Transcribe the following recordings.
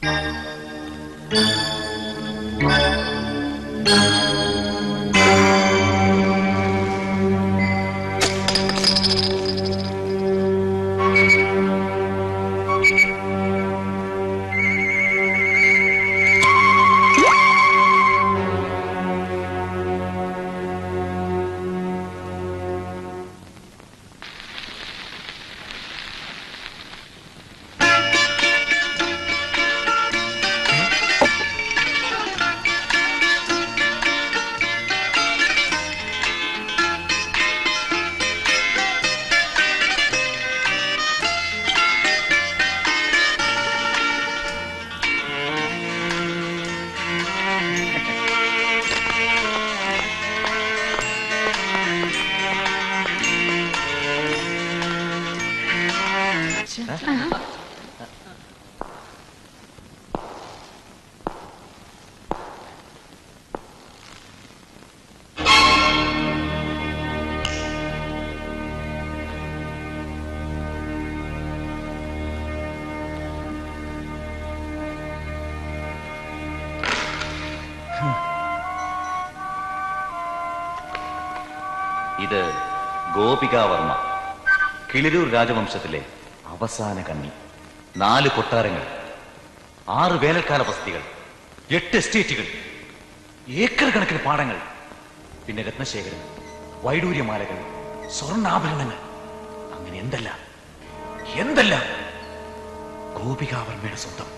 ഇത് ഗോപികാവർമ്മ, കിളിരൂർ രാജവംശത്തിലെ അവസാന കണ്ണി. 4 കൊട്ടാരങ്ങൾ, 6 വേനൽക്കാല വസതികൾ, 8 എസ്റ്റേറ്റുകൾ, ഏക്കർ കണക്കിന് പാടങ്ങൾ, പിന്നെ രത്നശേഖരം, വൈഡൂര്യമാലകൾ, സ്വർണ്ണാഭരണങ്ങൾ, അങ്ങനെ എന്തെല്ലാം എന്തെല്ലാം. ഗോപികാവർമ്മയുടെ സ്വന്തം.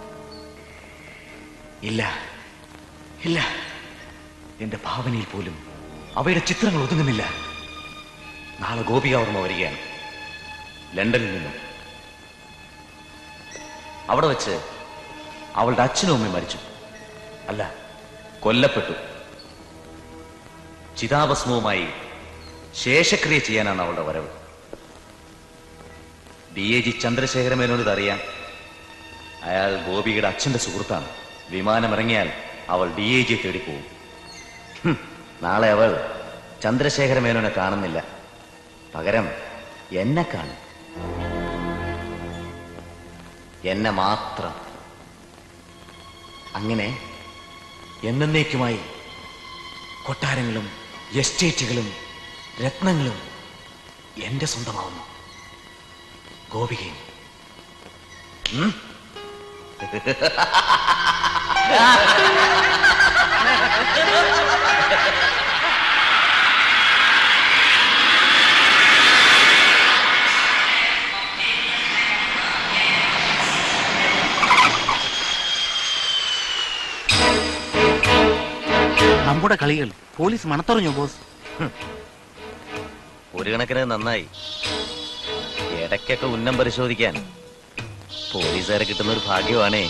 ഇല്ല ഇല്ല, എന്റെ ഭാവനയിൽ പോലും അവയുടെ ചിത്രങ്ങൾ ഒതുങ്ങുന്നില്ല. നാളെ ഗോപികാവർമ്മ വരികയാണ് ലണ്ടനിൽ നിന്നും. അവിടെ വെച്ച് അവളുടെ അച്ഛനും അമ്മയും മരിച്ചു, അല്ല കൊല്ലപ്പെട്ടു. ചിതാഭസ്മവുമായി ശേഷക്രിയ ചെയ്യാനാണ് അവളുടെ വരവ്. DAG ചന്ദ്രശേഖര മേനോന് ഇതറിയാം. അയാൾ ഗോപികയുടെ അച്ഛന്റെ സുഹൃത്താണ്. വിമാനമിറങ്ങിയാൽ അവൾ DAG തേടിപ്പോവും. നാളെ അവൾ ചന്ദ്രശേഖര മേനോനെ കാണുന്നില്ല, പകരം എന്നെ കാണും. എന്നെ മാത്രം. അങ്ങനെ എന്നേക്കുമായി കൊട്ടാരങ്ങളും എസ്റ്റേറ്റുകളും രത്നങ്ങളും എന്റെ സ്വന്തമാവുന്നു. ഗോപികയും. നമ്മുടെ കളികൾ പോലീസ് മണത്തറിഞ്ഞു ബോസ്. ഒരു കണക്കിന് നന്നായി. ഇടയ്ക്കൊക്കെ ഉന്നം പരിശോധിക്കാൻ പോലീസുകാരെ കിട്ടുന്ന ഒരു ഭാഗ്യമാണേ.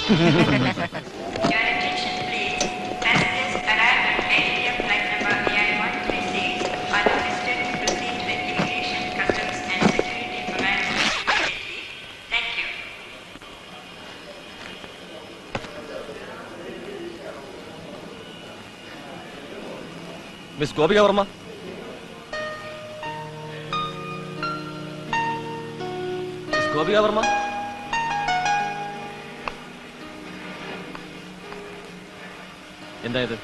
മിസ് ഗോപികാവർമ്മ, മിസ് ഗോപികാവർമ്മ, എന്തായത്?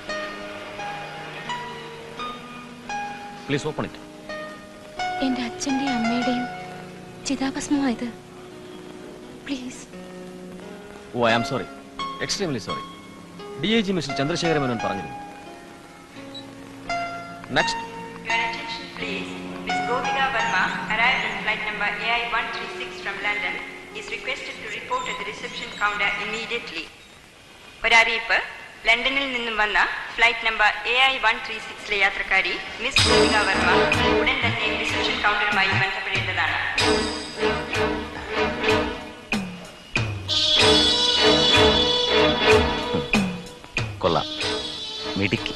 Please open it. എന്റെ അച്ഛന്റെയും അമ്മയുടെയും ചിതാഭസ്മമായത്. Please. Oh, I am sorry, extremely sorry. DAG mister Chandrasekhara Menon പറഞ്ഞിരുന്നു. Next. Your attention please. Miss Gopika Verma, arrived in flight number AI-136 from London, is requested to report at the reception counter immediately. ഒരറിയിപ്പ്. ലണ്ടനിൽ നിന്നും വന്ന flight number AI-136 യാത്രക്കാരി miss Gopika Varma ഉടൻ തന്നെ reception കൗണ്ടറുമായി ബന്ധപ്പെടേണ്ടതാണ്. കൊള്ളാം, മിടുക്കി.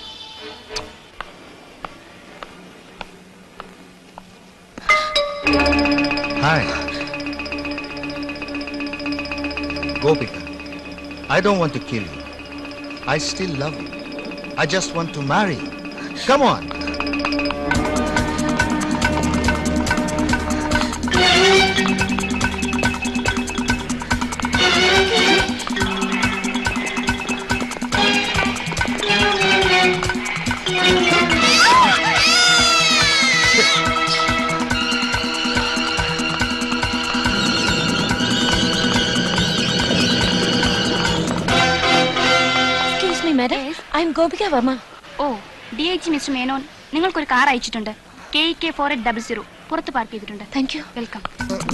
Hi. Gopika, I don't want to kill you. I still love you. I just want to marry you. Come on. Madam, I am Gopika Varma. Oh, DIG mister Menon നിങ്ങൾക്കൊരു car അയച്ചിട്ടുണ്ട്. KK 4800 പുറത്ത് park ചെയ്തിട്ടുണ്ട്. Thank you. Welcome.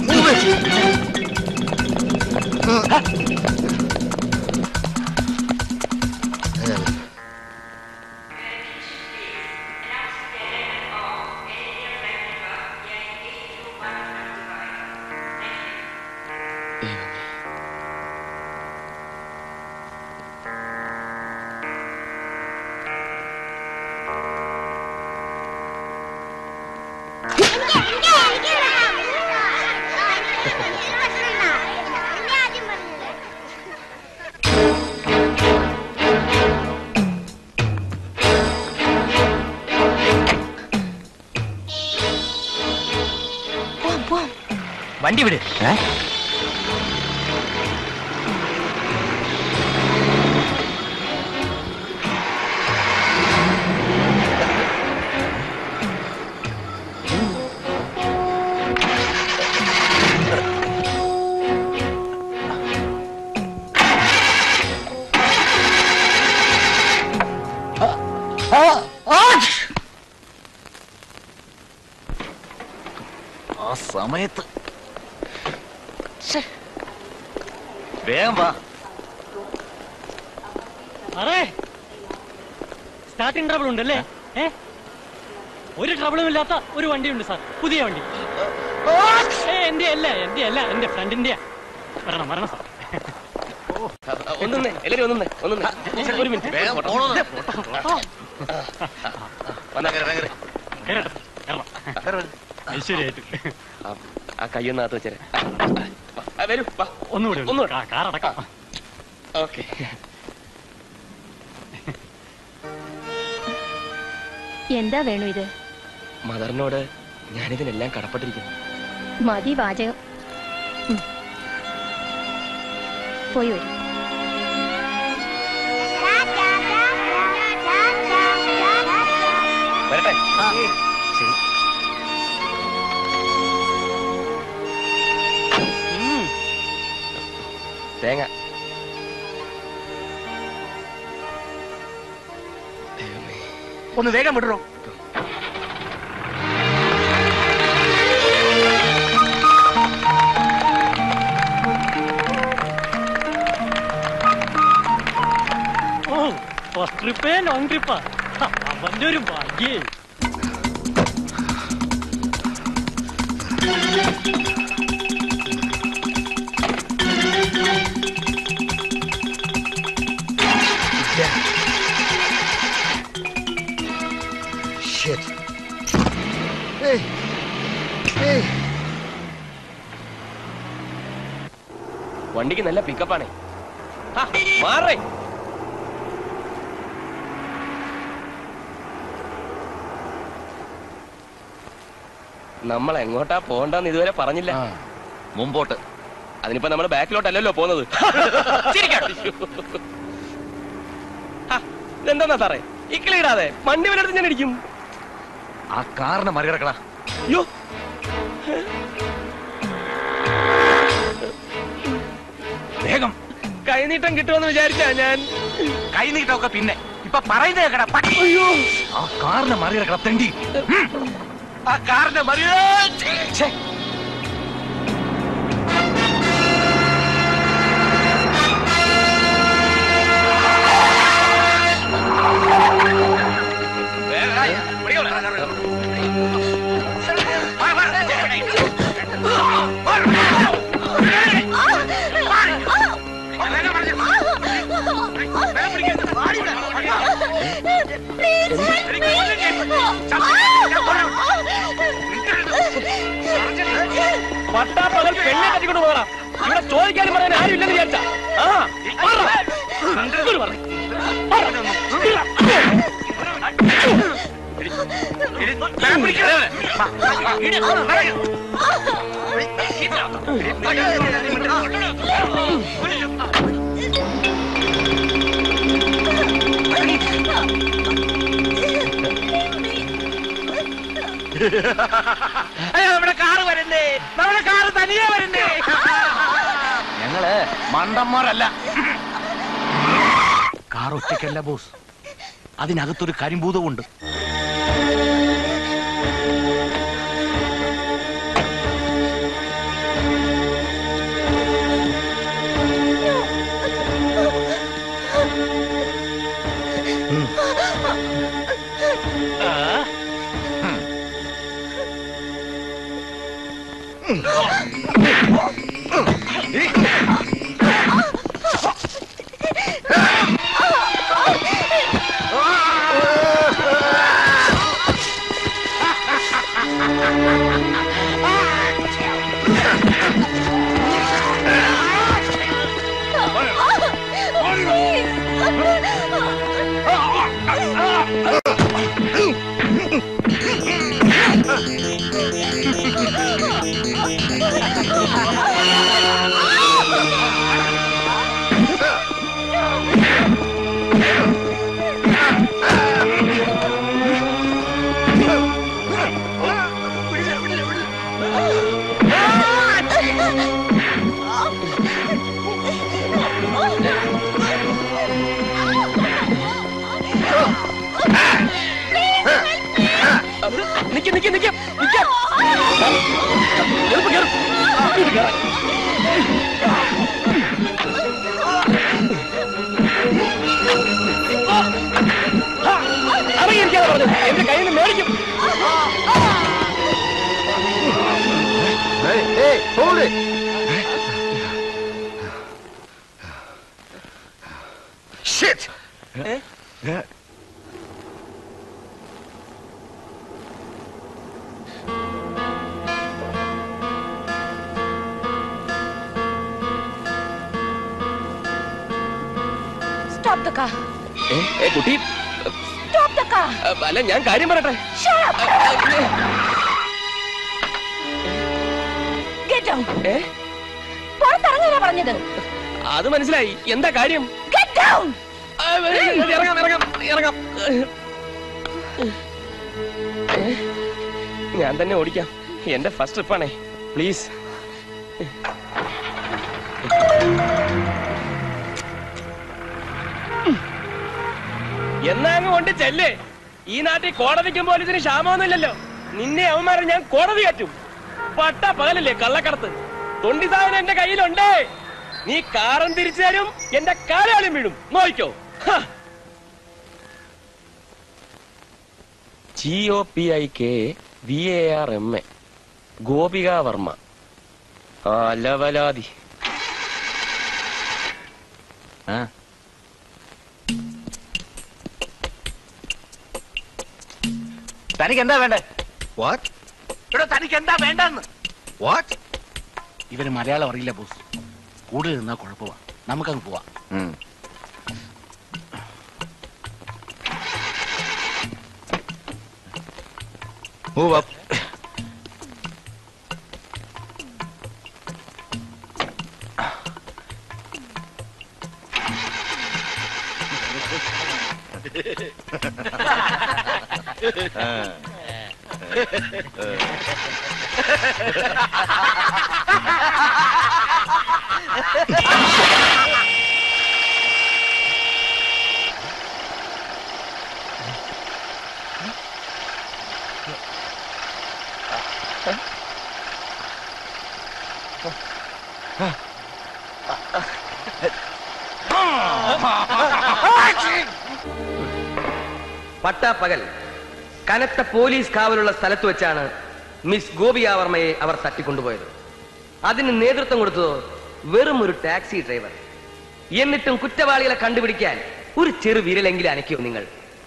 വണ്ടി വിട്. ആ സമയത്ത് വേഗം വാ. അറേ സ്റ്റാർട്ടിംഗ് ട്രബിൾ ഉണ്ടല്ലേ? ഒരു ട്രബിളും ഇല്ലാത്ത ഒരു വണ്ടിയുണ്ട് സാർ, പുതിയ വണ്ടി. എന്റെ അല്ല എന്റെ ഫ്രണ്ടിന്റെ. വരണം സാർ. ഒരു മിനിറ്റ് ഐശ്വര്യായിട്ട് ആ കയ്യൊന്നകത്ത് വെച്ചേരെ. ഒന്നുകൂടെ കാറടക്കാം. ഓക്കെ. എന്താ വേണു ഇത്? മദറിനോട് ഞാനിതിനെല്ലാം കടപ്പെട്ടിരിക്കുന്നു. മതി വാചകം. പോയി വരും. വരട്ടെ. ശരി. തേങ്ങ. ഒന്ന് വേഗം വിടറോ. ഓ, ഫസ്റ്റ് ട്രിപ്പേ ലോങ് ട്രിപ്പാ. അവന്റെ ഒരു ഭാഗ്യേ. Shit. Hey. വണ്ടിക്ക് നല്ല പിക്കപ്പാണേ. മാറേ. നമ്മൾ എങ്ങോട്ടാ പോകണ്ടെന്ന് ഇതുവരെ പറഞ്ഞില്ല. മുമ്പോട്ട്. അതിനിപ്പോ നമ്മൾ ബാക്കിലോട്ടല്ലല്ലോ പോകുന്നത്. ഇതെന്താ സാറേ ഇക്കിളിടാതെ വണ്ടി വരെടുത്ത് ഞാൻ ഇടിക്കും. ആ കാറിനെ മറികടക്കണ. അയ്യോ, വേഗം. കൈനീട്ടം കിട്ടുമെന്ന് വിചാരിച്ചാ ഞാൻ. കൈനീട്ടമൊക്കെ പിന്നെ ഇപ്പൊ പറയുന്നത് കേക്കടാ. അയ്യോ, ആ കാറിനെ മറികടക്കണ തെണ്ടി. ആ കാറിനെ മറികട. പട്ടാപ്പകൽ പെണ്ണെ കട്ടിക്കൊണ്ട് പോകണം. ഇവിടെ ചോദിക്കാനും പറയാൻ ആരും ഇല്ലെന്ന് വിചാരിച്ചാ. നമ്മുടെ കാറ് വരണ്ടേ? നമ്മുടെ കാറ് തനിയെ വരണ്ടേ? ഞങ്ങള് മണ്ടന്മാരല്ല. കാർ ഒറ്റയ്ക്കല്ല ബോസ്, അതിനകത്തൊരു കരിമ്പൂതമുണ്ട്. എന്റെ കയ്യിൽ നിന്ന് മേടിക്കും. Hold it! Shit! Stop the car. കുട്ടി, Stop the car. അല്ല ഞാൻ കാര്യം പറയട്ടെ. Shut up. Get down. പുറത്തിറങ്ങാനാ പറഞ്ഞത്. അത് മനസ്സിലായി. എന്താ കാര്യം? Get down. ഇറങ്ങാം. ഞാൻ തന്നെ ഓടിക്കാം. എന്റെ ഫസ്റ്റ് ട്രിപ്പാണേ. പ്ലീസ്. എന്നാ അങ്ങ് കൊണ്ട് ചെല്ലേ. ഈ നാട്ടിൽ കോടതിക്കും പോലീസിന് ക്ഷാമമൊന്നുമില്ലല്ലോ. നിന്നെ അവന്മാരെ ഞാൻ കോടതി കയറ്റും. പട്ട പകലല്ലേ കള്ളക്കടത്ത്. തൊണ്ടി സാധനം എന്റെ കയ്യിലുണ്ടേ. നീ കാറും തിരിച്ചു തരും, എന്റെ കാലാളും വീഴും. നോക്കിക്കോ. GOPIKVARMA ഗോപിക വർമ്മ. അലവലാതി. തനിക്ക് എന്താ വേണ്ടേ? What? ഇവിടെ തനിക്ക് എന്താ വേണ്ടെന്ന്? What? ഇവര് മലയാളം അറിയില്ല ബോസ്. കൂടുതൽ നിന്നാ കുഴപ്പമാ. നമുക്കങ്ങ് പോവാം. Move up. പട്ടാപ്പകൽ കനത്ത പോലീസ് കാവലുള്ള സ്ഥലത്ത് വെച്ചാണ് മിസ് ഗോപിക വർമ്മയെ അവർ തട്ടിക്കൊണ്ടുപോയത്. അതിന് നേതൃത്വം കൊടുത്തതോ വെറും ഒരു ടാക്സി ഡ്രൈവർ. എന്നിട്ടും കുറ്റവാളികളെ കണ്ടുപിടിക്കാൻ ഒരു ചെറു വിരലെങ്കിലും അനക്കിയോ നിങ്ങൾ?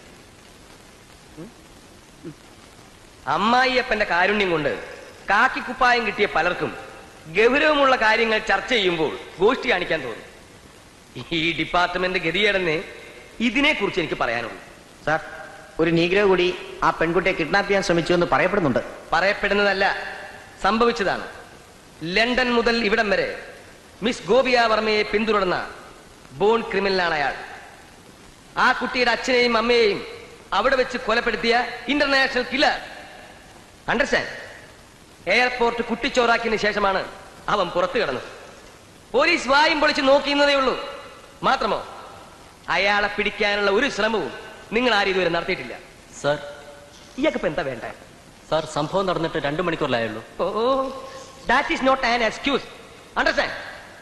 അമ്മായിയപ്പന്റെ കാരുണ്യം കൊണ്ട് കാക്കിക്കുപ്പായം കിട്ടിയ പലർക്കും ഗൗരവമുള്ള കാര്യങ്ങൾ ചർച്ച ചെയ്യുമ്പോൾ ഗോഷ്ഠി കാണിക്കാൻ തോന്നും. ഈ ഡിപ്പാർട്ട്മെന്റ് ഗതികേടെന്ന് ഇതിനെക്കുറിച്ച് എനിക്ക് പറയാനുള്ളൂ. സാർ, ഒരു നീഗ്രോ കൂടി ആ പെൺകുട്ടിയെ കിഡ്നാപ്പ് ചെയ്യാൻ ശ്രമിച്ചു എന്ന് പറയപ്പെടുന്നുണ്ട്. പറയപ്പെടുന്നതല്ല, സംഭവിച്ചതാണ്. ലണ്ടൻ മുതൽ ഇവിടം വരെ മിസ് ഗോപിക വർമ്മയെ പിന്തുടർന്ന ബോൺ ക്രിമിനലാണ് അയാൾ. ആ കുട്ടിയുടെ അച്ഛനെയും അമ്മയെയും അവിടെ വെച്ച് കൊലപ്പെടുത്തിയ ഇന്റർനാഷണൽ കില്ലർ. അണ്ടർസ്റ്റാൻഡ്? എയർപോർട്ട് കുട്ടിച്ചോറാക്കിയതിനു ശേഷമാണ് അവൻ പുറത്തു കിടന്നത്. പോലീസ് വായും പൊളിച്ച് നോക്കിയെന്നതേ ഉള്ളൂ. മാത്രമോ അയാളെ പിടിക്കാനുള്ള ഒരു ശ്രമവും നിങ്ങൾ ആരും ഇതുവരെ നടത്തിയിട്ടില്ല. സാർ, ഇയാൾക്കിപ്പോ എന്താ വേണ്ട? സാർ, സംഭവം നടന്നിട്ട് 2 മണിക്കൂറിലായുള്ളൂ. Oh, that is not an excuse. Understand?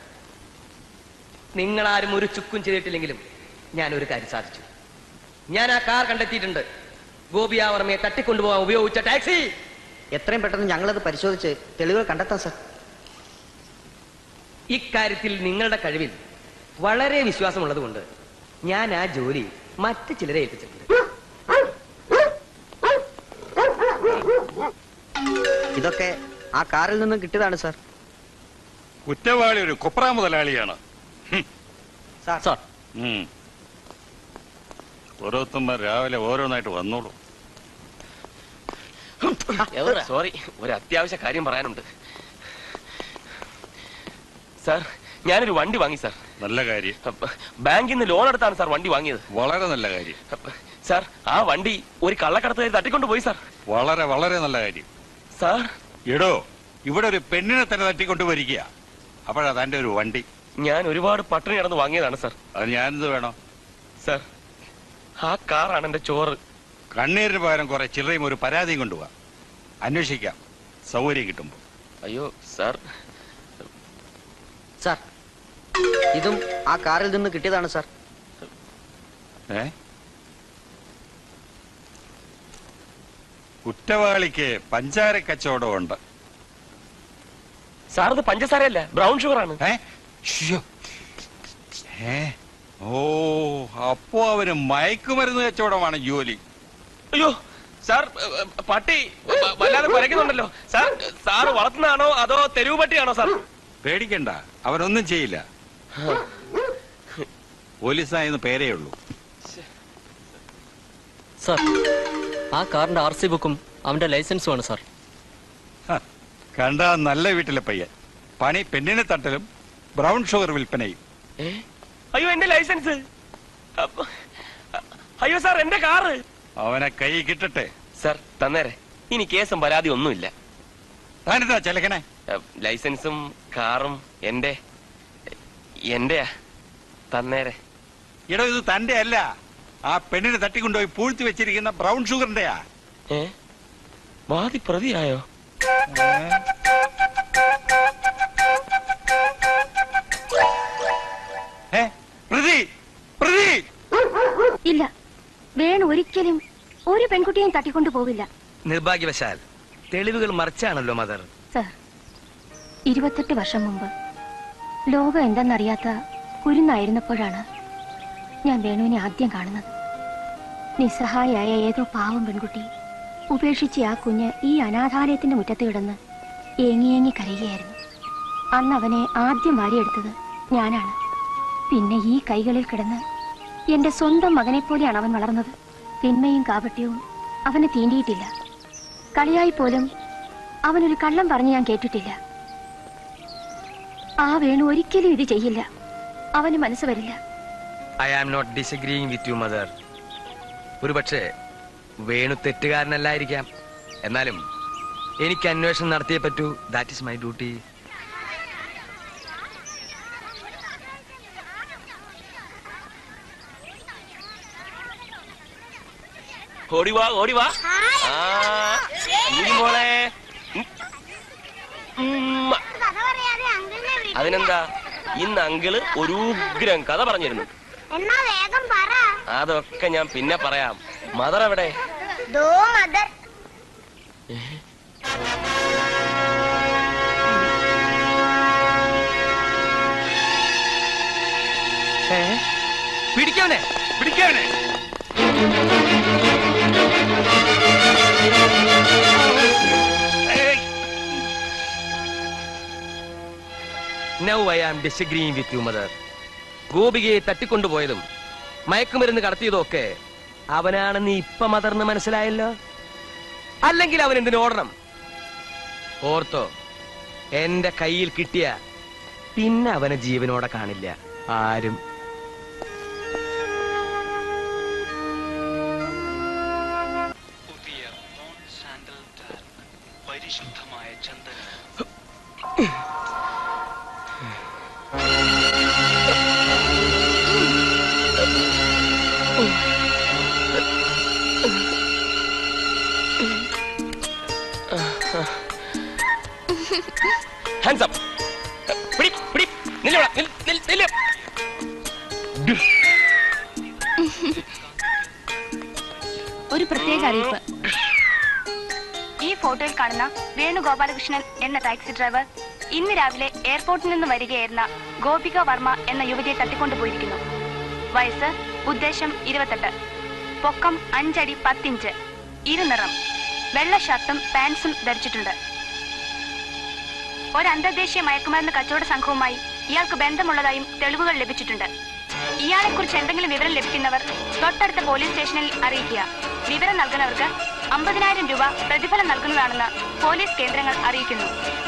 നിങ്ങളാരും ഒരു ചുക്കും ചെയ്തിട്ടില്ലെങ്കിലും ഞാൻ ഒരു കാര്യം സാധിച്ചു. ഞാൻ ആ കാർ കണ്ടെത്തിയിട്ടുണ്ട്. ഗോപിയാവർമ്മയെ തട്ടിക്കൊണ്ടുപോകാൻ ഉപയോഗിച്ച ടാക്സി. എത്രയും പെട്ടെന്ന് ഞങ്ങളത് പരിശോധിച്ച് തെളിവുകൾ കണ്ടെത്താം സാർ. ഇക്കാര്യത്തിൽ നിങ്ങളുടെ കഴിവിൽ വളരെ വിശ്വാസമുള്ളതുകൊണ്ട് ഞാൻ ആ ജോലി മറ്റു ചിലരെ ഏൽപ്പിച്ചിട്ടുണ്ട്. ഇതൊക്കെ ആ കാറിൽ നിന്നും കിട്ടിയതാണ് സാർ. കുറ്റവാളി ഒരു കൊപ്ര മുതലാളിയാണ്. സാർ, ഓരോരുത്തന്മാർ രാവിലെ ഓരോന്നായിട്ട് വന്നോളൂ. സോറി, ഒരു അത്യാവശ്യ കാര്യം പറയാനുണ്ട്. സാർ, ഞാനൊരു വണ്ടി വാങ്ങി സാർ. നല്ല കാര്യം. ബാങ്കിൽ നിന്ന് ലോൺ എടുത്താണ് സാർ വണ്ടി വാങ്ങിയത്. വളരെ നല്ല കാര്യം. സാർ, ആ വണ്ടി ഒരു കള്ളക്കടത്തുകാർ തട്ടിക്കൊണ്ടുപോയി സാർ. വളരെ വളരെ നല്ല കാര്യം. സാർ, എടോ, ഇവിടെ ഒരു പെണ്ണിനെ തന്നെ തട്ടിക്കൊണ്ടുവരിക. അപ്പോഴാ തന്റെ ഒരു വണ്ടി. ഞാൻ ഒരുപാട് പട്ടിണി കിടന്ന് വാങ്ങിയതാണ് സാർ. അത് ഞാനെന്ത് വേണോ? സാർ, ആ കാറാണ് എന്റെ ചോറ്. കണ്ണീരിന് പകരം കുറെ ചില്ലറയും ഒരു പരാതിയും കൊണ്ടുപോവാ. അന്വേഷിക്കാം, സൗകര്യം കിട്ടുമ്പോ. അയ്യോ സാർ. സാർ, ഇതും ആ കാറിൽ നിന്ന് കിട്ടിയതാണ് സാർ. കുറ്റവാളിക്ക് പഞ്ചാര കച്ചവടമുണ്ട്. സാർ, ഇത് പഞ്ചസാരയല്ല, ബ്രൗൺ ഷുഗർ ആണ്. ഓ, അപ്പോ അവന് മയക്കുമരുന്ന് കച്ചവടമാണ് ജോലി. അയ്യോ സാർ, പട്ടി വല്ലാതെ കുരയ്ക്കുന്നുണ്ടല്ലോ. സാർ, സാറ് വളർത്തുന്നതാണോ അതോ തെരുവ് പട്ടിയാണോ സാർ? പേടിക്കണ്ട, അവനൊന്നും ചെയ്യില്ല. പോലീസായെന്ന് പേരേ ഉള്ളൂ. സാർ, ആ കാറിന്റെ RC ബുക്കും അവന്റെ ലൈസൻസും ആണ് സാർ. കണ്ട നല്ല വീട്ടിലെ പയ്യൻ. പണി പെണ്ണിനെ തട്ടലും ബ്രൗൺ ഷുഗർ വിൽപ്പനയും. അയ്യോ, എന്റെ ലൈസൻസ്. അയ്യോ സാർ, എന്റെ കാറ്. അവനെ കൈ കിട്ടട്ടെ. സാർ, തന്നേരെ. ഇനി കേസും പരാതി ഒന്നുമില്ല. താനെന്താ ചെലക്കണേ? ലൈസൻസും കാറും എന്റെയാ. തന്നേരെ. ഇടോ, ഇത് തന്റെ അല്ല. ആ പെണ്ണിനെ തട്ടിക്കൊണ്ടുപോയി പൂഴ്ത്തി വെച്ചിരിക്കുന്ന ബ്രൗൺ ഷുഗറിന്റെയാ. വാദി പ്രതിയായോ? ഇല്ല, വേണു ഒരിക്കലും ഒരു പെൺകുട്ടിയെയും തട്ടിക്കൊണ്ടു പോവില്ല. നിർഭാഗ്യവശാൽ തെളിവുകൾ മറിച്ചാണല്ലോ മദർ. സർ, 28 വർഷം മുമ്പ് ലോകം എന്തെന്നറിയാത്ത കുരുന്നായിരുന്നപ്പോഴാണ് ഞാൻ വേണുവിനെ ആദ്യം കാണുന്നത്. നിസ്സഹായായ ഏതോ പാവം പെൺകുട്ടി ഉപേക്ഷിച്ച് ആ കുഞ്ഞ് ഈ അനാഥാലയത്തിന്റെ മുറ്റത്ത് കിടന്ന് ഏങ്ങി കരയുകയായിരുന്നു. അന്ന് അവനെ ആദ്യം വാരിയെടുത്തത് ഞാനാണ്. പിന്നെ ഈ കൈകളിൽ കിടന്ന് എന്റെ സ്വന്തം മകനെപ്പോലെയാണ് അവൻ വളർന്നത്. തിന്മയും കാപട്യവും അവനെ തീണ്ടിയിട്ടില്ല. കളിയായി പോലും അവനൊരു കള്ളം പറഞ്ഞ് ഞാൻ കേട്ടിട്ടില്ല. ആ വേണു ഒരിക്കലും ഇത് ചെയ്യില്ല. അവന് മനസ്സ് വരില്ല. I am not disagreeing with you mother. ഒരുപക്ഷെ വേണു തെറ്റുകാരനല്ലായിരിക്കാം. എന്നാലും എനിക്ക് അന്വേഷണം നടത്തിയേ പറ്റൂ. That is my duty. ഓടിവാ ഓടിവാ. മോളെ, അതിനെന്താ, ഇന്ന് അങ്കിള് ഒരു ഉഗ്രം കഥ പറഞ്ഞിരുന്നു. അതൊക്കെ ഞാൻ പിന്നെ പറയാം. മദർ എവിടെ? പിടിക്കാനെ പിടിക്കാനെ. Now I am disagreeing with you, mother. ഗോപികയെ തട്ടിക്കൊണ്ടുപോയതും മയക്കുമരുന്ന് കടത്തിയതും ഒക്കെ അവനാണെന്ന് ഇപ്പൊ മദറിന് മനസ്സിലായല്ലോ. അല്ലെങ്കിൽ അവൻ എന്തിനു ഓടണം? ഓർത്തോ, എന്റെ കയ്യിൽ കിട്ടിയ പിന്നെ അവനെ ജീവനോടെ കാണില്ല ആരും. പരിശുദ്ധമായ ചന്ദനം. Hands up. പിടി പിടി നില്ല നില്ല. ഒരു പ്രത്യേക അറിയിപ്പ്. ഈ ഫോട്ടോയിൽ കാണുന്ന വേണുഗോപാലകൃഷ്ണൻ എന്ന ടാക്സി ഡ്രൈവർ ഇന്ന് രാവിലെ എയർപോർട്ടിൽ നിന്ന് വരികയായിരുന്ന ഗോപിക വർമ്മ എന്ന യുവതിയെ തട്ടിക്കൊണ്ടുപോയിരിക്കുന്നു. വയസ്സ് ഉദ്ദേശം 28, പൊക്കം 5 അടി 10 ഇഞ്ച്, ഇരുനിറം, വെള്ള ഷർട്ടും പാൻസും ധരിച്ചിട്ടുണ്ട്. ഒരു അന്തർദേശീയ മയക്കുമരുന്ന് കച്ചവട സംഘവുമായി ഇയാൾക്ക് ബന്ധമുള്ളതായും തെളിവുകൾ ലഭിച്ചിട്ടുണ്ട്. ഇയാളെക്കുറിച്ച് എന്തെങ്കിലും വിവരം ലഭിക്കുന്നവർ തൊട്ടടുത്ത പോലീസ് സ്റ്റേഷനിൽ അറിയിക്കുക. വിവരം നൽകുന്നവർക്ക് 50,000 രൂപ പ്രതിഫലം നൽകുന്നതാണെന്ന് പോലീസ് കേന്ദ്രങ്ങൾ അറിയിക്കുന്നു.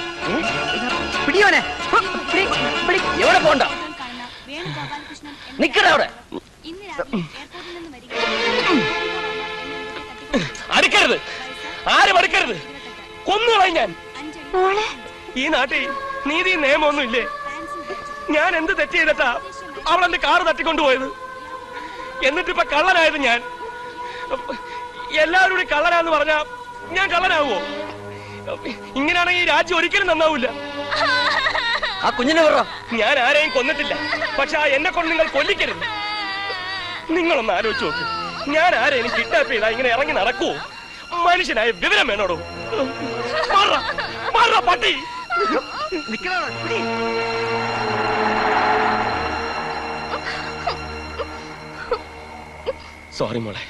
അടുക്കരുത്, ആരും അടുക്കരുത്, കൊന്നുകളയും ഞാൻ. ഈ നാട്ടിൽ നീതി നിയമമൊന്നും ഇല്ലേ? ഞാൻ എന്ത് തെറ്റ് ചെയ്തിട്ടാ അവളെന്റെ കാറ് തട്ടിക്കൊണ്ടുപോയത്? എന്നിട്ടിപ്പൊ കള്ളനായത് ഞാൻ. എല്ലാവരും കൂടി കള്ളനാന്ന് പറഞ്ഞാ ഞാൻ കള്ളനാവോ? ഇങ്ങനെയാണെങ്കിൽ ഈ രാജ്യം ഒരിക്കലും നന്നാവൂല. ആ കുഞ്ഞിനെ പറ. ഞാൻ ആരെയും കൊന്നിട്ടില്ല, പക്ഷെ ആ എന്നെ കൊണ്ട് നിങ്ങൾ കൊല്ലിക്കരുത്. നിങ്ങളൊന്ന് ആലോചിച്ച് നോക്ക്, ഞാൻ ആരെയും കിഡ്നാപ്പ് ചെയ്താ ഇങ്ങനെ ഇറങ്ങി നടക്കുവോ? മനുഷ്യനായ വിവരം വേണോടോ? പട്ടി. സോറി മോളെ.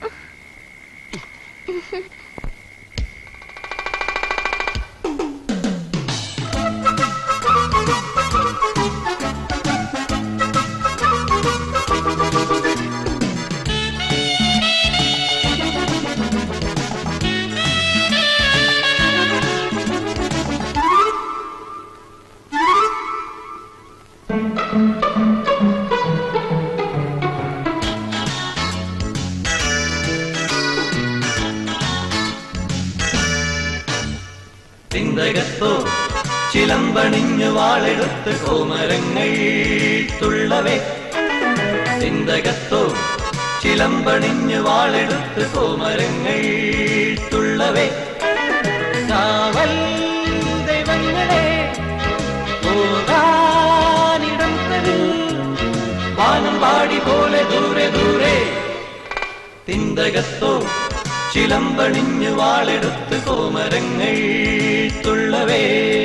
തിന്തകത്തോ ചിലമ്പണിഞ്ഞു വാളെടുത്ത് കോമരങ്ങൾ തുള്ളവേ. തിന്തകത്തോ ചിലമ്പണിഞ്ഞു വാളെടുത്ത് കോമരങ്ങൾ തുള്ളവേ. കാവൽ ദൈവങ്ങളെ പോകാനിടം തരൂ, വാനം പാടി പോലെ ദൂരെ ദൂരെ. തിന്തകത്തോ ചിലമ്പണിഞ്ഞു വാളെടുത്ത് കോമരങ്ങൾ തുള്ളവേ.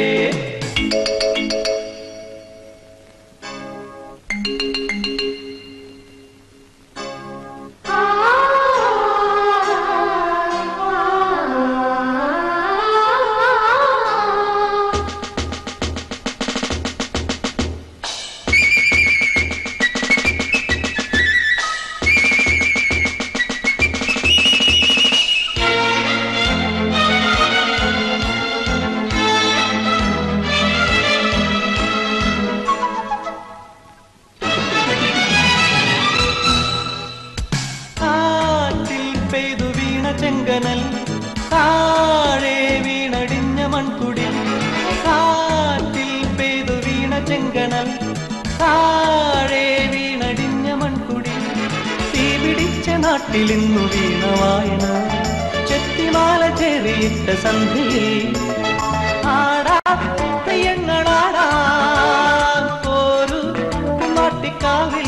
നാട്ടിലിന്നു വീണ വായന ചെത്തിമാല ചെറിയിട്ട സന്ധ്യയിൽ ആടാത്തയ്യങ്ങളാടാ ഒരു നാട്ടിക്കാവിൽ.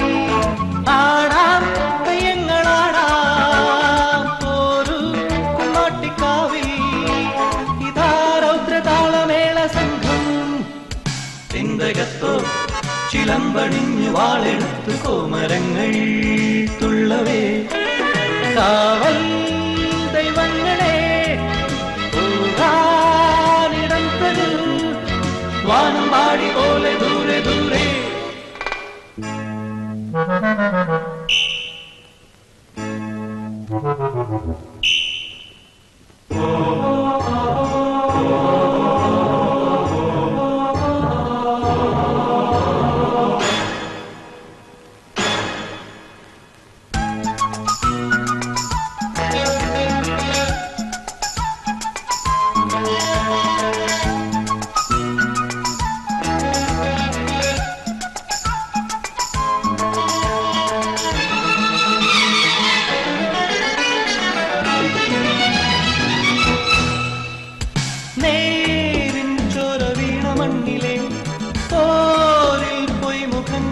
ആടാത്തയ്യങ്ങളാടാ ഒരു നാട്ടിക്കാവിൽ. ഇതാ രൗദ്രതാളമേള സംഘം. തിന്തകത്തോ ചിലമ്പണിഞ്ഞു വാളെടുത്തു കോമരങ്ങൾ തുള്ളവേ. കാവൽ ദൈവങ്ങളെ പോകാനിടം തരൂ, വാനം പാടി പോലെ ദൂരെ ദൂരെ.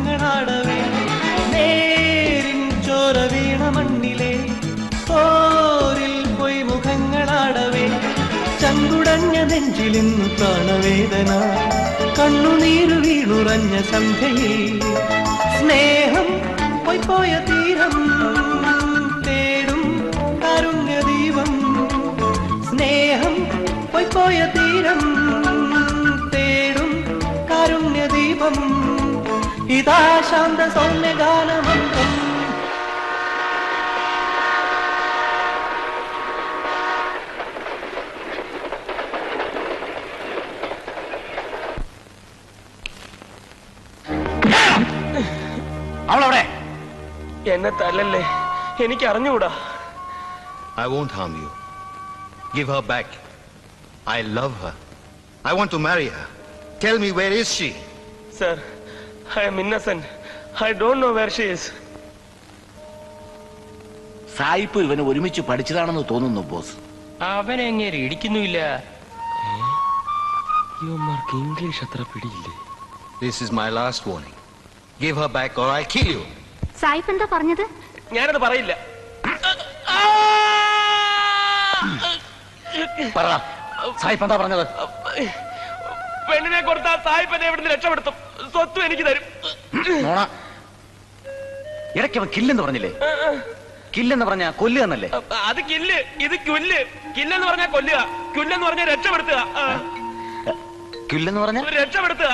മുഖങ്ങളാടവേ നേരിൻ ചോര വീണ മണ്ണിലെ പോരിൽ പോയി മുഖങ്ങളാടവേ ചങ്കുടഞ്ഞ നെഞ്ചിലിന്നു പ്രാണവേദന കണ്ണുനീരു വീണുറഞ്ഞ സന്ധ്യയിൽ സ്നേഹം പോയ തീരം തേടും കാരുണ്യദീപം സ്നേഹം പോയ തീരം തേടും കാരുണ്യദീപം ഇതാ ശാന്ത സൗമ്യഗാനമന്ത്രം. അവളവിടെ എന്നെ തല്ലല്ലേ, എനിക്ക് അറിഞ്ഞുകൂടാ. I won't harm you. Give her back. I love her. I want to marry her. Tell me, where is she? Sir, I am innocent. I don't know where she is. സായിപ്പ് ഇവന് ഒരുമിച്ച് പഠിച്ചതാണെന്ന് തോന്നുന്നു ബോസ്. അവനെ എങ്ങനെ ഇടിക്കുന്നില്ല. യുവമാർക്ക് English അത്ര പിടിയില്ലേ. This is my last warning. Give her back or I'll kill you. സായിപ്പ് എന്താ പറഞ്ഞത്? ഞാനത് പറയില്ല. സായിപ്പ് എന്താ പറഞ്ഞത്? പെണ്ണിനെ കൊടുത്താൽ സായിപ്പ് എന്നെ ഇവിടുന്ന് രക്ഷപ്പെടുത്തും, സ്വത്തും എനിക്ക് തരും. ഇടയ്ക്ക് അവൻ കില്ലെന്ന് പറഞ്ഞില്ലേ? കില്ലെന്ന് പറഞ്ഞ കൊല്ലുക എന്നല്ലേ? അത് കില്ല്, ഇത് കുല്ല്. കില്ലെന്ന് പറഞ്ഞാൽ കൊല്ലുക, കുല്ലെന്ന് പറഞ്ഞാൽ രക്ഷപ്പെടുത്തുക. കില്ലെന്ന് പറഞ്ഞ രക്ഷപ്പെടുത്തുക.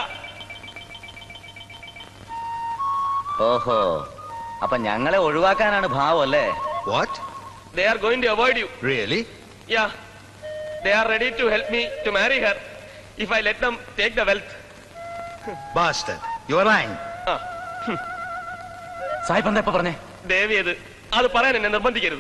ഓഹോ, അപ്പൊ ഞങ്ങളെ ഒഴിവാക്കാനാണ് ഭാവം അല്ലേ? What? They are going to avoid you. Really? Yeah. They are ready to help me to marry her if I let them take the wealth. Bastard. You are lying. സായിപ്പ് എന്താ ഇപ്പൊ പറഞ്ഞേ? ദേവിയത് അത് പറയാൻ എന്നെ നിർബന്ധിക്കരുത്.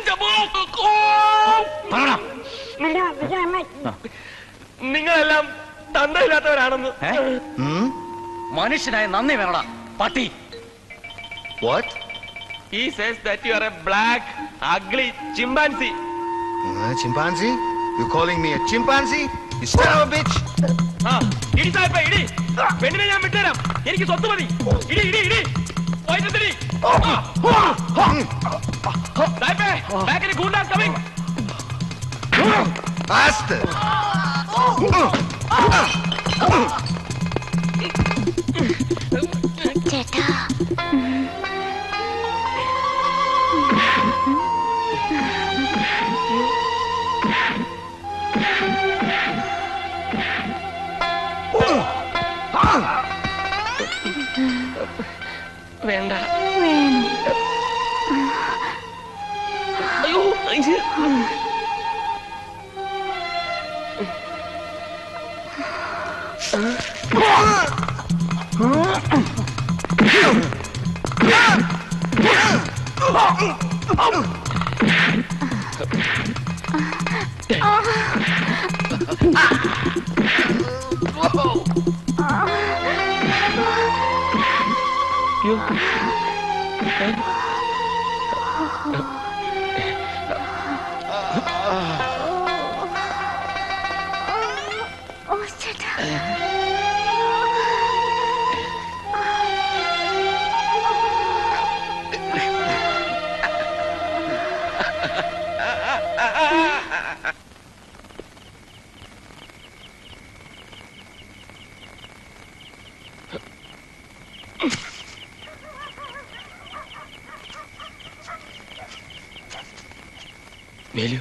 നിങ്ങളെല്ലാം തന്തയില്ലാത്തവരാണെന്ന്. മനുഷ്യനായ നന്ദി വേണടാ പട്ടി. What? He says that you are a black, ugly chimpanzee. Chimpanzee? You calling me a chimpanzee? You son of a bitch! ഇടി സായിപ്പേ, ഇടി. പെണ്ണിനെ ഞാൻ വിട്ടുതരാം, എനിക്ക് സ്വത്ത് മതി. ഇടി ഇടി ഇടി. വൈദ്യുതി. സായിപ്പേ, ബാക്കിൽ ഗൂണ്ടാസ് കമ്മിങ്. Bastard! ചേട്ടാ, വേണ്ട. വേണം. അയ്യോ, വേലു,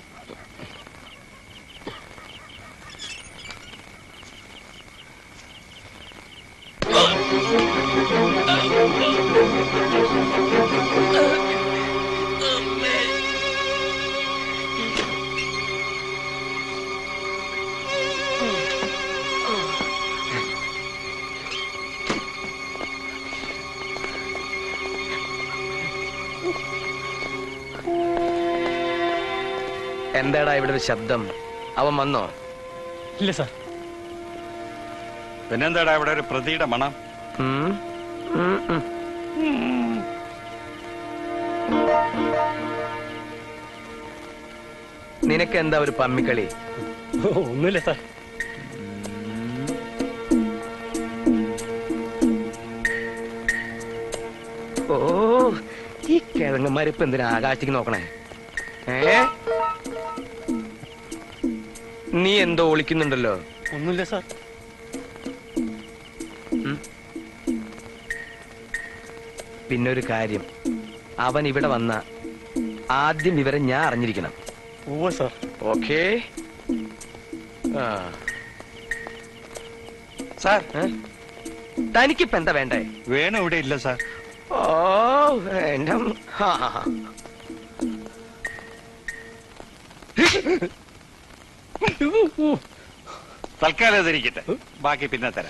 എന്താടാ ഇവിടെ ഒരു ശബ്ദം? അവൻ വന്നോ? ഇല്ല സാർ. പിന്നെന്താടാ ഇവിടെ ഒരു പ്രതിയുടെ മണം? നിനക്ക് എന്താ ഒരു പമ്മിക്കളി? ഒന്നുമില്ല സാർ. ഓ, ഈ കിഴങ്ങന്മാരിപ്പോ എന്തിനാ ആകാശത്തേക്ക് നോക്കണേ? നീ എന്തോ ഒളിക്കുന്നുണ്ടല്ലോ. ഒന്നുമില്ല സാർ. പിന്നെ ഒരു കാര്യം, അവൻ ഇവിടെ വന്ന ആദ്യം വിവരം ഞാൻ അറിഞ്ഞിരിക്കണം. Oh sir. ഓക്കേ. സാർ, തനിക്കിപ്പോ എന്താ വേണ്ടേ? വേണു ഇവിടെ ഇല്ല സാർ. ഓ എന്റെ തൽക്കാലം അതിരിക്കട്ടെ, ബാക്കി പിന്നെ തരാം.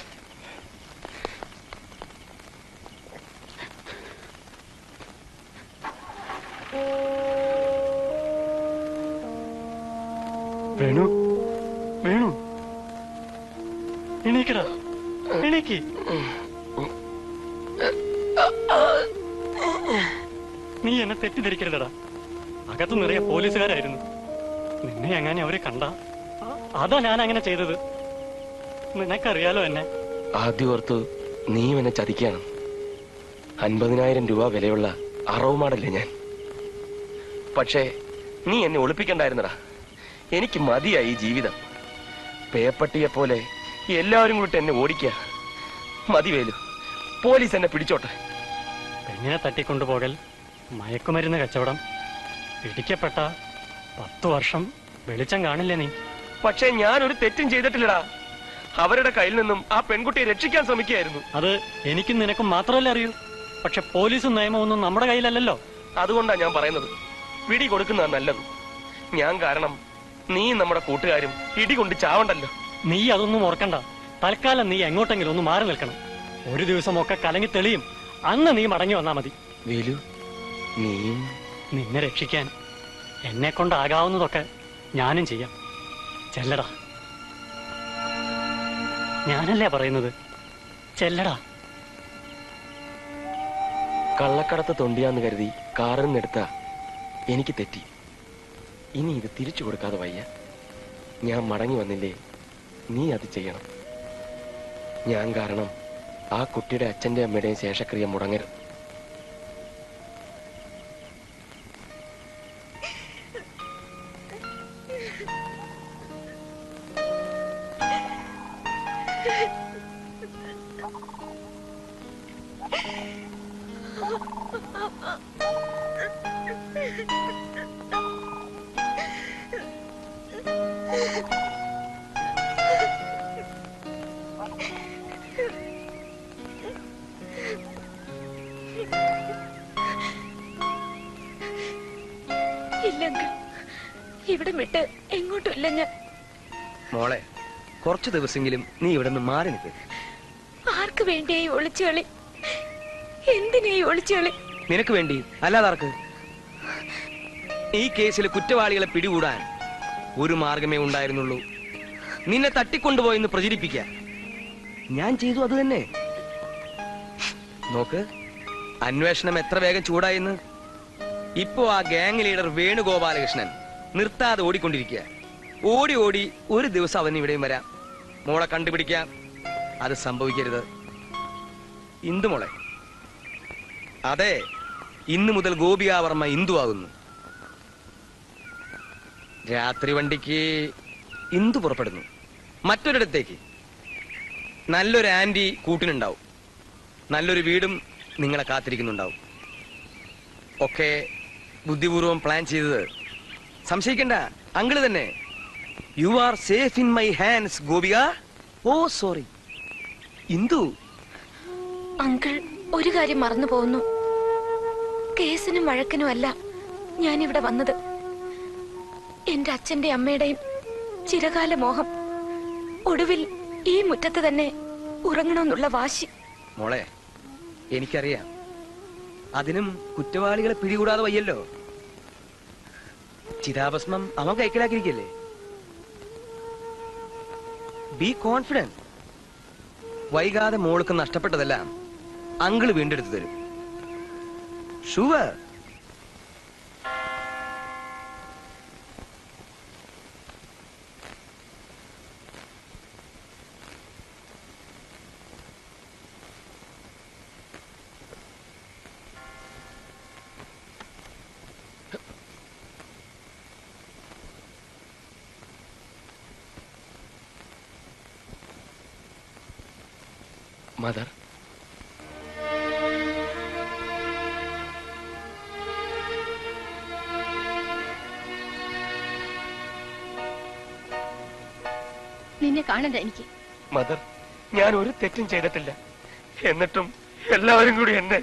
വേണു, വേണു, എണീക്കടാ, എണീക്ക്. നീ എന്നെ തെറ്റിദ്ധരിക്കരുതടാ. അകത്ത് നിറയെ പോലീസുകാരായിരുന്നു. നിന്നെ അങ്ങനെ അവരെ കണ്ട, അതാ ഞാൻ അങ്ങനെ ചെയ്തത്. നിനക്കറിയാലോ എന്നെ. ആദ്യം ഓർത്തു നീ എന്നെ ചതിക്കാണ്. 50,000 രൂപ വിലയുള്ള അറവുമാടല്ലേ ഞാൻ. പക്ഷേ നീ എന്നെ ഒളിപ്പിക്കണ്ടായിരുന്നടാ. എനിക്ക് മതിയായി ഈ ജീവിതം. പേപ്പട്ടിയെ പോലെ എല്ലാവരും കൂടി എന്നെ ഓടിക്കുക. മതി വേലു, പോലീസ് എന്നെ പിടിച്ചോട്ടെ. പെണ്ണിനെ തട്ടിക്കൊണ്ടുപോകൽ, മയക്കുമരുന്ന് കച്ചവടം, പിടിക്കപ്പെട്ട 10 വർഷം വെളിച്ചം കാണില്ലേ നീ? പക്ഷേ ഞാനൊരു തെറ്റും ചെയ്തിട്ടില്ലടാ. അവരുടെ കയ്യിൽ നിന്നും ആ പെൺകുട്ടിയെ രക്ഷിക്കാൻ ശ്രമിക്കുകയായിരുന്നു. അത് എനിക്കും നിനക്കും മാത്രമല്ലേ അറിയൂ. പക്ഷെ പോലീസും നിയമമൊന്നും നമ്മുടെ കയ്യിലല്ലല്ലോ. അതുകൊണ്ടാ ഞാൻ പറയുന്നത്, പിടി കൊടുക്കുന്നതാണ് നല്ലത്. ഞാൻ കാരണം നീ നമ്മുടെ കൂട്ടുകാരും ഇടികൊണ്ട് ചാവണ്ടല്ലോ. നീ അതൊന്നും ഓർക്കണ്ട. തൽക്കാലം നീ എങ്ങോട്ടെങ്കിലും ഒന്ന് മാറി നിൽക്കണം. ഒരു ദിവസമൊക്കെ കലങ്ങി തെളിയും. അന്ന് നീ മടങ്ങി വന്നാ മതി. വേലു, നീ നിന്നെ രക്ഷിക്കാൻ എന്നെ കൊണ്ടാകാവുന്നതൊക്കെ ഞാനും ചെയ്യാം. ചെല്ലടാ, ഞാനല്ലേ പറയുന്നത്, ചെല്ലടാ. കള്ളക്കടത്ത് തൊണ്ടിയാന്ന് കരുതി കാറിൽ നിന്നെടുത്ത എനിക്ക് തെറ്റി. ഇനി ഇത് തിരിച്ചു കൊടുക്കാതെ വയ്യ. ഞാൻ മടങ്ങി വന്നില്ലേ, നീ അത് ചെയ്യണം. ഞാൻ കാരണം ആ കുട്ടിയുടെ അച്ഛന്റെ അമ്മയുടെയും ശേഷക്രിയ മുടങ്ങരുത്. ഇവിടെ വിട്ട് എങ്ങോട്ടും ഇല്ല ഞാൻ. മോളെ, കുറച്ചു ദിവസമെങ്കിലും നീ ഇവിടെ നിന്ന് മാറി നിൽക്കുക. ആർക്ക് വേണ്ടിയാ ഈ ഒളിച്ചുകളി? എന്തിനാ ഈ ഒളിച്ചുകളി? നിനക്ക് വേണ്ടി, അല്ലാതെ ആർക്ക്? ഈ കേസിലെ കുറ്റവാളികളെ പിടികൂടാൻ ഒരു മാർഗമേ ഉണ്ടായിരുന്നുള്ളൂ, നിന്നെ തട്ടിക്കൊണ്ടുപോയെന്ന് പ്രചരിപ്പിക്കാൻ. ഞാൻ ചെയ്തു അത് തന്നെ. നോക്ക്, അന്വേഷണം എത്ര വേഗം ചൂടായിന്ന്. ഇപ്പോ ആ ഗ്യാങ് ലീഡർ വേണുഗോപാലകൃഷ്ണൻ നിർത്താതെ ഓടിക്കൊണ്ടിരിക്കുക. ഓടി ഓടി ഒരു ദിവസം അവൻ ഇവിടെയും വരാം. മോളെ കണ്ടുപിടിക്കാം. അത് സംഭവിക്കരുത്. ഇന്ദു മോളെ, അതെ, ഇന്നു മുതൽ ഗോപികാവർമ്മ ഇന്ദു ആകുന്നു. രാത്രി വണ്ടിക്ക് ഇന്ദു പുറപ്പെടുന്നു മറ്റൊരിടത്തേക്ക്. നല്ലൊരു ആന്റി കൂട്ടിനുണ്ടാവും. നല്ലൊരു വീടും നിങ്ങളെ കാത്തിരിക്കുന്നുണ്ടാവും. ഒക്കെ ബുദ്ധിപൂർവം പ്ലാൻ ചെയ്തത്. സംശയിക്കണ്ട, അങ്കിള് തന്നെ. You are safe in my hands Gopika. Oh sorry Indu. Uncle ഒരു കാര്യം മറന്നു പോകുന്നു. കേസിനും വഴക്കിനും അല്ല ഞാനിവിടെ വന്നത്. എന്റെ അച്ഛന്റെ അമ്മയുടെയും ചിരകാല മോഹം ഒടുവിൽ ഈ മുറ്റത്ത് തന്നെ ഉറങ്ങണമെന്നുള്ള വാശി. മോളെ, എനിക്കറിയാം. അതിനും കുറ്റവാളികളെ പിടികൂടാതെ വയ്യല്ലോ. ചിതാഭസ്മം അവൻ കൈക്കലാക്കിയിരിക്കല്ലേ. B confident. വൈകാതെ മോൾക്ക് നഷ്ടപ്പെട്ടതെല്ലാം അങ്കിള് വീണ്ടെടുത്തു തരും. ഷുവർ. മദർ, നിന്നെ കാണണ്ട എനിക്ക്. മദർ, ഞാൻ ഒരു തെറ്റും ചെയ്തിട്ടില്ല. എന്നിട്ടും എല്ലാവരും കൂടി എന്നെ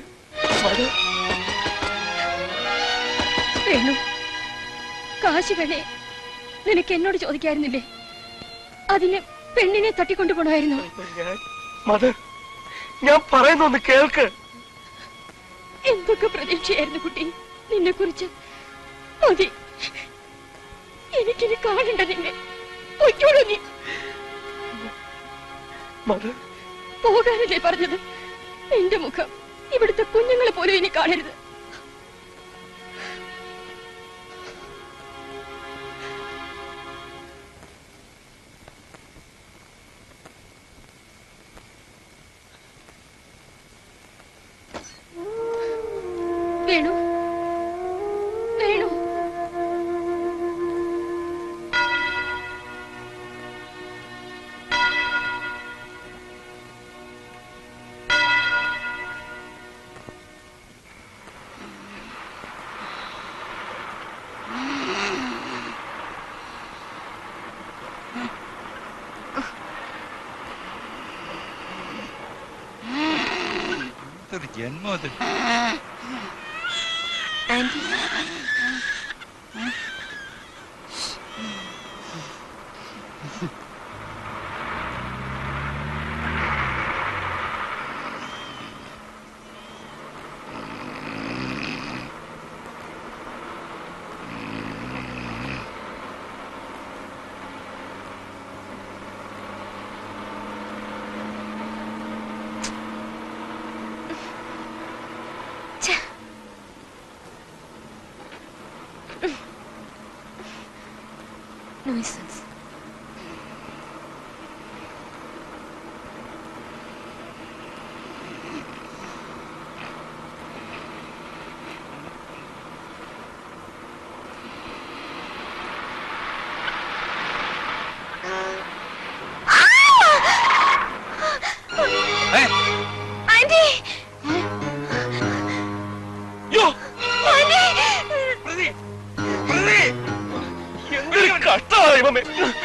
വേണു, കാശ് വേണേ നിനക്ക് എന്നോട് ചോദിക്കായിരുന്നില്ലേ? അതിന് പെണ്ണിനെ തട്ടിക്കൊണ്ടുപോകണമായിരുന്നു. മദർ, ഞാൻ പറയുന്നൊന്ന് കേൾക്ക്. എന്തൊക്കെ പ്രതീക്ഷയായിരുന്നു കുട്ടി നിന്നെ കുറിച്ച്. മതി, എനിക്കിനി കാണണ്ട നിന്നെ. പൊയ്ക്കോളൂ നീ. പോകാനല്ലേ പറഞ്ഞത്? നിന്റെ മുഖം ഇവിടുത്തെ കുഞ്ഞുങ്ങളെ പോലും ഇനി കാണരുത്. വേണു, വേണു, ജന്മം auntie, nuisance. Auntie! Yo! Auntie! കഷ്ടമായി മമ്മേ.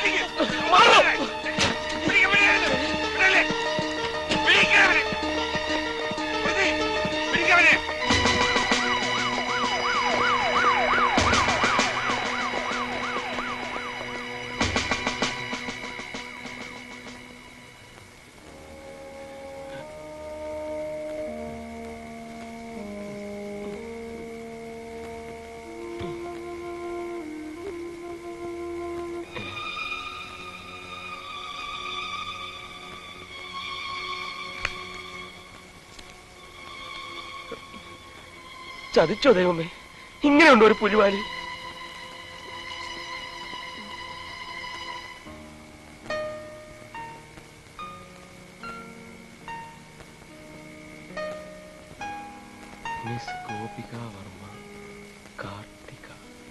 ചതിച്ചോ ദൈവമേ, ഇങ്ങനെയുണ്ടോ ഒരു പുലിവാലി? മിസ് ഗോപിക വർമ്മ, കാർത്തിക.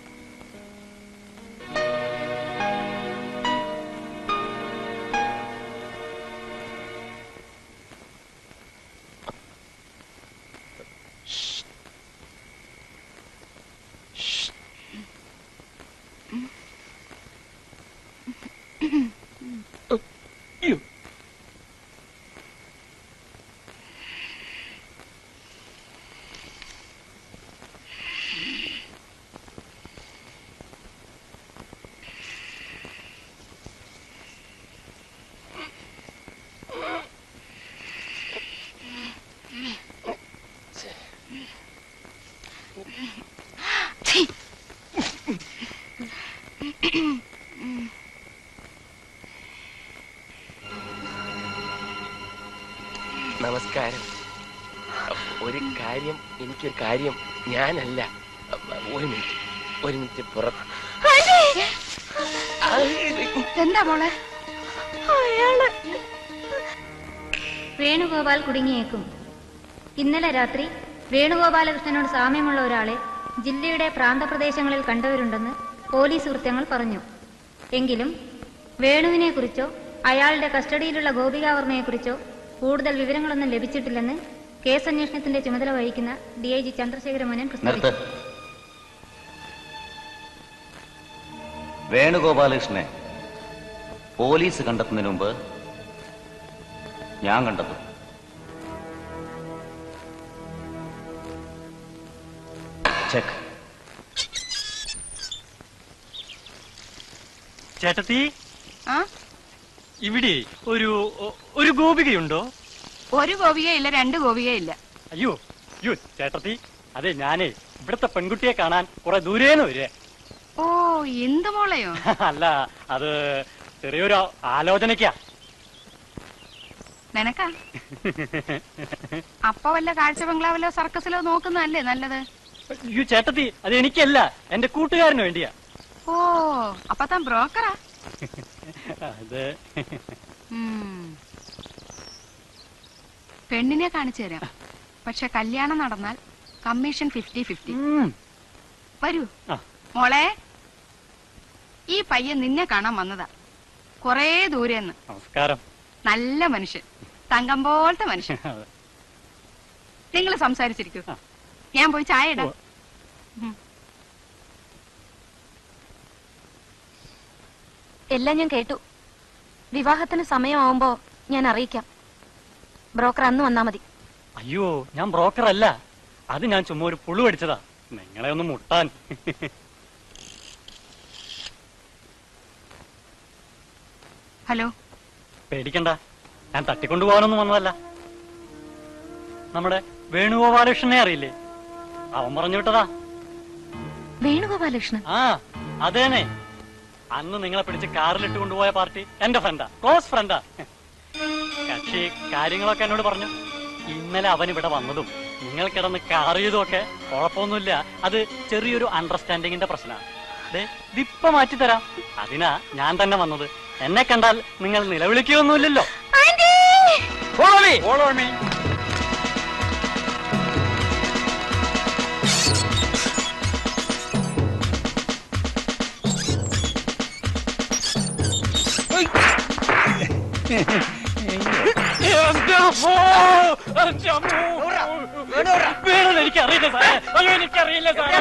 നമസ്കാരം. എനിക്കൊരു കാര്യം ഞാനല്ല. ഒരു മിനിറ്റ് പുറത്ത്. എന്താ മോളെ? വേണുഗോപാൽ കുടുങ്ങിയേക്കും. ഇന്നലെ രാത്രി വേണുഗോപാലകൃഷ്ണനോട് സാമ്യമുള്ള ഒരാളെ ജില്ലയുടെ പ്രാന്തപ്രദേശങ്ങളിൽ കണ്ടവരുണ്ടെന്ന് പോലീസ് വൃത്തങ്ങൾ പറഞ്ഞു. എങ്കിലും വേണുവിനെ കുറിച്ചോ അയാളുടെ കസ്റ്റഡിയിലുള്ള ഗോപികാവർമ്മയെക്കുറിച്ചോ കൂടുതൽ വിവരങ്ങളൊന്നും ലഭിച്ചിട്ടില്ലെന്ന് കേസ് അന്വേഷണത്തിന്റെ ചുമതല വഹിക്കുന്ന DIG ചന്ദ്രശേഖര മേനോൻ പ്രസ്താവിച്ചു. വേണുഗോപാലകൃഷ്ണനെ പോലീസ് കണ്ടെത്തുന്നതിന് മുമ്പ് ഞാൻ കണ്ടെത്തും. ചെക്ക്. ചേട്ടത്തി, ഇവിടെ ഒരു ഗോപികയുണ്ടോ? ഒരു ഗോപികയില്ല, 2 ഗോപികയില്ല. അയ്യോ അയ്യോ ചേട്ടത്തി, അതെ ഞാനേ ഇവിടത്തെ പെൺകുട്ടിയെ കാണാൻ കുറെ ദൂരേന്ന് വരെ. ഓ, എന്ത് മോളയോ? അല്ല, അത് ചെറിയൊരു ആലോചനയ്ക്കാ. നിനക്കാ? അപ്പൊ വല്ല കാഴ്ച ബംഗ്ലാവിലോ സർക്കസിലോ നോക്കുന്നതല്ലേ നല്ലത്? അയ്യോ ചേട്ടത്തി, അത് എനിക്കല്ല, എന്റെ കൂട്ടുകാരന് വേണ്ടിയാ. ഓ, അപ്പൊ താൻ ബ്രോക്കറാ? അത് പെണ്ണിനെ കാണിച്ചു തരാം. പക്ഷെ കല്യാണം നടന്നാൽ കമ്മീഷൻ 50-50. വരൂ മോളെ. ഈ പയ്യൻ നിന്നെ കാണാൻ വന്നതാ, കൊറേ ദൂരെന്ന്. നമസ്കാരം. നല്ല മനുഷ്യൻ, തങ്കം പോലത്തെ മനുഷ്യൻ. നിങ്ങൾ സംസാരിച്ചിരിക്കൂ, ഞാൻ പോയി ചായ ഇടാം. എല്ലാം ഞാൻ കേട്ടു. വിവാഹത്തിന് സമയമാവുമ്പോ ഞാൻ അറിയിക്കാം. ബ്രോക്കർ അന്ന് വന്നാ മതി. അയ്യോ, ഞാൻ ബ്രോക്കർ അല്ല, അത് ഞാൻ ചുമ്മാ ഒരു പുളു അടിച്ചതാ നിങ്ങളെ ഒന്ന് മുട്ടാൻ. ഹലോ. പേടിക്കണ്ട, ഞാൻ തട്ടിക്കൊണ്ടുപോകാനൊന്നും വന്നതല്ല. നമ്മുടെ വേണുഗോപാലകൃഷ്ണനെ അറിയില്ലേ? അവൻ പറഞ്ഞു വിട്ടതാ. വേണുഗോപാലകൃഷ്ണൻ? ആ അതേനെ, അന്ന് നിങ്ങളെ പിടിച്ച് കാറിലിട്ട് കൊണ്ടുപോയ പാർട്ടി എന്റെ ഫ്രണ്ടാ, ക്ലോസ് ഫ്രണ്ടാ. കക്ഷി കാര്യങ്ങളൊക്കെ എന്നോട് പറഞ്ഞു. ഇന്നലെ അവൻ ഇവിടെ വന്നതും നിങ്ങൾ കിടന്ന് കാർ ചെയ്തും ഒക്കെ കുഴപ്പമൊന്നുമില്ല, അത് ചെറിയൊരു അണ്ടർസ്റ്റാൻഡിങ്ങിന്റെ പ്രശ്നമാണ്. ഇതിപ്പ മാറ്റിത്തരാം. അതിനാ ഞാൻ തന്നെ വന്നത്. എന്നെ കണ്ടാൽ നിങ്ങൾ നിലവിളിക്കുകയൊന്നുമില്ലല്ലോ. എനിക്കറിയില്ല സാറേ, അയ്യോ എനിക്കറിയില്ല സാറേ.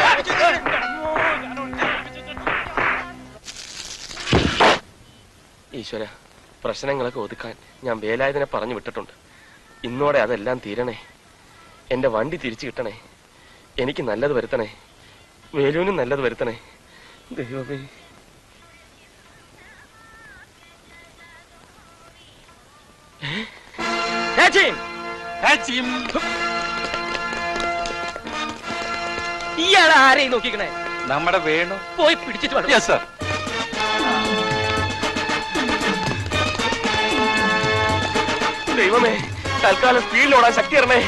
ഈശ്വര, പ്രശ്നങ്ങളൊക്കെ ഒതുക്കാൻ ഞാൻ വേലായുധനെ പറഞ്ഞു വിട്ടിട്ടുണ്ട്. ഇന്നോടെ അതെല്ലാം തീരണേ. എന്റെ വണ്ടി തിരിച്ചു കിട്ടണേ. എനിക്ക് നല്ലത് വരുത്തണേ. വേലുവിനും നല്ലത് വരുത്തണേ. ദൈവമേ. ഇയാളെ ആരെയും നോക്കിക്കണേ? നമ്മുടെ വേണു. പോയി പിടിച്ചിട്ട് വേണം. Yes sir. ദൈവമേ, തൽക്കാലം സ്പീഡിൽ ഓടാൻ ശക്തി തരണേ.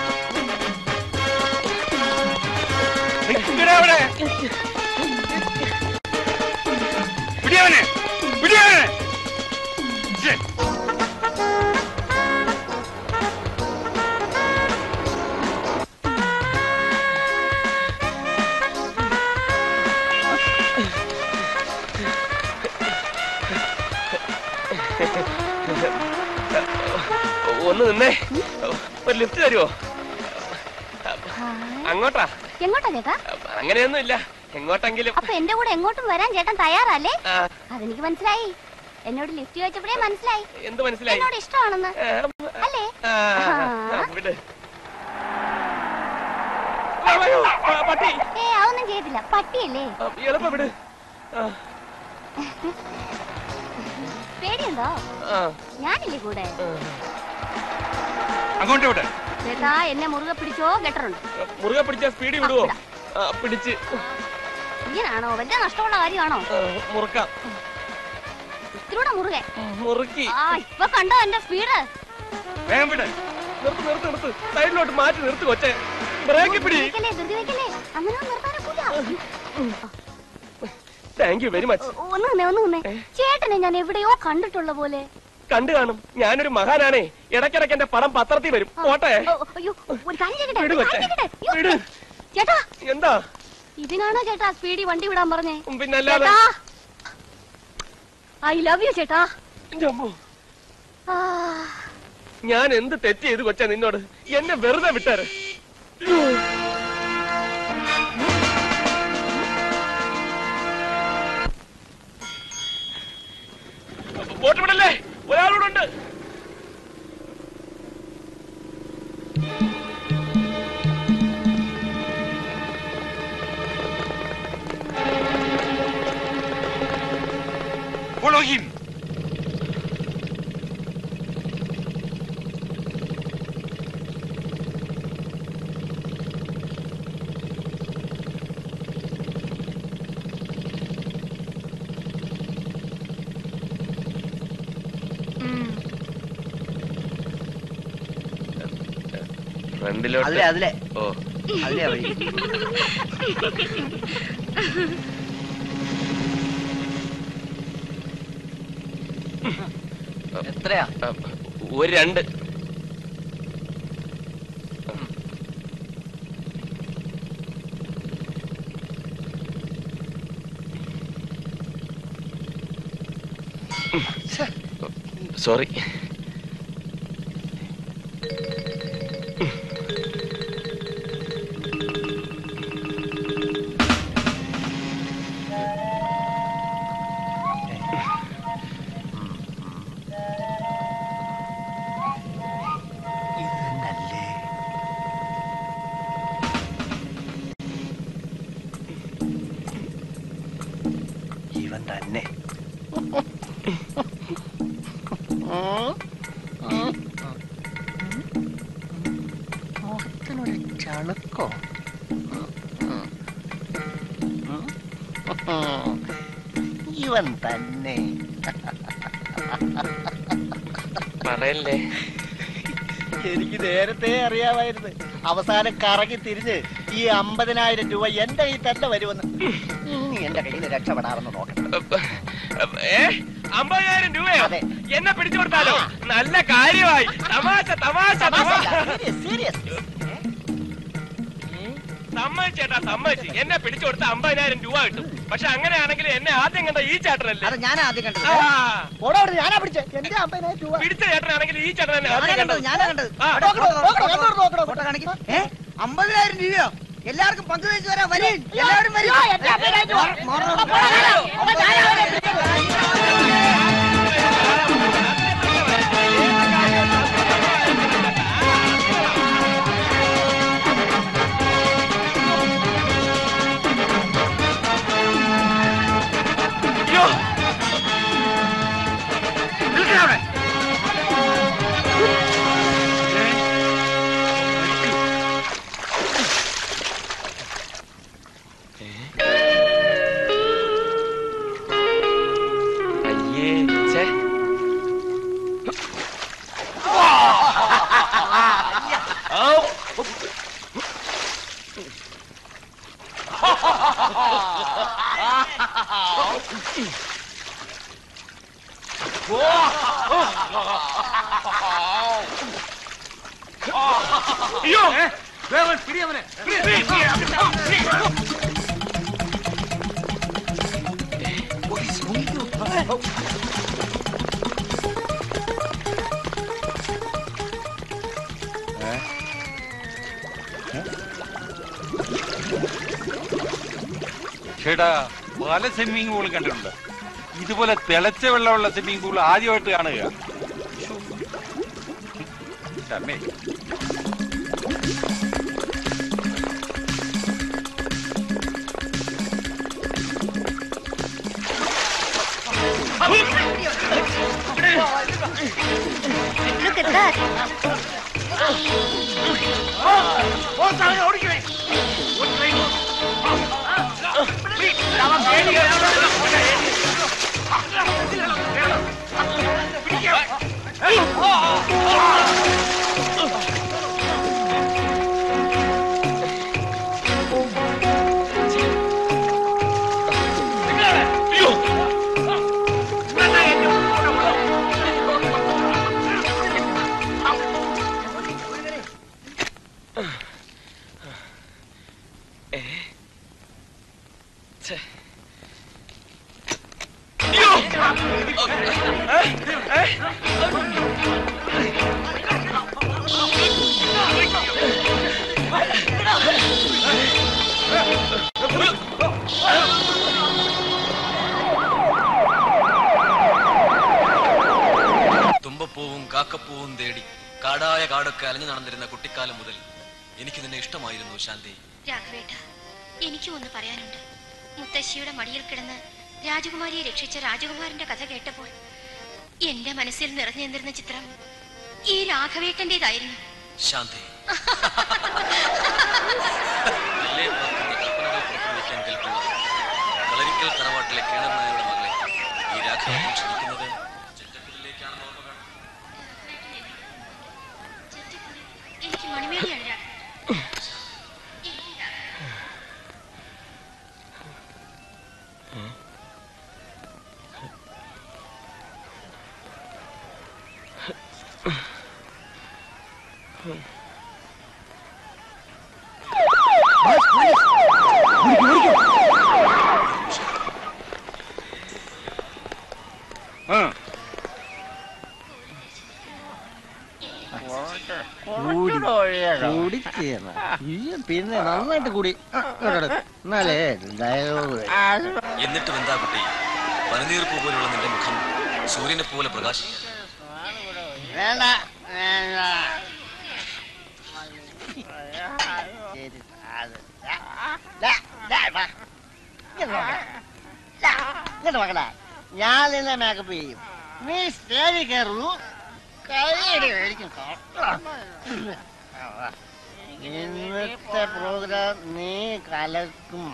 ഒന്ന് നിന്നേ, ഒരു ലിഫ്റ്റ് തരുമോ? അങ്ങോട്ടാ? എങ്ങോട്ടാ ചേട്ടാ? അങ്ങനെയൊന്നും ഇല്ല, എങ്ങോട്ടെങ്കിലും. അപ്പൊ എന്റെ കൂടെ എങ്ങോട്ടും വരാൻ ചേട്ടൻ തയ്യാറല്ലേ? അതെനിക്ക് മനസ്സിലായി. എന്നോട് ലിഫ്റ്റ് ചോദിച്ചപ്പോഴേ മനസ്സിലായി. എന്ത് മനസ്സിലായി? എന്നോട് ഇഷ്ടമാണെന്ന് അല്ലേ? പട്ടി. അതൊന്നും ചെയ്തില്ല, പട്ടിയല്ലേ? എളുപ്പം വിട്. പേടിയുണ്ടോ? ഞാനില്ലേ കൂടെ? അങ്ങോട്ട് വിട്. ചേട്ടാ, എന്നെ മുറുകെ പിടിച്ചോ, ഗട്ടറുണ്ട്. മുറുകെ പിടിച്ചാ സ്പീഡ് വിടുവോ? പിടിച്ച്. ഇങ്ങനാണോ? വലിയ നഷ്ടമുള്ള കാര്യമാണോ? മുറുക്കാം. ഇത്തിരൂടെ മുറുകെ മുറുക്കി. ഇപ്പൊ കണ്ടോ എന്റെ സ്പീഡ്? വേഗം വിട്. നിർത്ത് നിർത്ത് നിർത്ത്. സൈഡിലോട്ട് മാറ്റി നിർത്ത് കൊച്ചേ. ബ്രേക്ക് പിടി. ധൃതി വെക്കല്ലേ, അങ്ങനെ നിർത്താനൊക്കില്ല. Thank you very much. ഒന്ന് നിന്നേ. ചേട്ടനെ ഞാൻ എവിടെയോ കണ്ടിട്ടുള്ള പോലെ. കണ്ടു കാണും. ഞാനൊരു മഹാനാണേ. ഇടയ്ക്കിടയ്ക്ക് എന്റെ പടം പത്രത്തിൽ വരും. പോട്ടെ. ചേട്ടാ, എന്താ? ഇതിനാണോ ചേട്ടാ സ്പീഡിൽ വണ്ടി വിടാൻ പറഞ്ഞേ? പിന്നല്ലാതെ. ഐ ലവ് യു ചേട്ടാ. ഞാൻ എന്ത് തെറ്റ് ചെയ്ത് കൊച്ചാ നിന്നോട്? എന്നെ വെറുതെ വിട്ടാര്. ബോട്ട് വിടല്ലേ, ഒരാളോടുണ്ട്. Follow him. ഫ്രണ്ടിലോട്ട്. അതിലെ ഓ അതിലെ വഴി. എത്രയാ? ഒരു 2. സോറി. ഇവൻ തന്നെ. മുഖത്തിനൊരു ചളുക്കോ? ഇവൻ തന്നെ. പറയല്ലേ. എനിക്ക് നേരത്തെ അറിയാമായിരുന്നു അവസാനം കറങ്ങി തിരിഞ്ഞ് ഈ 50,000 രൂപ എന്റെ കയ്യിൽ തന്നെ വരുമെന്ന്. നീ എന്റെ കയ്യിൽ നിന്ന് രക്ഷപ്പെടാമെന്ന് നോക്കണം. 50,000 രൂപയോ? എന്നെ പിടിച്ചു കൊടുത്താലോ? നല്ല കാര്യമായി. തമാശ തമാശ സീരിയസ്. സമ്മതിച്ചേട്ടാ, സമ്മതിച്ച്. എന്നെ പിടിച്ചു കൊടുത്ത 50,000 രൂപ കിട്ടും. പക്ഷെ അങ്ങനെയാണെങ്കിൽ എന്നെ ആദ്യം കണ്ട ഈ ചേട്ടനല്ലേ? അത് ഞാനാ ആദ്യം കണ്ടത്. ഞാനാ പിടിച്ചേ. എന്റെ 50,000 രൂപ പിടിച്ച ചേട്ടനാണെങ്കിൽ ഈ ചേട്ടൻ ആദ്യം കണ്ടത്. ഞാനാ കണ്ടത്. 50,000 രൂപയോ? എല്ലാവർക്കും പങ്കുവെച്ച് വരാൻ വരും. എല്ലാവരും വരും. ചേട്ടാ, പല സ്വിമ്മിംഗ് പൂളും കണ്ടിട്ടുണ്ട്. ഇതുപോലെ തിളച്ച വെള്ളമുള്ള സ്വിമ്മിംഗ് പൂൾ ആദ്യമായിട്ട് കാണുക. Look at that. തുമ്പപ്പൂവും കാക്കപ്പൂവും തേടി കാടായ കാടൊക്കെ അലഞ്ഞു നടന്നിരുന്ന കുട്ടിക്കാലം മുതൽ എനിക്ക് നിന്നെ ഇഷ്ടമായിരുന്നു ശാന്തി. രാഘവേട്ട, എനിക്കും ഒന്ന് പറയാനുണ്ട്. മുത്തശ്ശിയുടെ മടിയിൽ കിടന്ന് രാജകുമാരിയെ രക്ഷിച്ച രാജകുമാരന്റെ കഥ കേട്ടപ്പോൾ എന്റെ മനസ്സിൽ നിറഞ്ഞു നിന്നിരുന്ന ചിത്രം ഈ രാഘവേട്ടന്റേതായിരുന്നു. ശാന്തി, കളരിക്കൽ തറവാട്ടിലെ കിണർനായരുടെ മകളെ ഈ രാഘവേട്ടൻ ക്ഷണിക്കുന്നത് ചെറ്റക്കുടിലേക്കാണെന്ന് ഓർമ്മ വേണം. എനിക്ക് മണിമേടിയാണ് പിന്നെ നന്നായിട്ട് കൂടി എന്നാലേ എന്നിട്ടും എന്താ കുട്ടി, പനിനീർപ്പൂ പോലുള്ള നിന്റെ മുഖം സൂര്യനെ പോലെ പ്രകാശിക്കും. വേണ്ട ഇങ്ങോട്ട് മക്കളാ, ഞാൻ നിന്നെ മേക്കപ്പ് ചെയ്യും. നീ സ്റ്റേജിൽ കയറുള്ളൂ, കൈയടി മേടിക്കും. ഇന്നത്തെ പ്രോഗ്രാം നീ കലക്കും.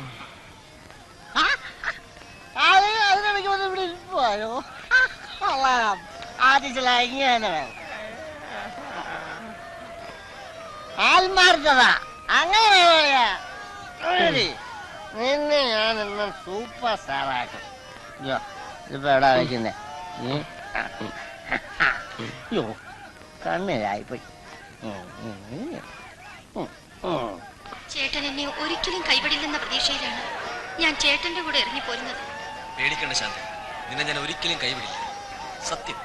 അതിനെനിക്ക് വന്ന് ഇവിടെ ഇരിക്കുവായോ? ആദ്യത്തില ഇങ്ങനെ ആത്മാർത്ഥതാ, അങ്ങനെ നിന്നെ ഞാൻ ഇന്ന് സൂപ്പർ സ്റ്റാറാക്കും. ഇപ്പൊ എവിടാ വയ്ക്കുന്നേ? യോ കണ്ണിലായിപ്പോയി. ചേട്ടൻ എന്നെ ഒരിക്കലും കൈവിടില്ലെന്ന പ്രതീക്ഷയിലാണ് ഞാൻ ചേട്ടന്റെ കൂടെ ഇറങ്ങി പോരുന്നത്. പേടിക്കേണ്ട ശാന്തി, നിന്നെ ഞാൻ ഒരിക്കലും കൈവിടില്ല, സത്യം.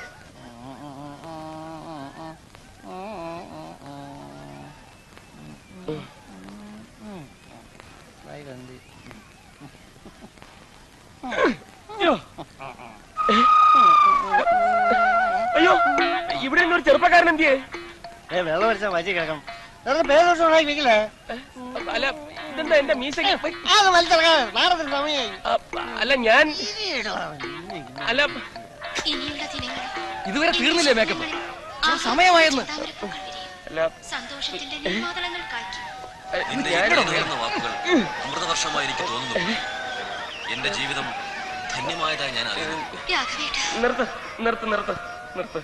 അയ്യോ, ഇവിടെ ഒരു ചെറുപ്പക്കാരൻ എന്തിയേ? വെള്ളം അടിച്ചാൽ വജി കിടക്കണം. പേരോട്ട് ഉണ്ടാക്കി വെക്കില്ലേ? അല്ല, ഇതെന്താ എന്റെ മീശ നാളത്തിന് സമയമായി. അല്ല ഞാൻ അല്ല ഇതുവരെ തീർന്നില്ലേ മേക്കപ്പ്? സമയമായെന്ന്. സന്തോഷത്തിന്റെ നിർമ്മാതളങ്ങൾ കാക്കി. വാക്കുകൾ അമൃതവർഷമായി എനിക്ക് തോന്നുന്നു. എന്റെ ജീവിതം ധന്യമായതായി ഞാൻ അറിയുന്നു. നിർത്ത് നിർത്ത് നിർത്ത് നിർത്ത്.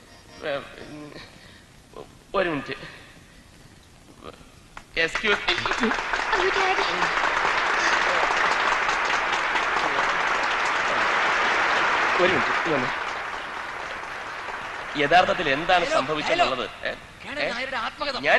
ഒരു മിനിറ്റ്. Excuse me. ഒരു മിനിറ്റ്. യഥാർത്ഥത്തിൽ എന്താണ് സംഭവിച്ചെന്നുള്ളത് ഞാൻ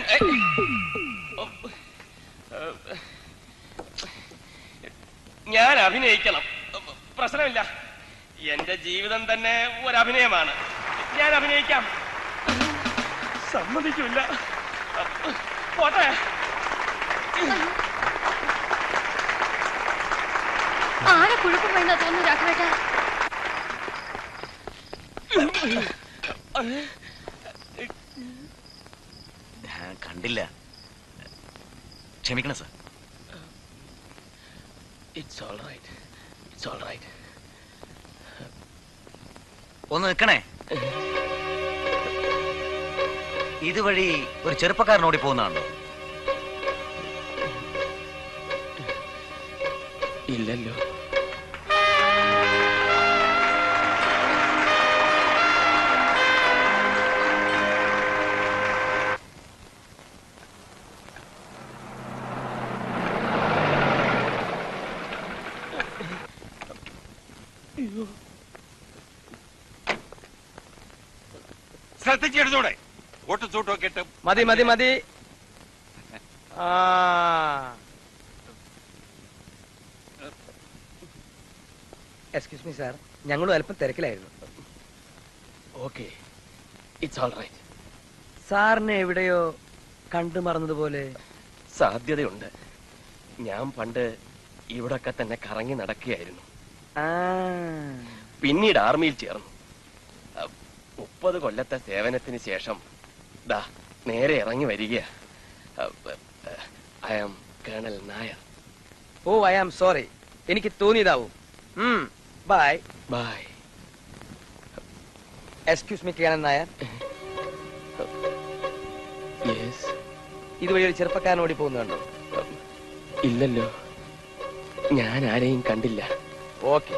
ഞാൻ അഭിനയിക്കണം, പ്രശ്നമില്ല. എന്റെ ജീവിതം തന്നെ ഒരു അഭിനയമാണ്. ഞാൻ അഭിനയിക്കാം. സമ്മതിക്കില്ല. പോട്ടെ. ആരെ കുഴപ്പം വേണ്ട തോന്നുന്നു രാഘവേട്ട. ഞാൻ കണ്ടില്ല, ക്ഷമിക്കണം sir. It's all right. It's all right. ഒന്ന് നിൽക്കണേ. ഇതുവഴി ഒരു ചെറുപ്പക്കാരൻ ഓടി പോകുന്നതാണോ? ഇല്ലല്ലോ. ശ്രദ്ധിച്ചെടുത്തൂടെ? ഓട്ടു ചൂട്ടൊക്കെ ഇട്ട് മതി മതി മതി. എക്സ്ക്യൂസ് മീ സാർ, ഞങ്ങളും അല്പം തിരക്കിലായിരുന്നു. Okay, it's all right. സാറിനെ എവിടെയോ കണ്ടു മറന്നതുപോലെ. സാധ്യതയുണ്ട്. ഞാൻ പണ്ട് ഇവിടൊക്കെ തന്നെ കറങ്ങി നടക്കുകയായിരുന്നു. പിന്നീട് ആർമിയിൽ ചേർന്നു. 30 കൊല്ലത്തെ സേവനത്തിന് ശേഷം ദാ നേരെ ഇറങ്ങി വരിക. I am colonel Nair. Oh, I am sorry. എനിക്ക് തോന്നിയതാവും. Bye bye. Excuse me colonel Nair. ഇതുവഴി ഒരു ചെറുപ്പക്കാരൻ ഓടി പോകുന്നുണ്ടോ? ഇല്ലല്ലോ, ഞാൻ ആരെയും കണ്ടില്ല. Okay.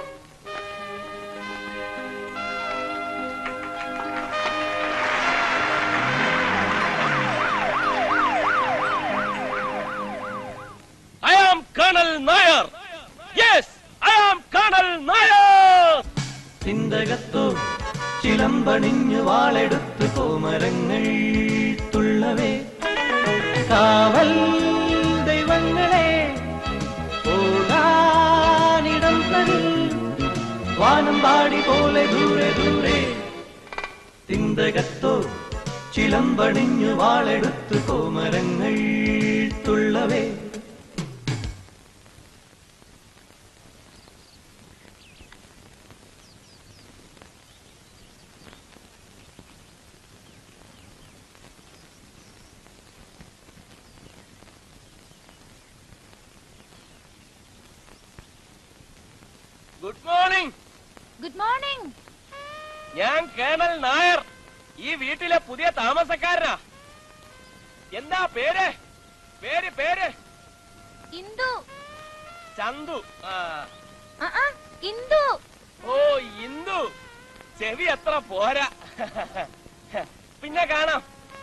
I am Colonel Nair. Yes, I am Colonel Nair. ചിന്തകത്തോ ചിലമ്പണിഞ്ഞു വാളെടുത്ത് കോമരങ്ങൾ തുള്ളവേ, കാവൽ ദൈവങ്ങളെ പോകാനിടം തരു, വാനം പാടി പോലെ ദൂരെ ദൂരെ. ചിന്തകത്തോ ചിലമ്പണിഞ്ഞു വാളെടുത്ത് കോമരങ്ങൾ തുള്ളവേ. Good morning. Good morning. ഞാൻ കേണൽ നായർ, ഈ വീട്ടിലെ പുതിയ താമസക്കാരനാ. എന്താ പേര്? പേര് പേര് ഇന്ദു. ചന്തു. ഇന്ദു. ഓ, ഇന്ദു. ചെവി എത്ര പോരാ. പിന്നെ കാണാം.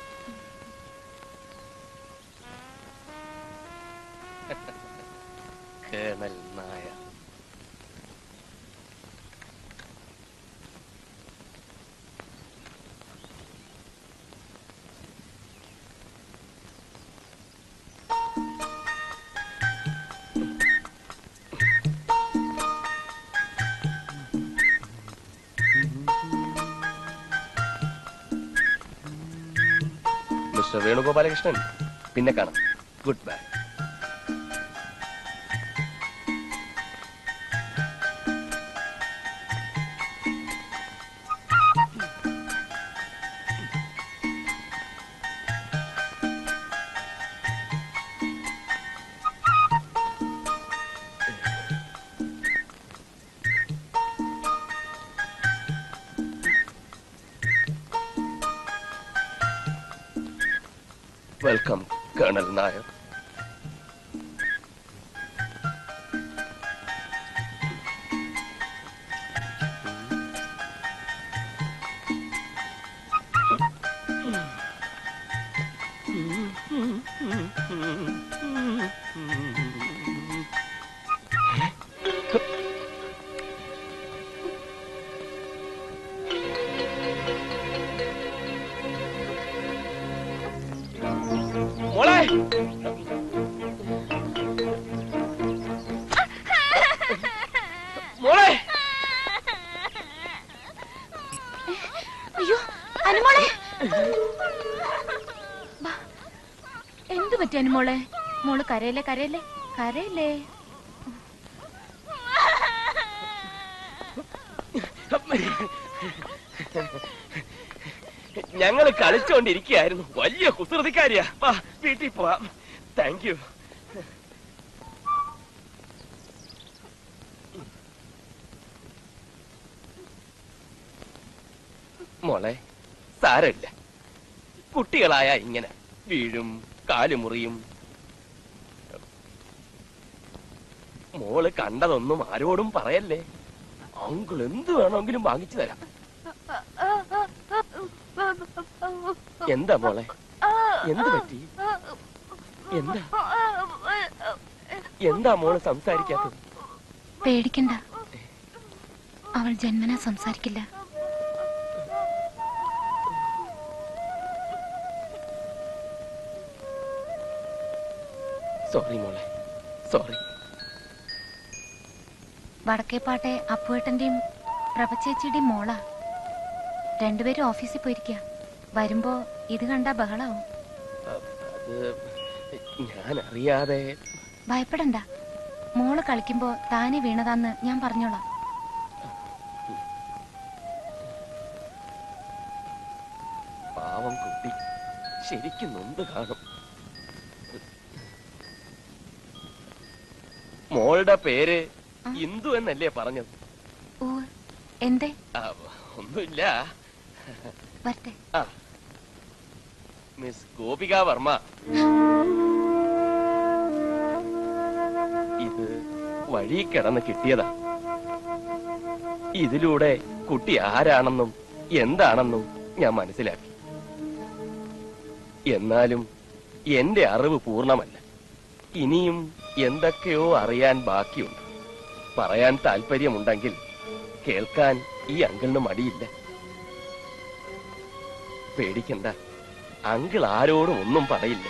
കേണൽ നായർ. മിസ്റ്റർ വേണുഗോപാലകൃഷ്ണൻ, പിന്നെ കാണാം. Good bye. Welcome colonel Nair. മോളെ, മോളെ. അയ്യോ, അനുമോളെ. എന്തു പറ്റി അനുമോളെ? മോള് കരയല്ലേ, കരയല്ലേ, കരയല്ലേ. ഞങ്ങള് കളിച്ചോണ്ടിരിക്കുകയായിരുന്നു. വലിയ കുസൃതിക്കാരിയാ. വാ, വീട്ടിൽ പോവാം. Thank you. മോളെ, സാരമില്ല. കുട്ടികളായ ഇങ്ങനെ വീഴും, കാലുമുറിയും. മോള് കണ്ടതൊന്നും ആരോടും പറയല്ലേ. അങ്കിൾ എന്ത് വേണമെങ്കിലും വാങ്ങിച്ചു തരാം. എന്താ മോളെ, എന്ത് പറ്റി? എന്താ എന്താ മോള് സംസാരിക്കാത്തത്? പേടിക്കണ്ട, അവൾ ജന്മനാ സംസാരിക്കില്ല. സോറി മോളെ, സോറി. വടക്കേപ്പാട്ടെ അപ്പുവേട്ടന്റെയും പ്രഭചേച്ചിയുടെയും മോളാ. രണ്ടുപേരും ഓഫീസിൽ പോയിരിക്കുക. വരുമ്പോ ഇത് കണ്ടാ ബഹളാവും. ഞാൻ അറിയാതെ. ഭയപ്പെടണ്ട, മോള് കളിക്കുമ്പോ താനെ വീണതാന്ന് ഞാൻ പറഞ്ഞോളാം. പാവം കുട്ടി ശരിക്കും നൊന്ത് കാണും. മോളുടെ പേര് ഇന്ദു എന്നല്ലേ പറഞ്ഞത്? എന്തേ? ഒന്നുമില്ല. വരട്ടെ. മിസ് ഗോപിക വർമ്മ, ഇത് വഴി കിടന്ന് കിട്ടിയതാ. ഇതിലൂടെ കുട്ടി ആരാണെന്നും എന്താണെന്നും ഞാൻ മനസ്സിലാക്കി. എന്നാലും എന്റെ അറിവ് പൂർണ്ണമല്ല. ഇനിയും എന്തൊക്കെയോ അറിയാൻ ബാക്കിയുണ്ട്. പറയാൻ താല്പര്യമുണ്ടെങ്കിൽ കേൾക്കാൻ ഈ അങ്കിളിന് മടിയില്ല. പേടിക്കണ്ട, അങ്കിൾ ആരോടും ഒന്നും പറയില്ല.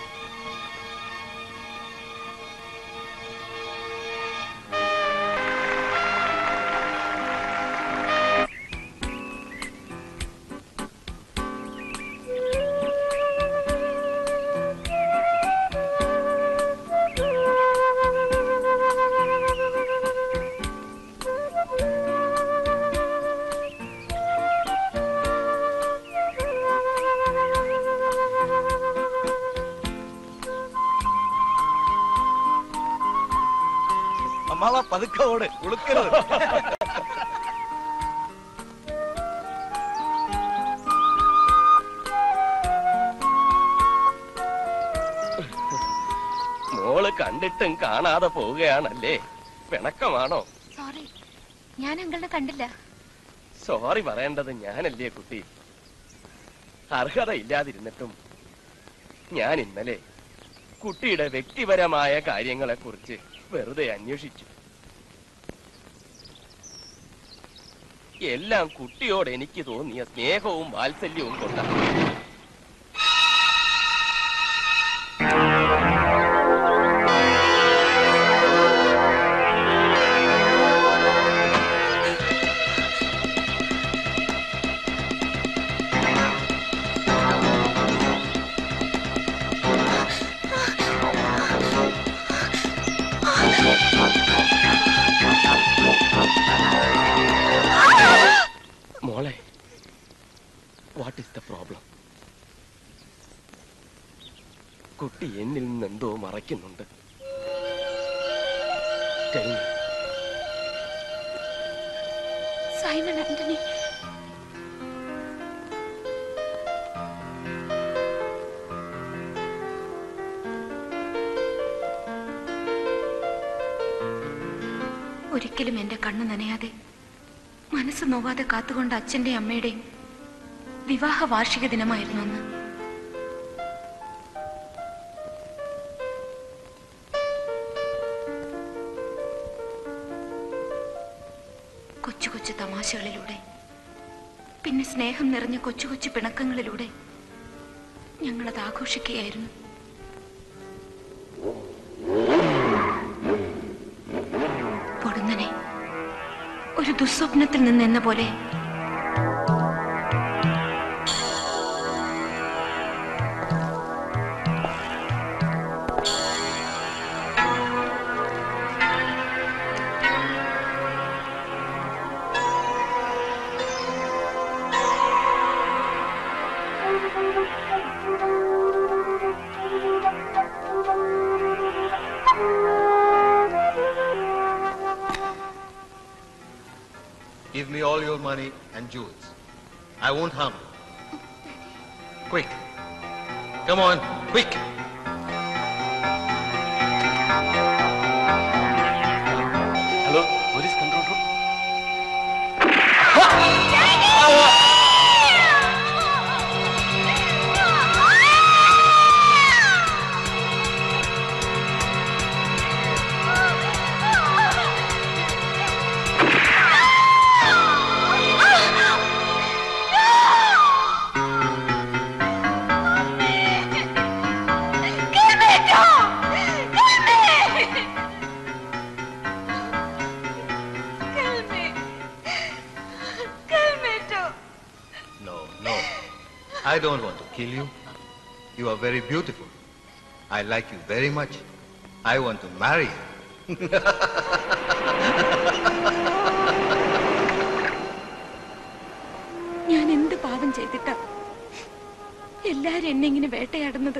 പതുക്കെ ഓട്, ഉളുക്കരുത്. മോള് കണ്ടിട്ടും കാണാതെ പോവുകയാണല്ലേ? പിണക്കമാണോ? സോറി, ഞാൻ അങ്കിളിനെ കണ്ടില്ല. സോറി പറയേണ്ടത് ഞാനല്ലേ കുട്ടി? അർഹത ഇല്ലാതിരുന്നിട്ടും ഞാൻ ഇന്നലെ കുട്ടിയുടെ വ്യക്തിപരമായ കാര്യങ്ങളെ കുറിച്ച് വെറുതെ അന്വേഷിച്ചു. എല്ലാം കുട്ടിയോട് എനിക്ക് തോന്നിയ സ്നേഹവും വാത്സല്യവും കൊണ്ടാണ്. മോളെ, വാട്ട് ഈസ് ദ പ്രോബ്ലം? കുട്ടി എന്നിൽ നിന്ന് എന്തോ മറയ്ക്കുന്നുണ്ട്. സൈമൺ ആന്റണി, ഒരിക്കലും എന്റെ കണ്ണു നനയാതെ മനസ്സ് നോവാതെ കാത്തുകൊണ്ട് അച്ഛന്റെയും അമ്മയുടെയും വിവാഹ വാർഷിക ദിനമായിരുന്നു അന്ന്. കൊച്ചു കൊച്ചു തമാശകളിലൂടെ, പിന്നെ സ്നേഹം നിറഞ്ഞ കൊച്ചു കൊച്ചു പിണക്കങ്ങളിലൂടെ ഞങ്ങളത് ആഘോഷിക്കുകയായിരുന്നു. പൊടുന്നനെ ഒരു ദുസ്വപ്നത്തിൽ നിന്നെന്ന പോലെ Give me all your money and jewels. I won't harm you. Quick. Come on, quick. Hello, police control room. I don't want to kill you. You are very beautiful. I like you very much. I want to marry you. ഞാൻ എന്ത് പാപം ചെയ്തിട്ടാ എല്ലാരും എന്നെ ഇങ്ങനെ വേട്ടയാടുന്നത്?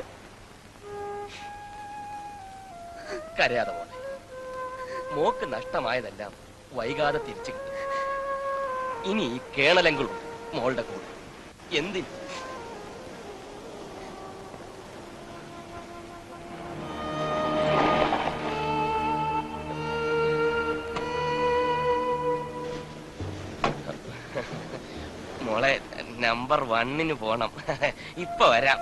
കരയാതെ മോനെ, mock നഷ്ടമായതെല്ലാം വൈകാതെ തിരിച്ചു കിട്ടും. ഇനി ഈ കേണലെങ്കിലും മോളുടെ കൂടെ എന്തിന്? മോളെ നമ്പർ 1 പോണം. ഇപ്പൊ വരാം.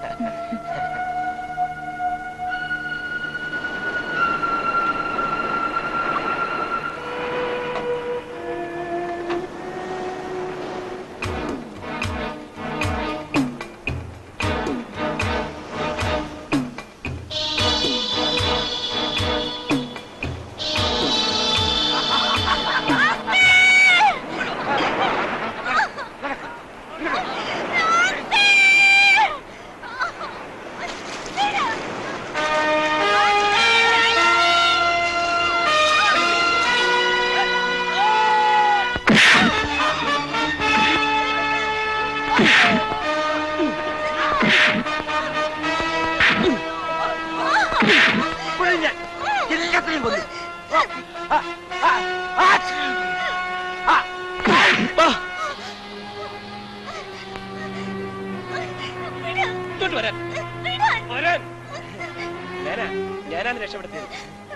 ഞാനാണ് രക്ഷപ്പെടുത്തിയത്.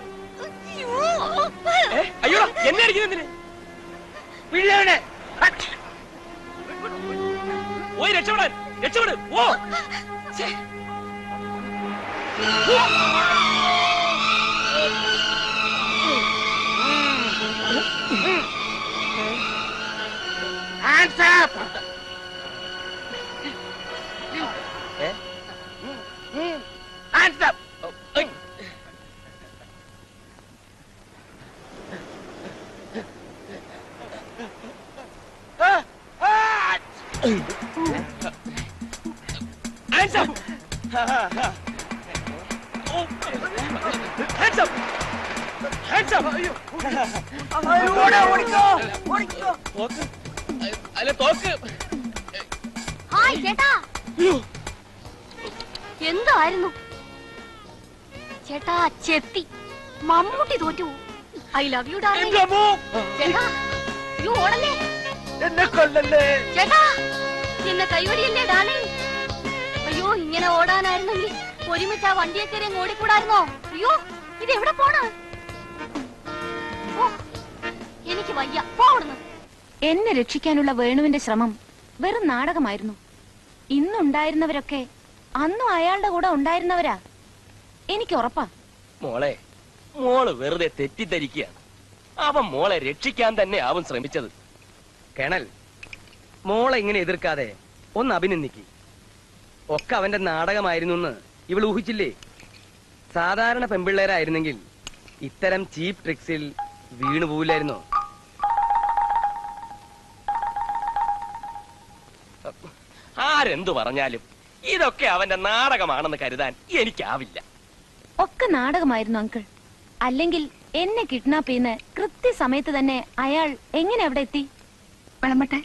അയ്യോ എന്നെ അടിക്കുന്നതിന് പോയി രക്ഷപ്പെടാൻ. രക്ഷപ്പെട്. ഓ എന്തായിരുന്നു ചേട്ടാ? ചെത്തി മമ്മൂട്ടി തോറ്റു. I love you darling. ചേട്ടാ യു ഓടല്ലേ, എന്നെ കൊല്ലല്ലേ ചേട്ടാ, എന്നെ കൈവടിയല്ലേ ഡാർലിംഗ്. അയ്യോ ഇങ്ങനെ ഓടാനായിരുന്നെങ്കിൽ ഒരുമിച്ച് ആ വണ്ടിയെ കയറി ഓടിക്കൂടായിരുന്നോ? അയ്യോ ഇത് എവിടെ പോണ? എനിക്ക് വയ്യ, പോടുന്നു. എന്നെ രക്ഷിക്കാനുള്ള വേണുവിന്റെ ശ്രമം വെറും നാടകമായിരുന്നു. ഇന്നുണ്ടായിരുന്നവരൊക്കെ അന്നും അയാളുടെ കൂടെ ഉണ്ടായിരുന്നവരാ, എനിക്ക് ഉറപ്പാ. മോളെ, മോള് വെറുതെ തെറ്റിദ്ധരിക്കുകയാണ്. അവൻ മോളെ രക്ഷിക്കാൻ തന്നെ ആവും ശ്രമിച്ചത്. കേണൽ, മോളെ ഇങ്ങനെ എതിർക്കാതെ ഒന്ന് അഭിനന്ദിക്ക്. ഒക്കെ അവന്റെ നാടകമായിരുന്നു എന്ന് ഇവൾ ഊഹിച്ചില്ലേ? സാധാരണ പെൺപിള്ളേരായിരുന്നെങ്കിൽ ഇത്തരം ചീപ്പ് ട്രിക്സിൽ വീണു പോവില്ലായിരുന്നോ? ആരെന്തു പറഞ്ഞാലും ഇതൊക്കെ അവന്റെ നാടകമാണെന്ന് കരുതാൻ എനിക്കാവില്ല. ഒക്കെ നാടകമായിരുന്നു അങ്കിൾ. അല്ലെങ്കിൽ എന്നെ കിഡ്നാപ്പ് ചെയ്യുന്ന കൃത്യസമയത്ത് തന്നെ അയാൾ എങ്ങനെ അവിടെ എത്തി? വിളമ്പട്ടെ?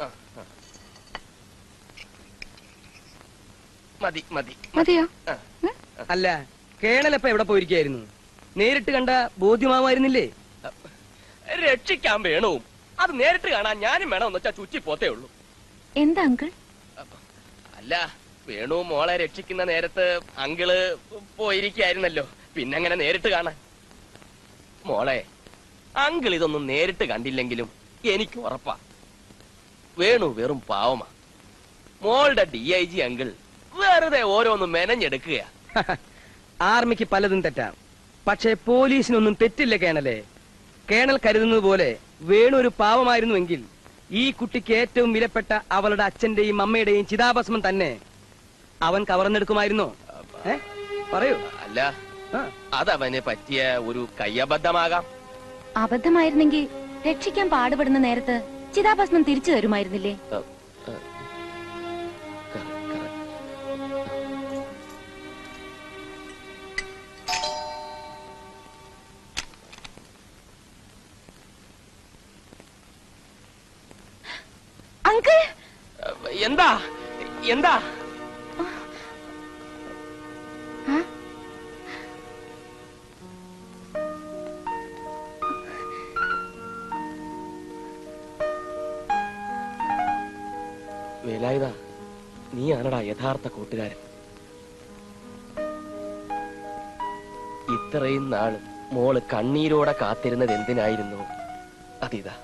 മതി മതി മതിയോ? അല്ല, കേണലപ്പ എവിടെ പോയിരിക്കായിരുന്നു? നേരിട്ട് കണ്ട ബോധ്യമാവായിരുന്നില്ലേ? രക്ഷിക്കാൻ വേണവും അത് നേരിട്ട് കാണാൻ ഞാനും വേണമെന്ന് വെച്ചാ ചുറ്റി പോത്തേ ഉള്ളൂ. എന്താ അങ്കിൾ? അല്ല, വേണു മോളെ രക്ഷിക്കുന്ന നേരത്ത് അങ്കിള് പോയിരിക്കായിരുന്നല്ലോ, പിന്നെങ്ങനെ നേരിട്ട് കാണാൻ? മോളെ, അങ്കിൾ ഇതൊന്നും നേരിട്ട് കണ്ടില്ലെങ്കിലും എനിക്ക് ഉറപ്പാ വേണു വെറും പാവമാ. മോളുടെ DIG അങ്കിൾ വെറുതെ ഓരോന്നും മെനഞ്ഞെടുക്കുകയാ. ആർമിക്ക് പലതും തെറ്റാം, പക്ഷേ പോലീസിനൊന്നും തെറ്റില്ല കേണലേ. കേണൽ കരുതുന്നത് പോലെ വേണു ഒരു പാവമായിരുന്നുവെങ്കിൽ ഈ കുട്ടിക്ക് ഏറ്റവും വിലപ്പെട്ട അവളുടെ അച്ഛന്റെയും അമ്മയുടെയും ചിതാഭസ്മം തന്നെ അവൻ കവർന്നെടുക്കുമായിരുന്നോ? പറയൂ. അല്ല, അതവന് പറ്റിയ ഒരു കയ്യബദ്ധമാകാം. അബദ്ധമായിരുന്നെങ്കിൽ രക്ഷിക്കാൻ പാടുപെടുന്ന നേരത്ത് ചിതാഭസ്മം തിരിച്ചു തരുമായിരുന്നില്ലേ? അങ്കിൾ എന്താ എന്താ വേലായുധ, നീയാണടാ യഥാർത്ഥ കൂട്ടുകാരൻ. ഇത്രയും നാള് മോള് കണ്ണീരോടെ കാത്തിരുന്നത് എന്തിനായിരുന്നു? അതിതാ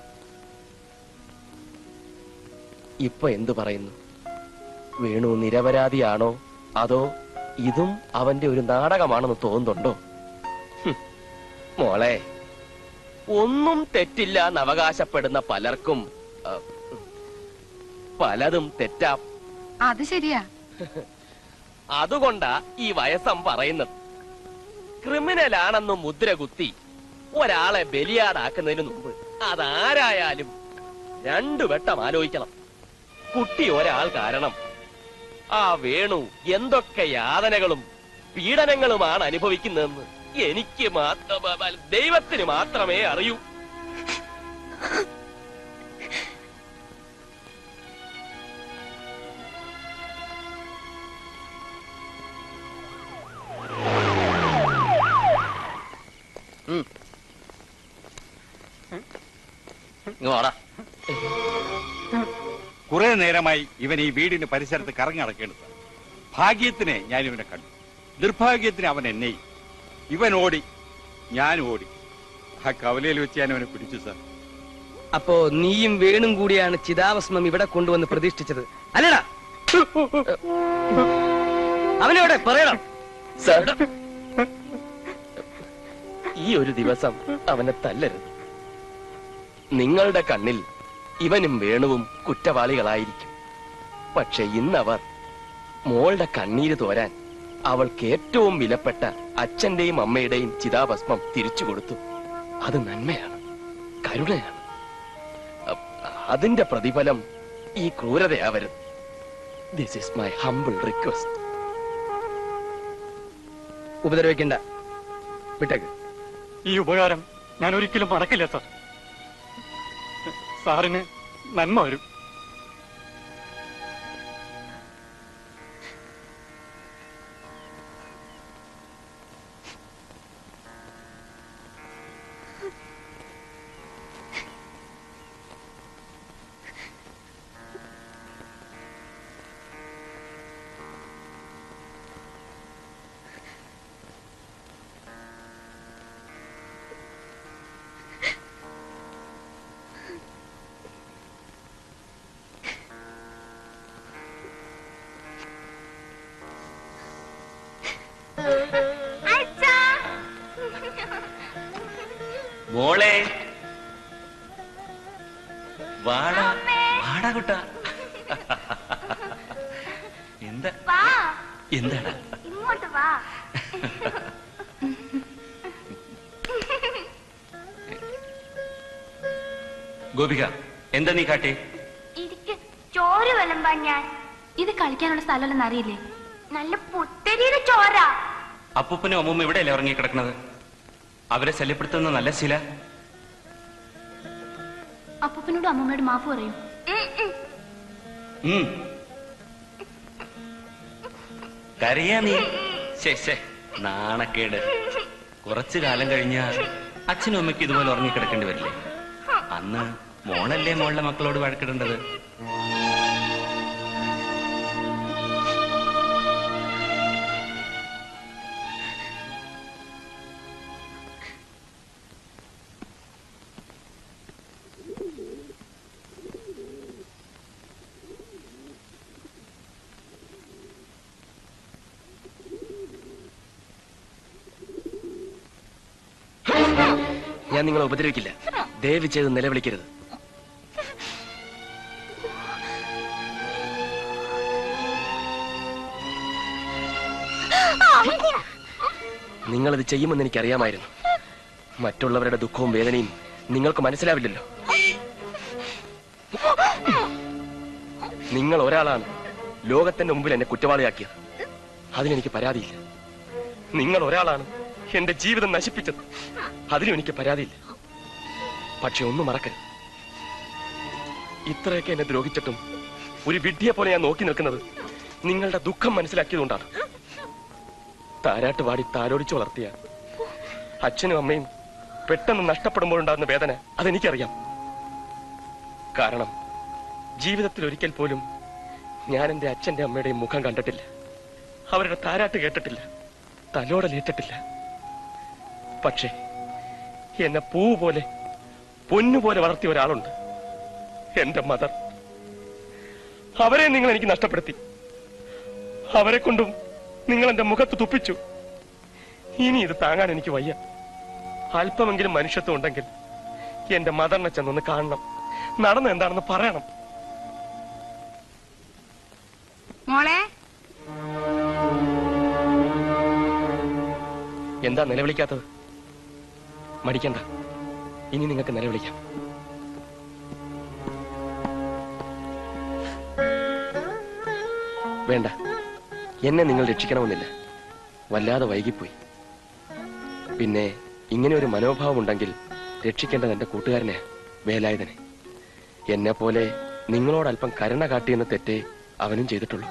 ഇപ്പൊ എന്തു പറയുന്നു? വേണു നിരപരാധിയാണോ അതോ ഇതും അവന്റെ ഒരു നാടകമാണെന്ന് തോന്നുന്നുണ്ടോ? മോളെ, ഒന്നും തെറ്റില്ല എന്ന് അവകാശപ്പെടുന്ന പലർക്കും പലതും തെറ്റാം. അത് ശരിയാ. അതുകൊണ്ടാ ഈ വയസ്സം പറയുന്നത്. ക്രിമിനലാണെന്ന് മുദ്ര കുത്തി ഒരാളെ ബലിയാടാക്കുന്നതിന് മുമ്പ് അതാരായാലും രണ്ടു വട്ടം ആലോചിക്കണം. കുട്ടി ഒരാൾ കാരണം ആ വേണു എന്തൊക്കെ യാതനകളും പീഡനങ്ങളുമാണ് അനുഭവിക്കുന്നതെന്ന് എനിക്ക് ദൈവത്തിന് മാത്രമേ അറിയൂ. കുറെ നേരമായി ഇവൻ ഈ വീടിന് പരിസരത്ത് കറങ്ങി നടക്കേണ്ടത്. ഭാഗ്യത്തിന് ഞാൻ ഇവനെ കണ്ടു, നിർഭാഗ്യത്തിന് അവൻ എന്നെയും. ഇവൻ ഓടി, ഞാൻ ഓടി. ആ കവലയിൽ വെച്ച് ഞാൻ അവനെ പിടിച്ചു സാർ. അപ്പോ നീയും വേണും കൂടിയാണ് ചിതാഭസ്മം ഇവിടെ കൊണ്ടുവന്ന് പ്രതിഷ്ഠിച്ചത് അല്ലടാ? അവനോടെ പറയണം. ഈ ഒരു ദിവസം അവനെ തല്ലരുത്. നിങ്ങളുടെ കണ്ണിൽ ഇവനും വേണുവും കുറ്റവാളികളായിരിക്കും. പക്ഷെ ഇന്നവർ മോളുടെ കണ്ണീര് തോരാൻ അവൾക്ക് ഏറ്റവും വിലപ്പെട്ട അച്ഛന്റെയും അമ്മയുടെയും ചിതാഭസ്മം തിരിച്ചു കൊടുത്തു. അത് നന്മയാണ്, കരുണയാണ്. അതിന്റെ പ്രതിഫലം ഈ ക്രൂരതയാവരുത്. This is my humble request. ഉപദ്രവിക്കണ്ട, വിട്ടേക്ക്. ഈ ഉപകാരം ഞാൻ ഒരിക്കലും മറക്കില്ല സാർ. സാറിന് നന്മ വരും. മോളെ വാടാ വാടാ കുട്ട. എന്താ എന്താടാ? ഇങ്ങോട്ട് വാ. ഗോപിക, എന്താ നീ കാട്ടി? ഇരിക്ക്, ചോറ് വിളമ്പാൻ ഞാൻ. ഇത് കളിക്കാനുള്ള സ്ഥലമല്ലെന്ന് അറിയില്ലേ? നല്ല പുത്തരിയുടെ ചോര. അപ്പൂപ്പനും അമ്മൂമ്മ ഇവിടെയല്ലേ ഉറങ്ങിക്കിടക്കുന്നത്? അവരെ ശല്യപ്പെടുത്തുന്ന നല്ല ശീല. അപ്പൂപ്പനോടും അമ്മൂമ്മയോട് മാഫ് പറയും. കരയാ നീ? ശേ, നാണക്കേട്. കുറച്ചു കാലം കഴിഞ്ഞാൽ അച്ഛനും അമ്മയ്ക്ക് ഇതുപോലെ ഉറങ്ങിക്കിടക്കേണ്ടി വരില്ലേ? അന്ന് മോളല്ലേ മോളുടെ മക്കളോട് വഴക്കിടേണ്ടത്? ഞാൻ നിങ്ങളെ ഉപദ്രവിക്കില്ല. ദയവ് ചെയ്ത് നിലവിളിക്കരുത്. നിങ്ങളിത് ചെയ്യുമെന്ന് എനിക്കറിയാമായിരുന്നു. മറ്റുള്ളവരുടെ ദുഃഖവും വേദനയും നിങ്ങൾക്ക് മനസ്സിലാവില്ലല്ലോ. നിങ്ങൾ ഒരാളാണ് ലോകത്തിന്റെ മുമ്പിൽ എന്നെ കുറ്റവാളിയാക്കിയത്. അതിനെനിക്ക് പരാതിയില്ല. നിങ്ങൾ ഒരാളാണ് എന്റെ ജീവിതം നശിപ്പിച്ചത്. അതിനും എനിക്ക് പരാതിയില്ല. പക്ഷെ ഒന്നും മറക്കരുത്, ഇത്രയൊക്കെ എന്നെ ദ്രോഹിച്ചിട്ടും ഒരു വിഡ്ഢിയെ പോലെ ഞാൻ നോക്കി നിൽക്കുന്നത് നിങ്ങളുടെ ദുഃഖം മനസ്സിലാക്കിയതുകൊണ്ടാണ്. താരാട്ട് പാടി താരോടിച്ചു വളർത്തിയ അച്ഛനും അമ്മയും പെട്ടെന്ന് നഷ്ടപ്പെടുമ്പോഴുണ്ടാകുന്ന വേദന അതെനിക്കറിയാം. കാരണം ജീവിതത്തിൽ ഒരിക്കൽ പോലും ഞാൻ എന്റെ അച്ഛന്റെ അമ്മയുടെയും മുഖം കണ്ടിട്ടില്ല, അവരുടെ താരാട്ട് കേട്ടിട്ടില്ല, തലോടലേറ്റിട്ടില്ല. പക്ഷേ എന്നെ പൂ പോലെ പൊന്നുപോലെ വളർത്തിയ ഒരാളുണ്ട്, എന്റെ മദർ. അവരെ നിങ്ങൾ എനിക്ക് നഷ്ടപ്പെടുത്തി. അവരെ കൊണ്ടും നിങ്ങൾ എന്റെ മുഖത്ത് തുപ്പിച്ചു. ഇനി ഇത് താങ്ങാൻ എനിക്ക് വയ്യ. അല്പമെങ്കിലും മനുഷ്യത്വം ഉണ്ടെങ്കിൽ എന്റെ മദറിനെ ചെന്നൊന്ന് കാണണം, നടന്ന് എന്താണെന്ന് പറയണം. മോളെ, എന്താ നിലവിളിക്കാത്തത്? മടിക്കണ്ട, ഇനി നിങ്ങൾക്ക് നിലവിളിക്കാം. വേണ്ട, എന്നെ നിങ്ങൾ രക്ഷിക്കണമെന്നില്ല. വല്ലാതെ വൈകിപ്പോയി. പിന്നെ ഇങ്ങനെ ഒരു മനോഭാവം ഉണ്ടെങ്കിൽ രക്ഷിക്കേണ്ടത് എന്റെ കൂട്ടുകാരനെ, വേലായുധനെ. എന്നെ പോലെ നിങ്ങളോടല്പം കരുണ കാട്ടിയെന്ന തെറ്റേ അവനും ചെയ്തിട്ടുള്ളൂ.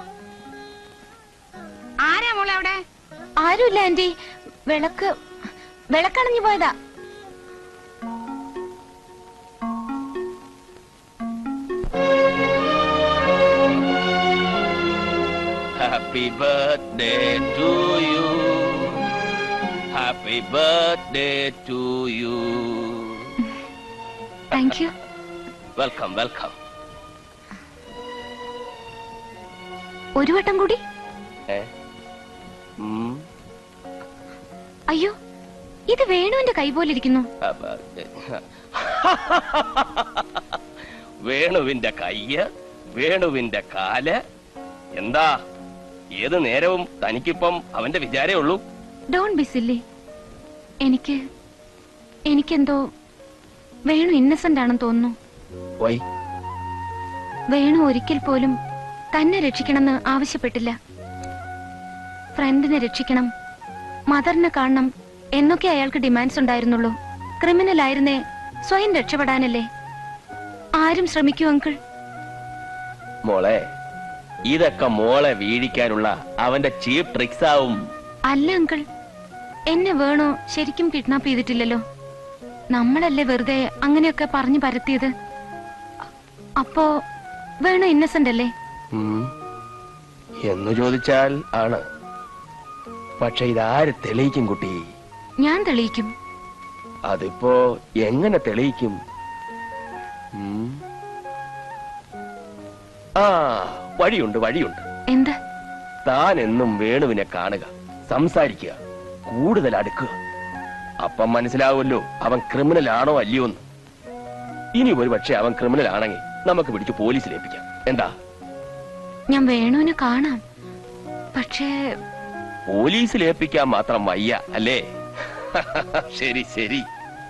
ആരാ മോളെ അവിടെ? ആരുമില്ല ആന്റി, വിളക്കണഞ്ഞു പോയതാ. Happy birthday to you. Happy birthday to you. Thank you. Welcome, welcome. ഒരു വട്ടം കൂടി. അയ്യോ, ഇത് വേണുവിന്റെ കൈ പോലെ ഇരിക്കുന്നു. വേണുവിന്റെ കയ്യ്, വേണുവിന്റെ കാല്. എന്താ ഏത് നേരവും തനിക്കിപ്പം അവന്റെ വിചാരേ ഉള്ളൂ? Don't be silly. എനിക്കെന്തോ വേണു ഇന്നസെന്റ് ആണെന്ന് തോന്നുന്നു. വേണു ഒരിക്കൽ പോലും തന്നെ രക്ഷിക്കണമെന്ന് ആവശ്യപ്പെട്ടില്ല. ഫ്രണ്ടിനെ രക്ഷിക്കണം, മദറിനെ കാണണം എന്നൊക്കെ അയാൾക്ക് ഡിമാൻഡ്സ് ഉണ്ടായിരുന്നുള്ളൂ. ക്രിമിനൽ ആയിരുന്നേ സ്വയം രക്ഷപ്പെടാനല്ലേ. ആരും ശ്രമിക്കൂ അങ്കിൾ. മോളെ, ഇതൊക്കെ മോളെ വീഴിക്കാനുള്ള അവന്റെ ചീപ്പ് ട്രിക്സ് ആവും. അല്ല അങ്കിൾ, എന്നെ വേണോ ശരിക്കും കിഡ്നാപ്പ് ചെയ്തിട്ടില്ലല്ലോ. നമ്മളല്ലേ വെറുതെ അങ്ങനെയൊക്കെ പറഞ്ഞു പരത്തിയത്. അപ്പോ വേണോ ഇന്നസെന്റ് അല്ലേ? എന്ന് ചോദിച്ചാൽ ആണ്. പക്ഷെ ഇതാര് തെളിയിക്കും കുട്ടി? ഞാൻ തെളിയിക്കും. അതിപ്പോ എങ്ങനെ തെളിയിക്കും? ആ, വഴിയുണ്ട്, വഴിയുണ്ട്. എന്താ? താൻ എന്നും വേണുവിനെ കാണുക, സംസാരിക്കുക, കൂടുതൽ അടുക്കുക. അപ്പം മനസ്സിലാവുമല്ലോ അവൻ ക്രിമിനൽ ആണോ അല്ലയോ എന്ന്. ഇനി ഒരു പക്ഷെ അവൻ ക്രിമിനൽ ആണെങ്കിൽ നമുക്ക് പിടിച്ച് പോലീസിലേൽപ്പിക്കാം. എന്താ? ഞാൻ വേണുവിനെ കാണാം, പക്ഷേ പോലീസിലേൽപ്പിക്കാൻ മാത്രം വയ്യ അല്ലേ? ശരി ശരി.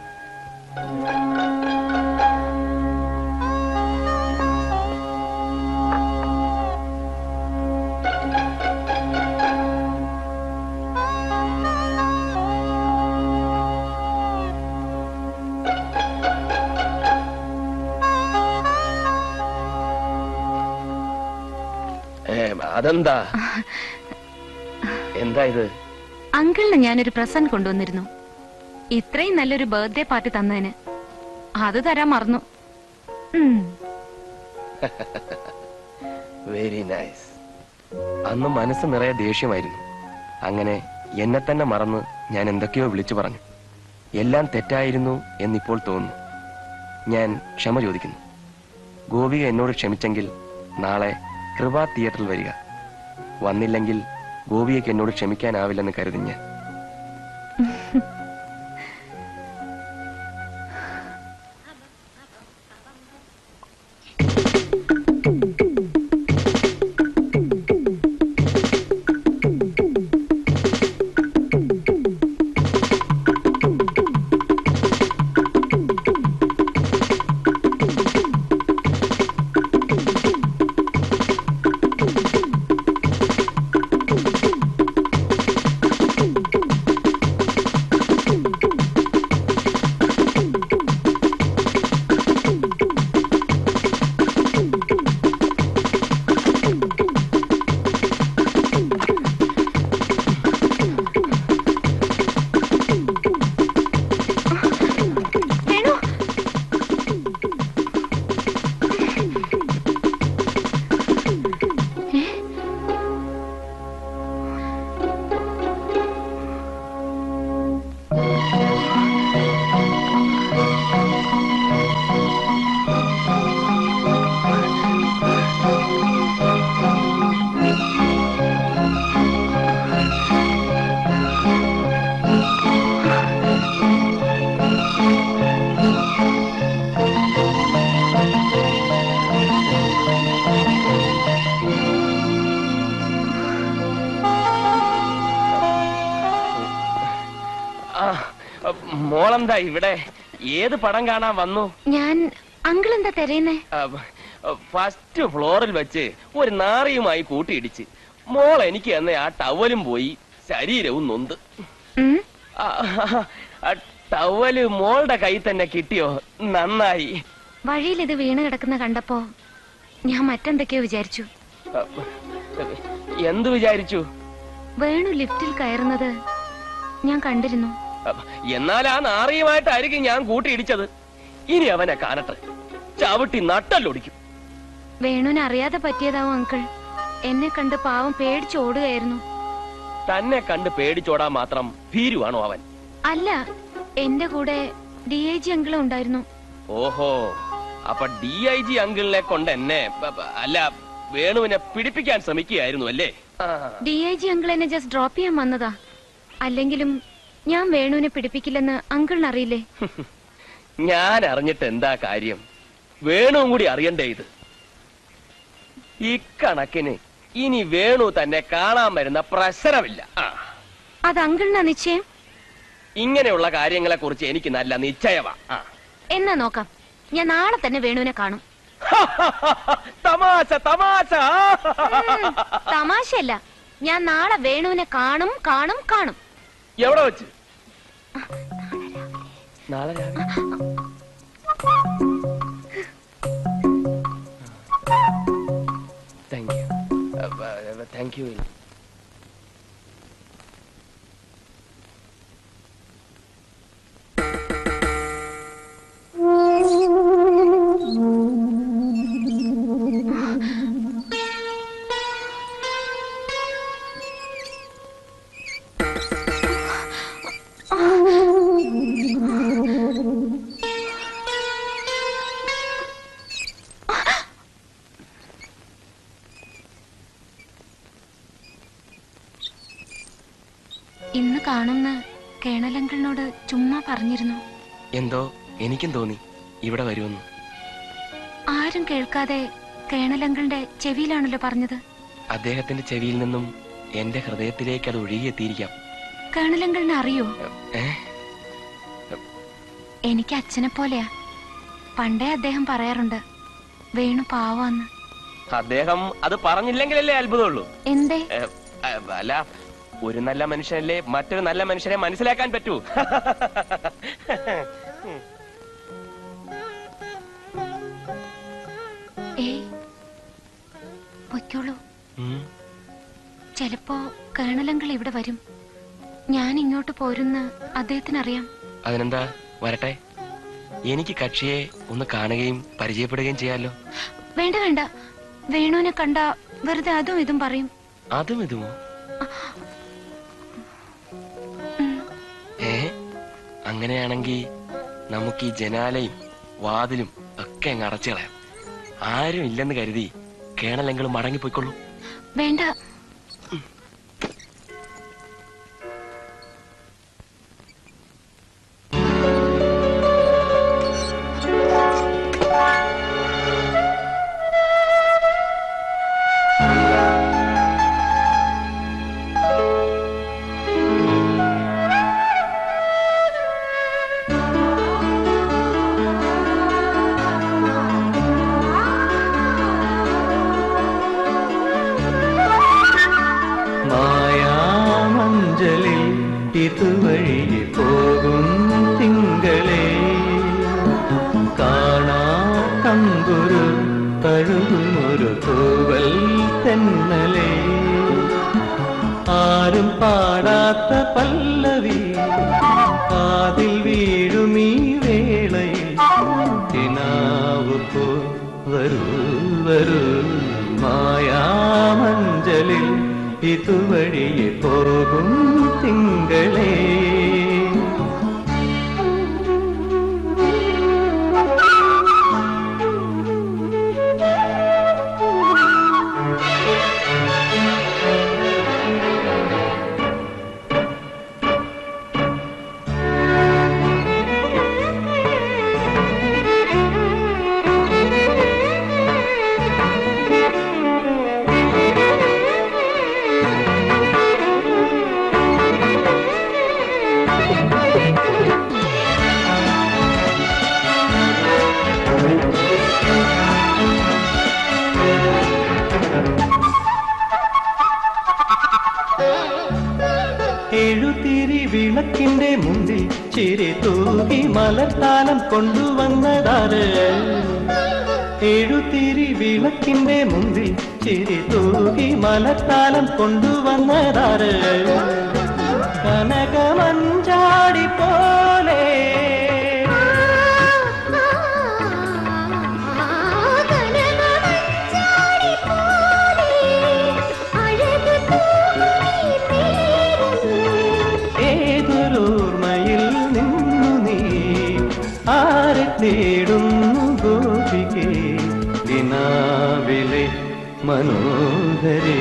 അതെന്താ? എന്താ ഇത്? അങ്കിളിന് ഞാനൊരു പ്രസന്റ് കൊണ്ടുവന്നിരുന്നു. ഇത്രയും നല്ലൊരു ബർത്ത്ഡേ പാർട്ടി തന്നതിന്. അത് തരാൻ മറന്നു. Very nice. അന്ന് മനസ്സ് നിറയെ ദേഷ്യമായിരുന്നു. അങ്ങനെ എന്നെ തന്നെ മറന്ന് ഞാൻ എന്തൊക്കെയോ വിളിച്ചു പറഞ്ഞു. എല്ലാം തെറ്റായിരുന്നു എന്നിപ്പോൾ തോന്നുന്നു. ഞാൻ ക്ഷമ ചോദിക്കുന്നു. ഗോപിക എന്നോട് ക്ഷമിച്ചെങ്കിൽ നാളെ കൃപ തിയേറ്ററിൽ വരിക. വന്നില്ലെങ്കിൽ ഗോപികയ്ക്ക് എന്നോട് ക്ഷമിക്കാനാവില്ലെന്ന് കരുതി ഞാൻ. മോളെന്താ ഇവിടെ? ഏത് പടം കാണാൻ വന്നു? ഞാൻ അങ്കിൾ എന്താ തെരയുന്നേ? ഫസ്റ്റ് ഫ്ലോറിൽ വെച്ച് ഒരു നാറിയുമായി കൂട്ടിയിടിച്ച് മോൾ എനിക്ക് തന്നെ ആ ടവലും പോയി, ശരീരവും നൊന്ത്. ടവല് മോളുടെ കൈ തന്നെ കിട്ടിയോ? നന്നായി. വഴിയിൽ ഇത് വീണ് കിടക്കുന്ന കണ്ടപ്പോ ഞാൻ മറ്റെന്തൊക്കെയോ വിചാരിച്ചു. എന്ത് വിചാരിച്ചു? വേണു ലിഫ്റ്റിൽ കയറുന്നത് ഞാൻ കണ്ടിരുന്നു. എന്നാൽ ആ നാറിയുമായിട്ടായിരിക്കും ഞാൻ കൂട്ടിയിടിച്ചത്. ഇനി അവനെ കാണട്ടെ, ചവിട്ടി നട്ടല്ലൊടിക്കും. വേണുവിനെ അറിയാതെ പറ്റിയതാവും അങ്കിൾ. എന്നെ കണ്ട് പാവം പേടിച്ചോടുകയായിരുന്നു. തന്നെ കണ്ട് പേടിച്ചോടാൻ മാത്രം ഭീരുവാണോ അവൻ? അല്ല, എന്റെ കൂടെ DIG അങ്കിളും ഉണ്ടായിരുന്നു. ഓഹോ, അപ്പൊ DIG അങ്കിളിനെ കൊണ്ട് എന്നെ അല്ല വേണുവിനെ പിടിപ്പിക്കാൻ ശ്രമിക്കുകയായിരുന്നു അല്ലേ? DIG അങ്കിൾ എന്നെ ജസ്റ്റ് ഡ്രോപ്പ് ചെയ്യാൻ വന്നതാ. അല്ലെങ്കിലും ഞാൻ വേണുവിനെ പിടിപ്പിക്കില്ലെന്ന് അങ്കിളിന് അറിയില്ലേ? ഞാൻ അറിഞ്ഞിട്ട് എന്താ കാര്യം? വേണുവും കൂടി അറിയണ്ടേ ഇത്? ഇക്കണക്കിന് ഇനി വേണു തന്നെ കാണാൻ വരുന്ന പ്രശ്നമില്ല. അത് അങ്കിളിനാ നിശ്ചയം? ഇങ്ങനെയുള്ള കാര്യങ്ങളെ കുറിച്ച് എനിക്ക് നല്ല നിശ്ചയമാ. എന്നാ നോക്കാം, ഞാൻ നാളെ തന്നെ വേണുവിനെ കാണും. തമാശ തമാശ. തമാശയല്ല, ഞാൻ നാളെ വേണുവിനെ കാണും കാണും കാണും. എവിടെ വെച്ച്? നാളെ രാവിലെ. Thank you. ഇന്ന് കാണുന്ന കേണലങ്കിളിനോട് ചുമ്മാ പറഞ്ഞിരുന്നു. എന്തോ എനിക്കും തോന്നി ഇവിടെ വരുമെന്ന്. ആരും കേൾക്കാതെ കേണലങ്കിളിന്റെ ചെവിയിലാണല്ലോ പറഞ്ഞത്. അദ്ദേഹത്തിന്റെ ചെവിയിൽ നിന്നും എന്റെ ഹൃദയത്തിലേക്ക് അത് ഒഴുകിയെത്തിയിരിക്കാം. കേണലങ്കിളിനെ അറിയോ? എനിക്ക് അച്ഛനെ പോലെയാ. പണ്ടേ അദ്ദേഹം പറയാറുണ്ട് വേണു പാവാന്ന്. അദ്ദേഹം അത് പറഞ്ഞില്ലെങ്കിലല്ലേ അത്ഭുതമുള്ളൂ. എന്തേ? അല്ല, ഒരു നല്ല മനുഷ്യനല്ലേ മറ്റൊരു നല്ല മനുഷ്യനെ മനസ്സിലാക്കാൻ പറ്റൂ. പൊയ്ക്കോളൂ. ചിലപ്പോ കേണലങ്കിൾ ഇവിടെ വരും. ഞാൻ ഇങ്ങോട്ട് പോരുന്ന് അദ്ദേഹത്തിനറിയാം. അതിനെന്താ, വരട്ടെ. എനിക്ക് കക്ഷിയെ ഒന്ന് കാണുകയും പരിചയപ്പെടുകയും ചെയ്യാലോ. വേണ്ട വേണ്ട, വേണുവിനെ കണ്ട വെറുതെ അതും ഇതും പറയും. അതും ഇതുമോ? അങ്ങനെയാണെങ്കിൽ നമുക്ക് ഈ ജനാലയും വാതിലും ഒക്കെ അങ്ങ് അടച്ചു കളയാം. ആരും ഇല്ലെന്ന് കരുതി കേണലെങ്കിലും മടങ്ങിപ്പോയിക്കൊള്ളൂ. വേണ്ട. ഇതുവഴി പോകും തിങ്കളെ കാണാ കമ്പുരു തഴുകുമൊരു തൂവൽ തെന്നലെ ആരും പാടാത്ത പല്ലവി കാതിൽ വീഴുമീ വേളയിൽ കിനാവ് പോ വരൂ വരൂ മായാമഞ്ചലിൽ ഇതുവഴിയെ പോകും തിങ്കളേ തൂകി മലത്താലം കൊണ്ടുവന്നതാര് എഴുത്തിരി വിളക്കിന്റെ മുമ്പിൽ ചിരി തൂകി മലത്താലം കൊണ്ടുവന്നതാര് കനകമഞ്ചാടി പോലെ ഏതൊരോർമ്മയിൽ നിന്നു നീ ആരെ തേടുന്നു ഗോപികേ ദിനാവിലെ മനോഹരേ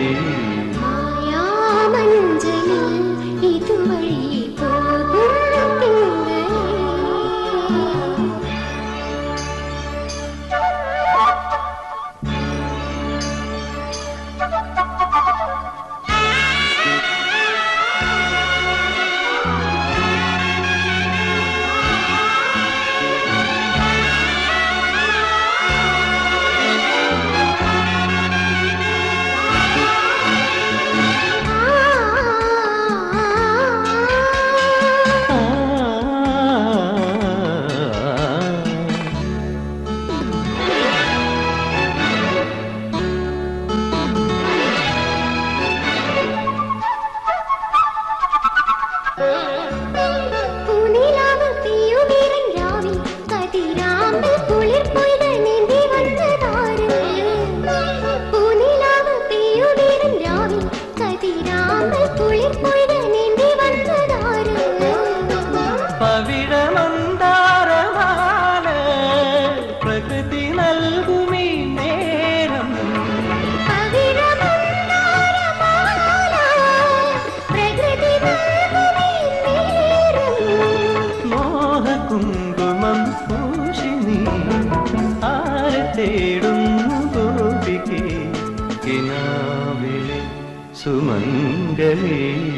സുമംഗലേ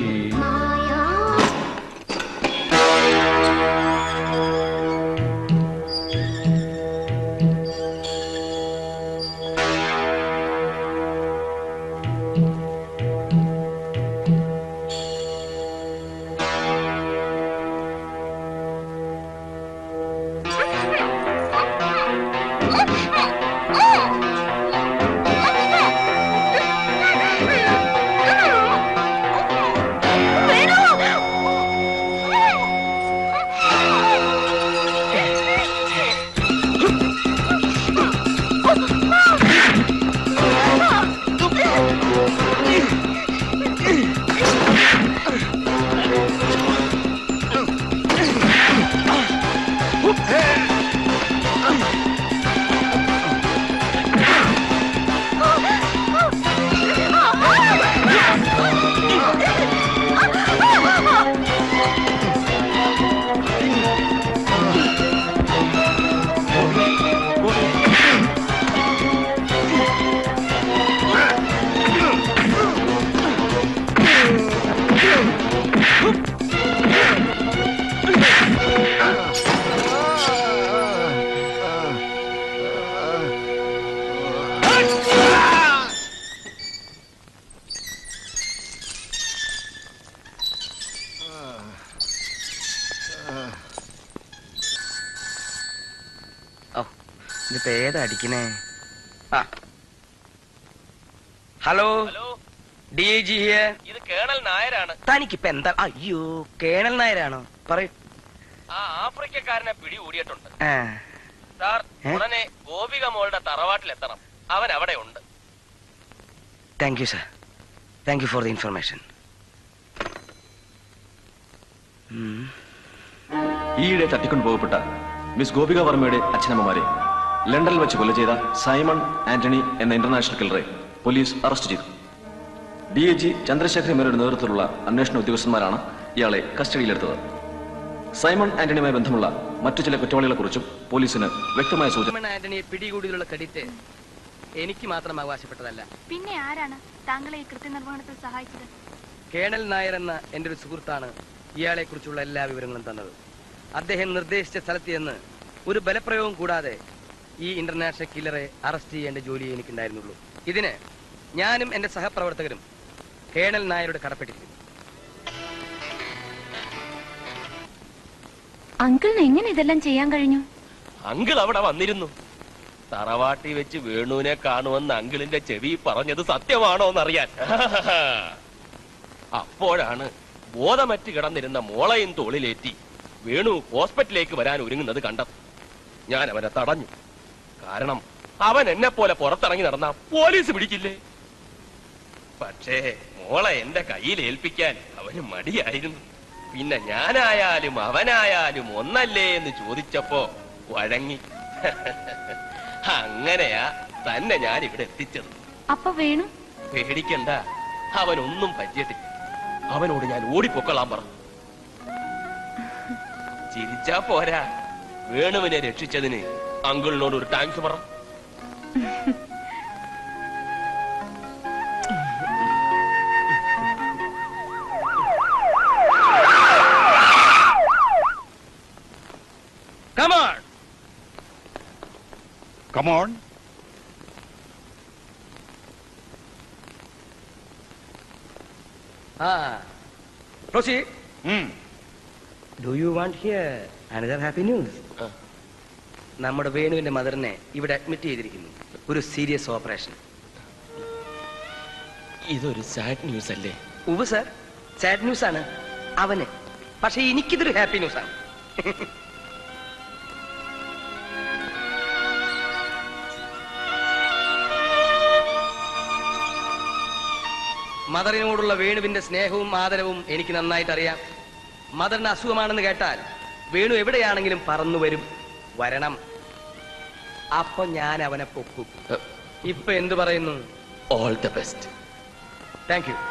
ഇതിപ്പോ ഏതാ അടിക്കണേ? Hello, DIG here. ഇത് കേണൽ നായരാണ്. തനിക്കിപ്പോ എന്താ? അയ്യോ, കേണൽ നായരാണോ? പറയൂ. ആ ആഫ്രിക്കക്കാരനെ പിടികൂടിയിട്ടുണ്ട് സാർ. ഉടനെ ഗോപിക മോളുടെ തറവാട്ടിലെത്തണം. അവൻ അവിടെ ഉണ്ട്. Thank you sir. Thank you for the information. ഈയിടെ തട്ടിക്കൊണ്ടുപോകപ്പെട്ട മിസ് ഗോപിക വർമ്മയുടെ അച്ഛനമ്മമാരെ ലണ്ടനിൽ വെച്ച് കൊല ചെയ്ത സൈമൺ ആന്റണി എന്ന ഇന്റർനാഷണൽ കില്ലറെ പോലീസ് അറസ്റ്റ് ചെയ്തു. DIG ചന്ദ്രശേഖര മേനോയുടെ നേതൃത്വത്തിലുള്ള അന്വേഷണ ഉദ്യോഗസ്ഥന്മാരാണ് ഇയാളെ കസ്റ്റഡിയിലെടുത്തത്. സൈമൺ ആന്റണിയുമായി ബന്ധമുള്ള മറ്റു ചില കുറ്റവാളികളെ കുറിച്ചും പോലീസിന് വ്യക്തമായ സൂചന. സൈമൺ ആന്റണിയെ പിടികൂടിയുള്ള ക്രെഡിറ്റ് എനിക്ക് മാത്രം അവകാശപ്പെട്ടതല്ല. പിന്നെ ആരാണ് താങ്കളെ ഈ കൃത്യനിർവഹണത്തിൽ സഹായിച്ചത്? കേണൽ നായർ എന്ന എന്റെ ഒരു സുഹൃത്താണ് ഇയാളെ കുറിച്ചുള്ള എല്ലാ വിവരങ്ങളും തന്നത്. അദ്ദേഹം നിർദ്ദേശിച്ച സ്ഥലത്ത് ചെന്ന് ഒരു ബലപ്രയോഗം കൂടാതെ ഈ ഇന്റർനാഷണൽ കില്ലറെ അറസ്റ്റ് ചെയ്യേണ്ട ജോലി എനിക്കുണ്ടായിരുന്നുള്ളൂ. ഇതിന് ഞാനും എന്റെ സഹപ്രവർത്തകരും കേണൽ നായരോട് കടപ്പെട്ടിരിക്കുന്നു. അങ്കിളിന് എങ്ങനെ ഇതെല്ലാം ചെയ്യാൻ കഴിഞ്ഞു? അങ്കിൾ അവിടെ വന്നിരുന്നു. തറവാട്ടി വെച്ച് വേണുവിനെ കാണുമെന്ന് അങ്കിളിന്റെ ചെവി പറഞ്ഞത് സത്യമാണോ എന്നറിയാൻ. അപ്പോഴാണ് ബോധമറ്റ് കിടന്നിരുന്ന മോളയും തോളിലേറ്റി വേണു ഹോസ്പിറ്റലിലേക്ക് വരാൻ ഒരുങ്ങുന്നത് കണ്ടത്. ഞാൻ അവനെ തടഞ്ഞു. കാരണം അവൻ എന്നെ പോലെ പുറത്തിറങ്ങി നടന്ന പോലീസ് പിടിക്കില്ലേ. പക്ഷേ മോളെ എന്റെ കയ്യിൽ ഏൽപ്പിക്കാൻ അവന് മടിയായിരുന്നു. പിന്നെ ഞാനായാലും അവനായാലും ഒന്നല്ലേ എന്ന് ചോദിച്ചപ്പോ വഴങ്ങി. അങ്ങനെയാ തന്നെ ഞാൻ ഇവിടെ എത്തിച്ചത്. അപ്പൊ വേണു? പേടിക്കണ്ട, അവനൊന്നും പറ്റിയിട്ടില്ല. അവനോട് ഞാൻ ഓടിപ്പൊക്കളാൻ പറഞ്ഞു. ചിരിച്ചാ പോരാ, വേണുവിനെ രക്ഷിച്ചതിന് അങ്കിളിനോട് ഒരു താങ്ക്സ് പറ. Come on. Come on. Proceed. Do you want here another happy news? നമ്മുടെ വേണുവിന്റെ മദറിനെ ഇവിടെ അഡ്മിറ്റ് ചെയ്തിരിക്കുന്നു. ഒരു സീരിയസ് ഓപ്പറേഷൻ. ഇതൊരു സാഡ് ന്യൂസ് അല്ലേ? ഉവ്വ് സർ, സാഡ് ന്യൂസ് ആണ് അവന്. പക്ഷെ എനിക്കിതൊരു ഹാപ്പി ന്യൂസ് ആണ്. മദറിനോടുള്ള വേണുവിന്റെ സ്നേഹവും ആദരവും എനിക്ക് നന്നായിട്ട് അറിയാം. മദറിന് അസുഖമാണെന്ന് കേട്ടാൽ വേണു എവിടെയാണെങ്കിലും പറന്നു വരും. വരണം. അപ്പൊ ഞാൻ അവനെ പൊക്കും. ഇപ്പൊ എന്തു പറയുന്നു? All the best. Thank you.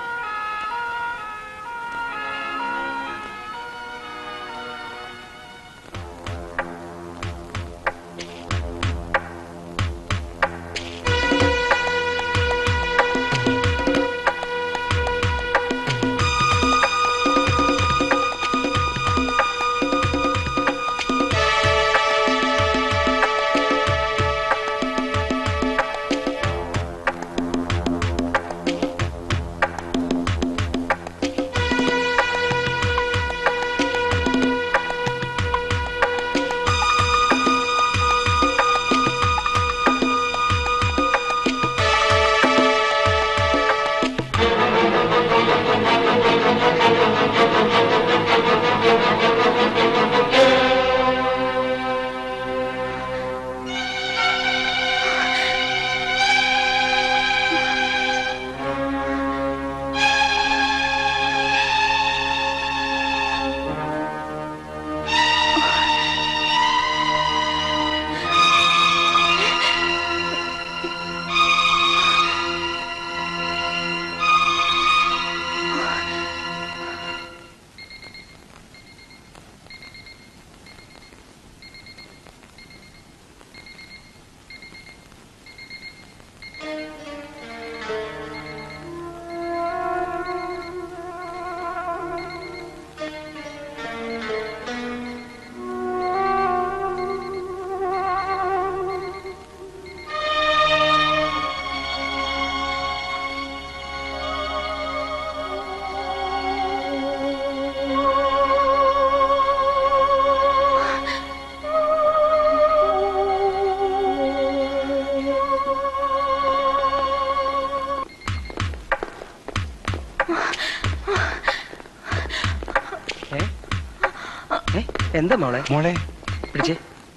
എന്താ മോളെ? മോളെ പിടിച്ചേ.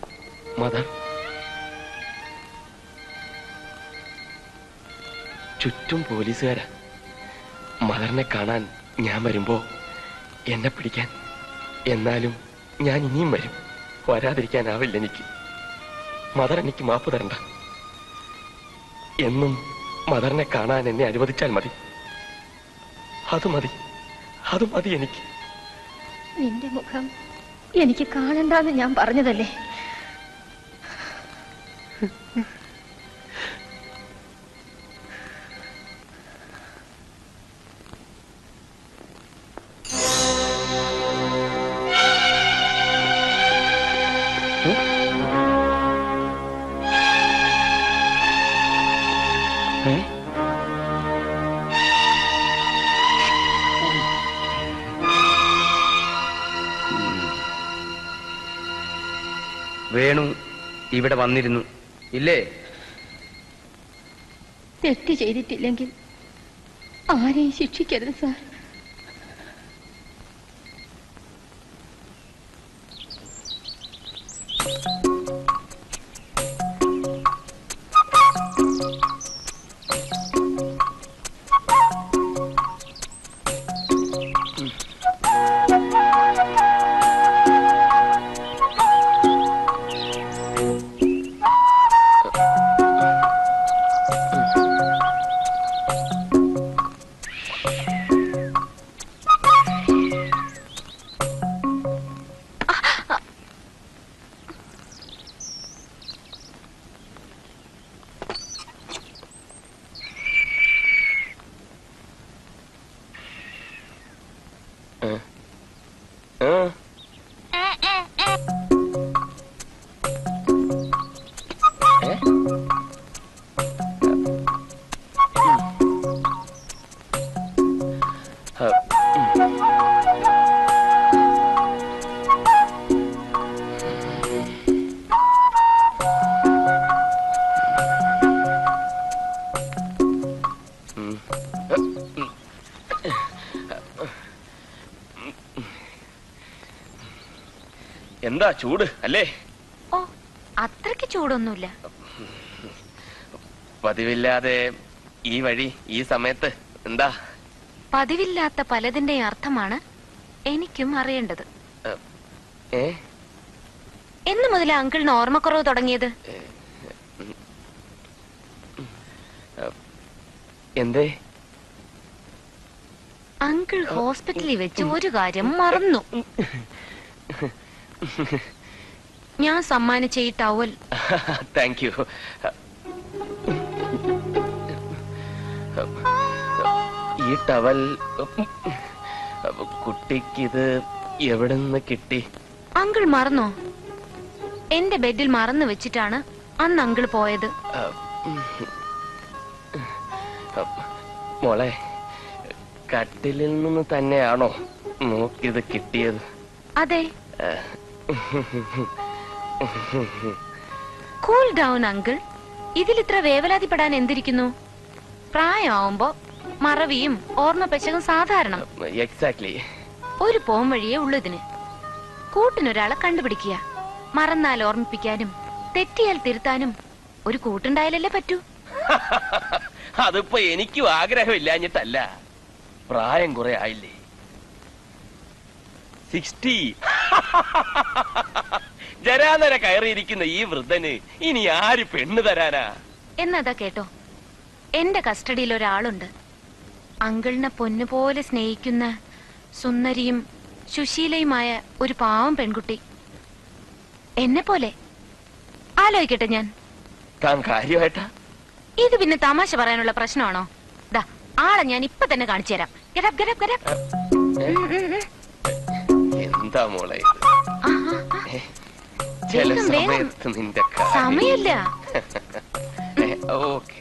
മദർ, ചുറ്റും പോലീസുകാരാ. മദറിനെ കാണാൻ ഞാൻ വരുമ്പോ എന്നെ പിടിക്കാൻ. എന്നാലും ഞാൻ ഇനിയും വരും. വരാതിരിക്കാനാവില്ല എനിക്ക്. മദർ എനിക്ക് മാപ്പ് തരണ്ട. എന്നും മദറിനെ കാണാൻ എന്നെ അനുവദിച്ചാൽ മതി. അത് മതി, അത് മതി എനിക്ക്. നിന്റെ മുഖം എനിക്ക് കാണണ്ടെന്ന് ഞാൻ പറഞ്ഞതല്ലേ? വേണു ഇവിടെ വന്നിരുന്നു ഇല്ലേ? തെറ്റ് ചെയ്തിട്ടില്ലെങ്കിൽ ആരെയും ശിക്ഷിക്കരുത് സാർ. എന്താ ചൂട് അല്ലേ? ഓ, അത്രയ്ക്ക് ചൂടൊന്നുമില്ല. പതിവില്ലാതെ ഈ വഴി ഈ സമയത്ത് എന്താ? പതിവില്ലാത്ത പലതിന്റെ അർത്ഥമാണ് എനിക്കും അറിയേണ്ടത്. എന്ന് മുതലാ അങ്കിളിന് ഓർമ്മക്കുറവ് തുടങ്ങിയത്? എന്തേ? അങ്കിൾ ഹോസ്പിറ്റലിൽ വെച്ച് ഒരു കാര്യം മറന്നു. ഞാൻ സമ്മാനിച്ച ഈ ടവൽ. Thank you. ഈ ടവൽ കുട്ടിക്കിത് എവിടെ നിന്ന് കിട്ടി? അങ്കിൾ മറന്നോ? എന്റെ ബെഡിൽ മറന്നു വെച്ചിട്ടാണ് അന്ന് അങ്കിൾ പോയത്. മോളെ, കട്ടിലിൽ നിന്ന് തന്നെയാണോ നോക്കിയത് കിട്ടിയത്? അതെ. Cool down uncle. ഇതിൽ ഇത്ര വേവലാതിപ്പെടാൻ എന്തിരിക്കുന്നു? പ്രായമാവുമ്പോ മറവിയും ഓർമ്മ പെശകും സാധാരണ. എക്സാക്ട്ലി. ഒരു പോം വഴിയേ ഉള്ളൂ ഇതിന്. കൂട്ടിനൊരാളെ കണ്ടുപിടിക്കുക. മറന്നാൽ ഓർമ്മിപ്പിക്കാനും തെറ്റിയാൽ തിരുത്താനും ഒരു കൂട്ടുണ്ടായാലല്ലേ പറ്റൂ. അതിപ്പോ എനിക്കും ആഗ്രഹമില്ലാഞ്ഞിട്ടല്ല, പ്രായം കുറെ ആയില്ലേ. 60. ജരാനര കയറിയിരിക്കുന്ന ഈ വൃദ്ധന് ഇനി ആര് പെണ്ണ് തരാനാ? എന്നതാ കേട്ടോ, എന്റെ കസ്റ്റഡിയിൽ ഒരാളുണ്ട്. അങ്കിളിനെ പൊന്നുപോലെ സ്നേഹിക്കുന്ന സുന്ദരിയും സുശീലയുമായ ഒരു പാവം പെൺകുട്ടി. എന്നെ പോലെ. ആലോചിക്കട്ടെ ഞാൻ. താൻ കാര്യമായിട്ടാ? ഇത് പിന്നെ തമാശ പറയാനുള്ള പ്രശ്നമാണോ? ദാ ആളെ ഞാൻ ഇപ്പൊ തന്നെ കാണിച്ചു തരാം. Get up get up get up. എന്താ മോളെ ഇത്? ചില സമയത്ത് നിന്റെ സമയമില്ല. ഓക്കെ,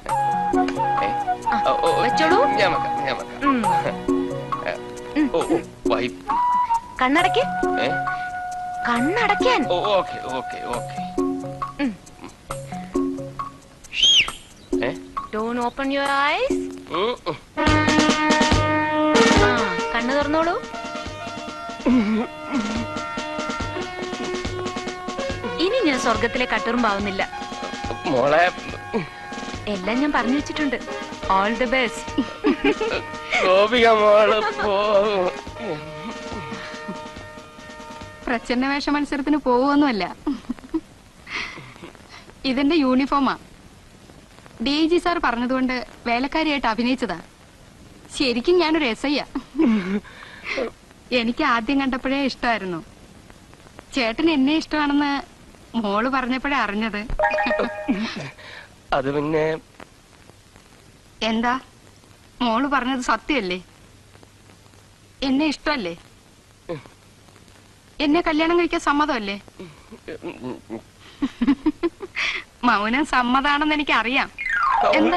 വെച്ചോളൂ. കണ്ണടയ്ക്ക്. കണ്ണടയ്ക്കാൻ. Okay okay okay. Don't open your eyes. കണ്ണ് തുറന്നോളൂ. ഇനി ഞാൻ സ്വർഗത്തിലെ കട്ടുറുമ്പാവുന്നില്ല മോളെ. എല്ലാം ഞാൻ പറഞ്ഞു വെച്ചിട്ടുണ്ട്. All the best. പ്രച്ഛന്ന വേഷ മത്സരത്തിന് പോവുമൊന്നുമല്ല. ഇതെന്റെ യൂണിഫോമാ. DIG സാർ പറഞ്ഞതുകൊണ്ട് വേലക്കാരിയായിട്ട് അഭിനയിച്ചതാ. ശരിക്കും ഞാനൊരു SIയാ. എനിക്ക് ആദ്യം കണ്ടപ്പോഴേ ഇഷ്ടമായിരുന്നു. ചേട്ടൻ എന്നെ ഇഷ്ടമാണെന്ന് മോള് പറഞ്ഞപ്പോഴേ അറിഞ്ഞത്. അത് പിന്നെ എന്താ മോള് പറഞ്ഞത് സത്യമല്ലേ? എന്നെ ഇഷ്ടമല്ലേ? എന്നെ കല്യാണം കഴിക്കാൻ സമ്മതമല്ലേ? മൗനം സമ്മതാണെന്ന് എനിക്ക് അറിയാം. എന്താ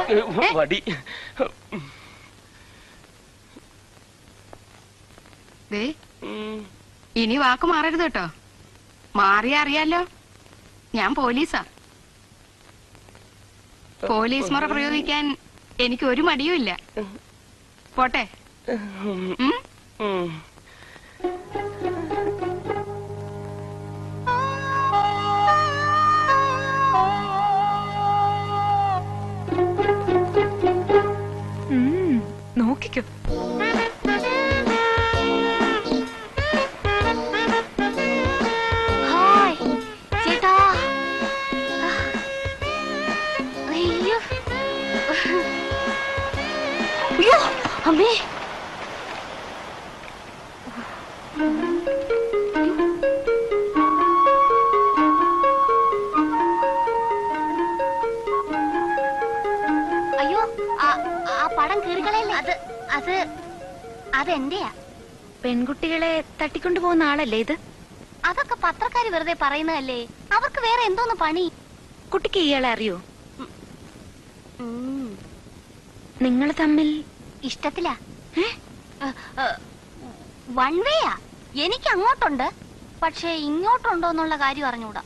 ദേ, ഇനി വാക്ക് മാറരുത് കേട്ടോ. മാറിയ അറിയാലോ. ഞാൻ പോലീസാ. പോലീസ് മുറ പ്രയോഗിക്കാൻ എനിക്ക് ഒരു മടിയുമില്ല. പോട്ടെ. നോക്കിക്കോ. അമ്മേ, അയ്യോ, ആ പടം കീറിക്കളയല്ലേ? അതെന്റെയാ. പെൺകുട്ടികളെ തട്ടിക്കൊണ്ടുപോകുന്ന ആളല്ലേ ഇത്? അതൊക്കെ പത്രക്കാര് വെറുതെ പറയുന്നതല്ലേ. അവർക്ക് വേറെ എന്തോന്ന് പണി? കുട്ടിക്ക് ഇയാളെ അറിയോ? നിങ്ങൾ തമ്മിൽ ഇഷ്ടത്തിലാ? വൺ വേയാ. എനിക്ക് അങ്ങോട്ടുണ്ട്, പക്ഷെ ഇങ്ങോട്ടുണ്ടോ എന്നുള്ള കാര്യം അറിഞ്ഞൂടാ.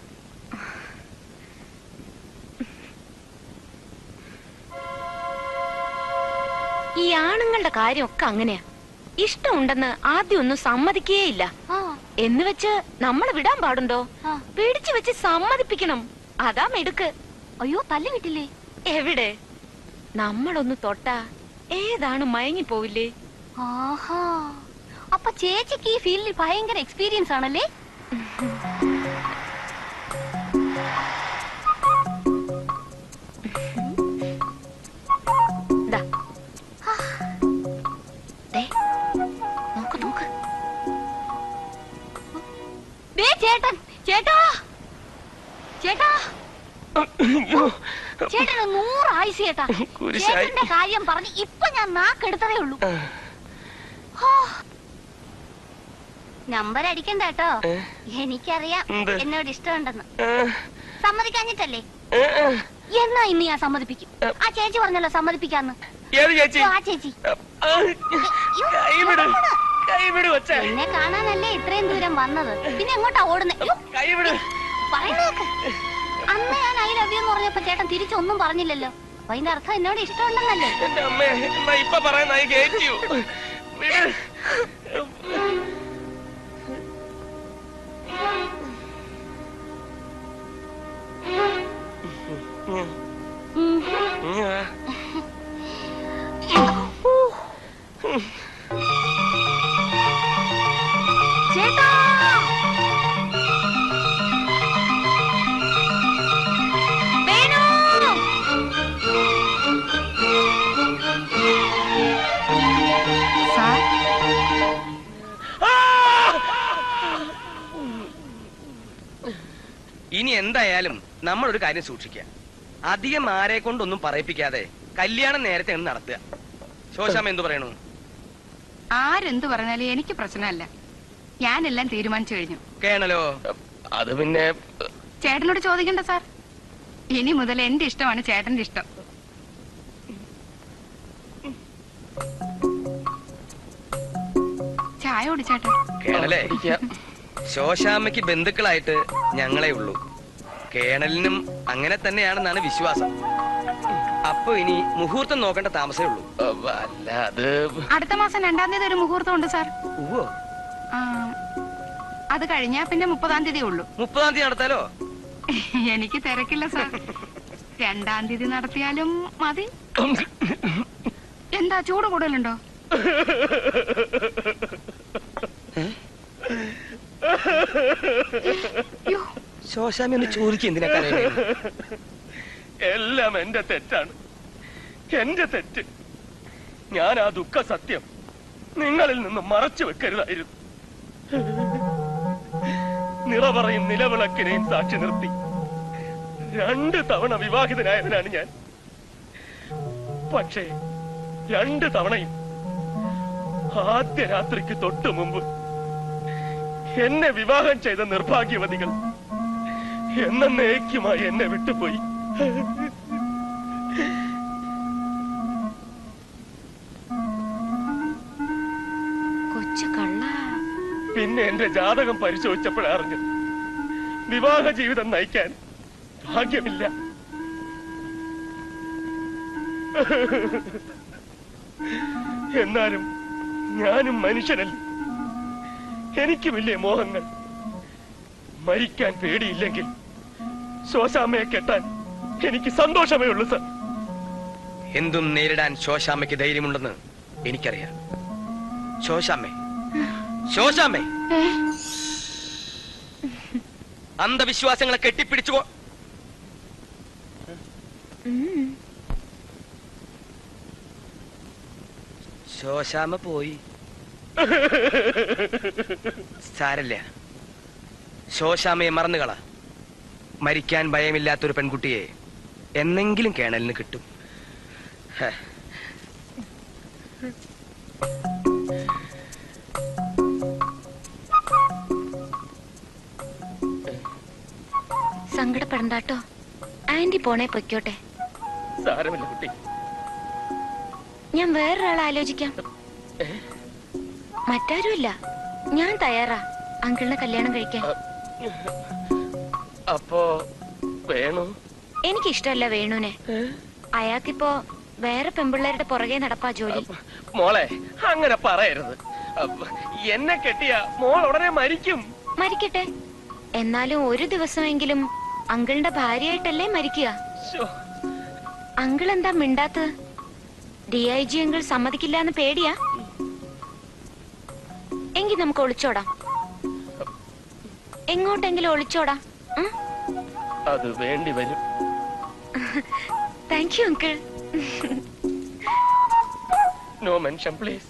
ഈ ആണുങ്ങളുടെ കാര്യമൊക്കെ അങ്ങനെയാ. ഇഷ്ടമുണ്ടെന്ന് ആദ്യം ഒന്നും സമ്മതിക്കേയില്ല. എന്ന് വെച്ച് നമ്മളെ വിടാൻ പാടുണ്ടോ? പിടിച്ചു വെച്ച് സമ്മതിപ്പിക്കണം. അതാ മെടുക്ക്. അയ്യോ, തല്ലു കിട്ടില്ലേ? എവിടെ? നമ്മളൊന്ന് തൊട്ടാ ഏതാണ് മയങ്ങിപ്പോവില്ലേ? ആഹാ, അപ്പൊ ചേച്ചിക്ക് ഈ ഫീൽഡിൽ ഭയങ്കര എക്സ്പീരിയൻസ് ആണല്ലേ? ചേട്ടൻ, ചേട്ടാ, ചേട്ടാ, ചേട്ടന് 100 ആയുസ് ചേട്ടാ. ചേട്ടന്റെ കാര്യം പറഞ്ഞ് ഇപ്പൊ ഞാൻ നാക്കെടുത്തതേ ഉള്ളൂ. നമ്പർ അടിക്കണ്ട കേട്ടോ. എനിക്കറിയാം എന്നോട് ഇഷ്ടമുണ്ടെന്ന്. സമ്മതിക്കാഞ്ഞിട്ടല്ലേ? എന്നാ ഇന്ന് ഞാൻ സമ്മതിപ്പിക്കും. ആ ചേച്ചി പറഞ്ഞല്ലോ സമ്മതിപ്പിക്കാന്ന്. ആ ചേച്ചി എന്നെ കാണാനല്ലേ ഇത്രയും ദൂരം വന്നത്? പിന്നെ എങ്ങോട്ടാ ഓടുന്നേ? പറയുന്നേക്ക്. അന്ന് ഞാൻ ഐ ലവ് യു എന്ന് പറഞ്ഞപ്പോ ചേട്ടൻ തിരിച്ചൊന്നും പറഞ്ഞില്ലല്ലോ. അപ്പൊ അതിന്റെ അർത്ഥം എന്നോട് ഇഷ്ടമുണ്ടെന്നല്ലേ? ചേട്ടാ, ഇനി എന്തായാലും നമ്മളൊരു കാര്യം സൂക്ഷിക്കുക. അധികം ആരെ കൊണ്ടൊന്നും പറയിപ്പിക്കാതെ കല്യാണം നേരത്തെ നടത്തുക. ശോശാമ്മ എന്തു പറയണു? ആരെന്ത് പറഞ്ഞാലും എനിക്ക് പ്രശ്നമല്ല. ഞാനെല്ലാം തീരുമാനിച്ചു കഴിഞ്ഞു. കേണലോ? അത് പിന്നെ ചേട്ടനോട് ചോദിക്കണ്ട സാർ. ഇനി മുതൽ എന്റെ ഇഷ്ടമാണ് ചേട്ടന്റെ ഇഷ്ടം. ചായ കുടിച്ചേട്ടാ. കേണലേ, ശോശാമ്മയ്ക്ക് ബന്ധുക്കളായിട്ട് ഞങ്ങളെ ഉള്ളൂ. കേണലിനും അങ്ങനെ തന്നെയാണെന്നാണ് വിശ്വാസം. അപ്പൊ ഇനി മുഹൂർത്തം നോക്കേണ്ട താമസമേ ഉള്ളൂ. അല്ല, അത് അടുത്ത മാസം 2-ാം തീയതി ഒരു മുഹൂർത്തം ഉണ്ട് സാർ. അത് കഴിഞ്ഞാ പിന്നെ 30-ാം തീയതി ഉള്ളൂ. 30-ാം തീയതി നടത്താലോ? എനിക്ക് തിരക്കില്ല സാർ. 2-ാം തീയതി നടത്തിയാലും മതി. എന്താ ചൂട് കൂടുതലുണ്ടോ? ശോശാമ്മ ഒന്ന് ചോദിക്കുക. എന്തിനാ കരയുന്നത്? എല്ലാം എന്റെ തെറ്റാണ്. എന്റെ തെറ്റ്. ഞാൻ ആ ദുഃഖ സത്യം നിങ്ങളിൽ നിന്ന് മറച്ചു വെക്കരുതായിരുന്നു. നിറപറയും നിലവിളക്കിനെയും സാക്ഷി നിർത്തി 2 തവണ വിവാഹിതനായവനാണ് ഞാൻ. പക്ഷേ 2 തവണയും ആദ്യ രാത്രിക്ക് തൊട്ടു മുമ്പ് എന്നെ വിവാഹം ചെയ്ത നിർഭാഗ്യവതികൾ എന്നേക്കുമായി എന്നെ വിട്ടുപോയി. പിന്നെ എന്റെ ജാതകം പരിശോധിച്ചപ്പോഴറിഞ്ഞു വിവാഹ ജീവിതം നയിക്കാൻ ഭാഗ്യമില്ല. എന്നാലും ഞാനും മനുഷ്യനല്ല, എനിക്കുമില്ലേ മോഹങ്ങൾ. മരിക്കാൻ പേടിയില്ലെങ്കിൽ ശോശാമ്മയെ കെട്ടാൻ എനിക്ക് സന്തോഷമേ ഉള്ളൂ സർ. എന്തും നേരിടാൻ ശോശാമ്മയ്ക്ക് ധൈര്യമുണ്ടെന്ന് എനിക്കറിയാം. ശോശാമ്മേ, ശോശാമ്മേ, അന്ധവിശ്വാസങ്ങളെ കെട്ടിപ്പിടിച്ചുകോ. ശോശാമ്മ പോയി. സാരല്ല, ശോശാമ്മയെ മറന്നുകള. മരിക്കാൻ ഭയമില്ലാത്തൊരു പെൺകുട്ടിയെ എന്നെങ്കിലും കേണലിന് കിട്ടും. സങ്കടപ്പെടണ്ടാട്ടോ, ആന്റി പോണേ പൊയ്ക്കോട്ടെ. സാരമില്ല കുട്ടി, ഞാൻ വേറൊരാളെ ആലോചിക്കാം. മറ്റാരുമില്ല, ഞാൻ തയ്യാറാ അങ്കിളിനെ കല്യാണം കഴിക്കാൻ. അപ്പോ വേണു? എനിക്കിഷ്ടല്ല വേണുനെ. അയാൾക്കിപ്പോ വേറെ പെമ്പിള്ളേരുടെ പുറകെ നടപ്പാ ജോലി. മോളെ അങ്ങനെ പറയരുത്. എന്നെ കെട്ടിയ മോൾ ഉടനെ മരിക്കും. മരിക്കട്ടെ, എന്നാലും ഒരു ദിവസമെങ്കിലും അങ്കിളിന്റെ ഭാര്യയായിട്ടല്ലേ മരിക്കുക. അങ്കിൾ എന്താ മിണ്ടാത്തത്? DIG അങ്കിൾ സമ്മതിക്കില്ലാന്ന് പേടിയാ? എങ്കിൽ നമുക്ക് ഒളിച്ചോടാം, എങ്ങോട്ടെങ്കിലും ഒളിച്ചോടാം. അത് വേണ്ടി വരും. Thank you uncle. No mention please.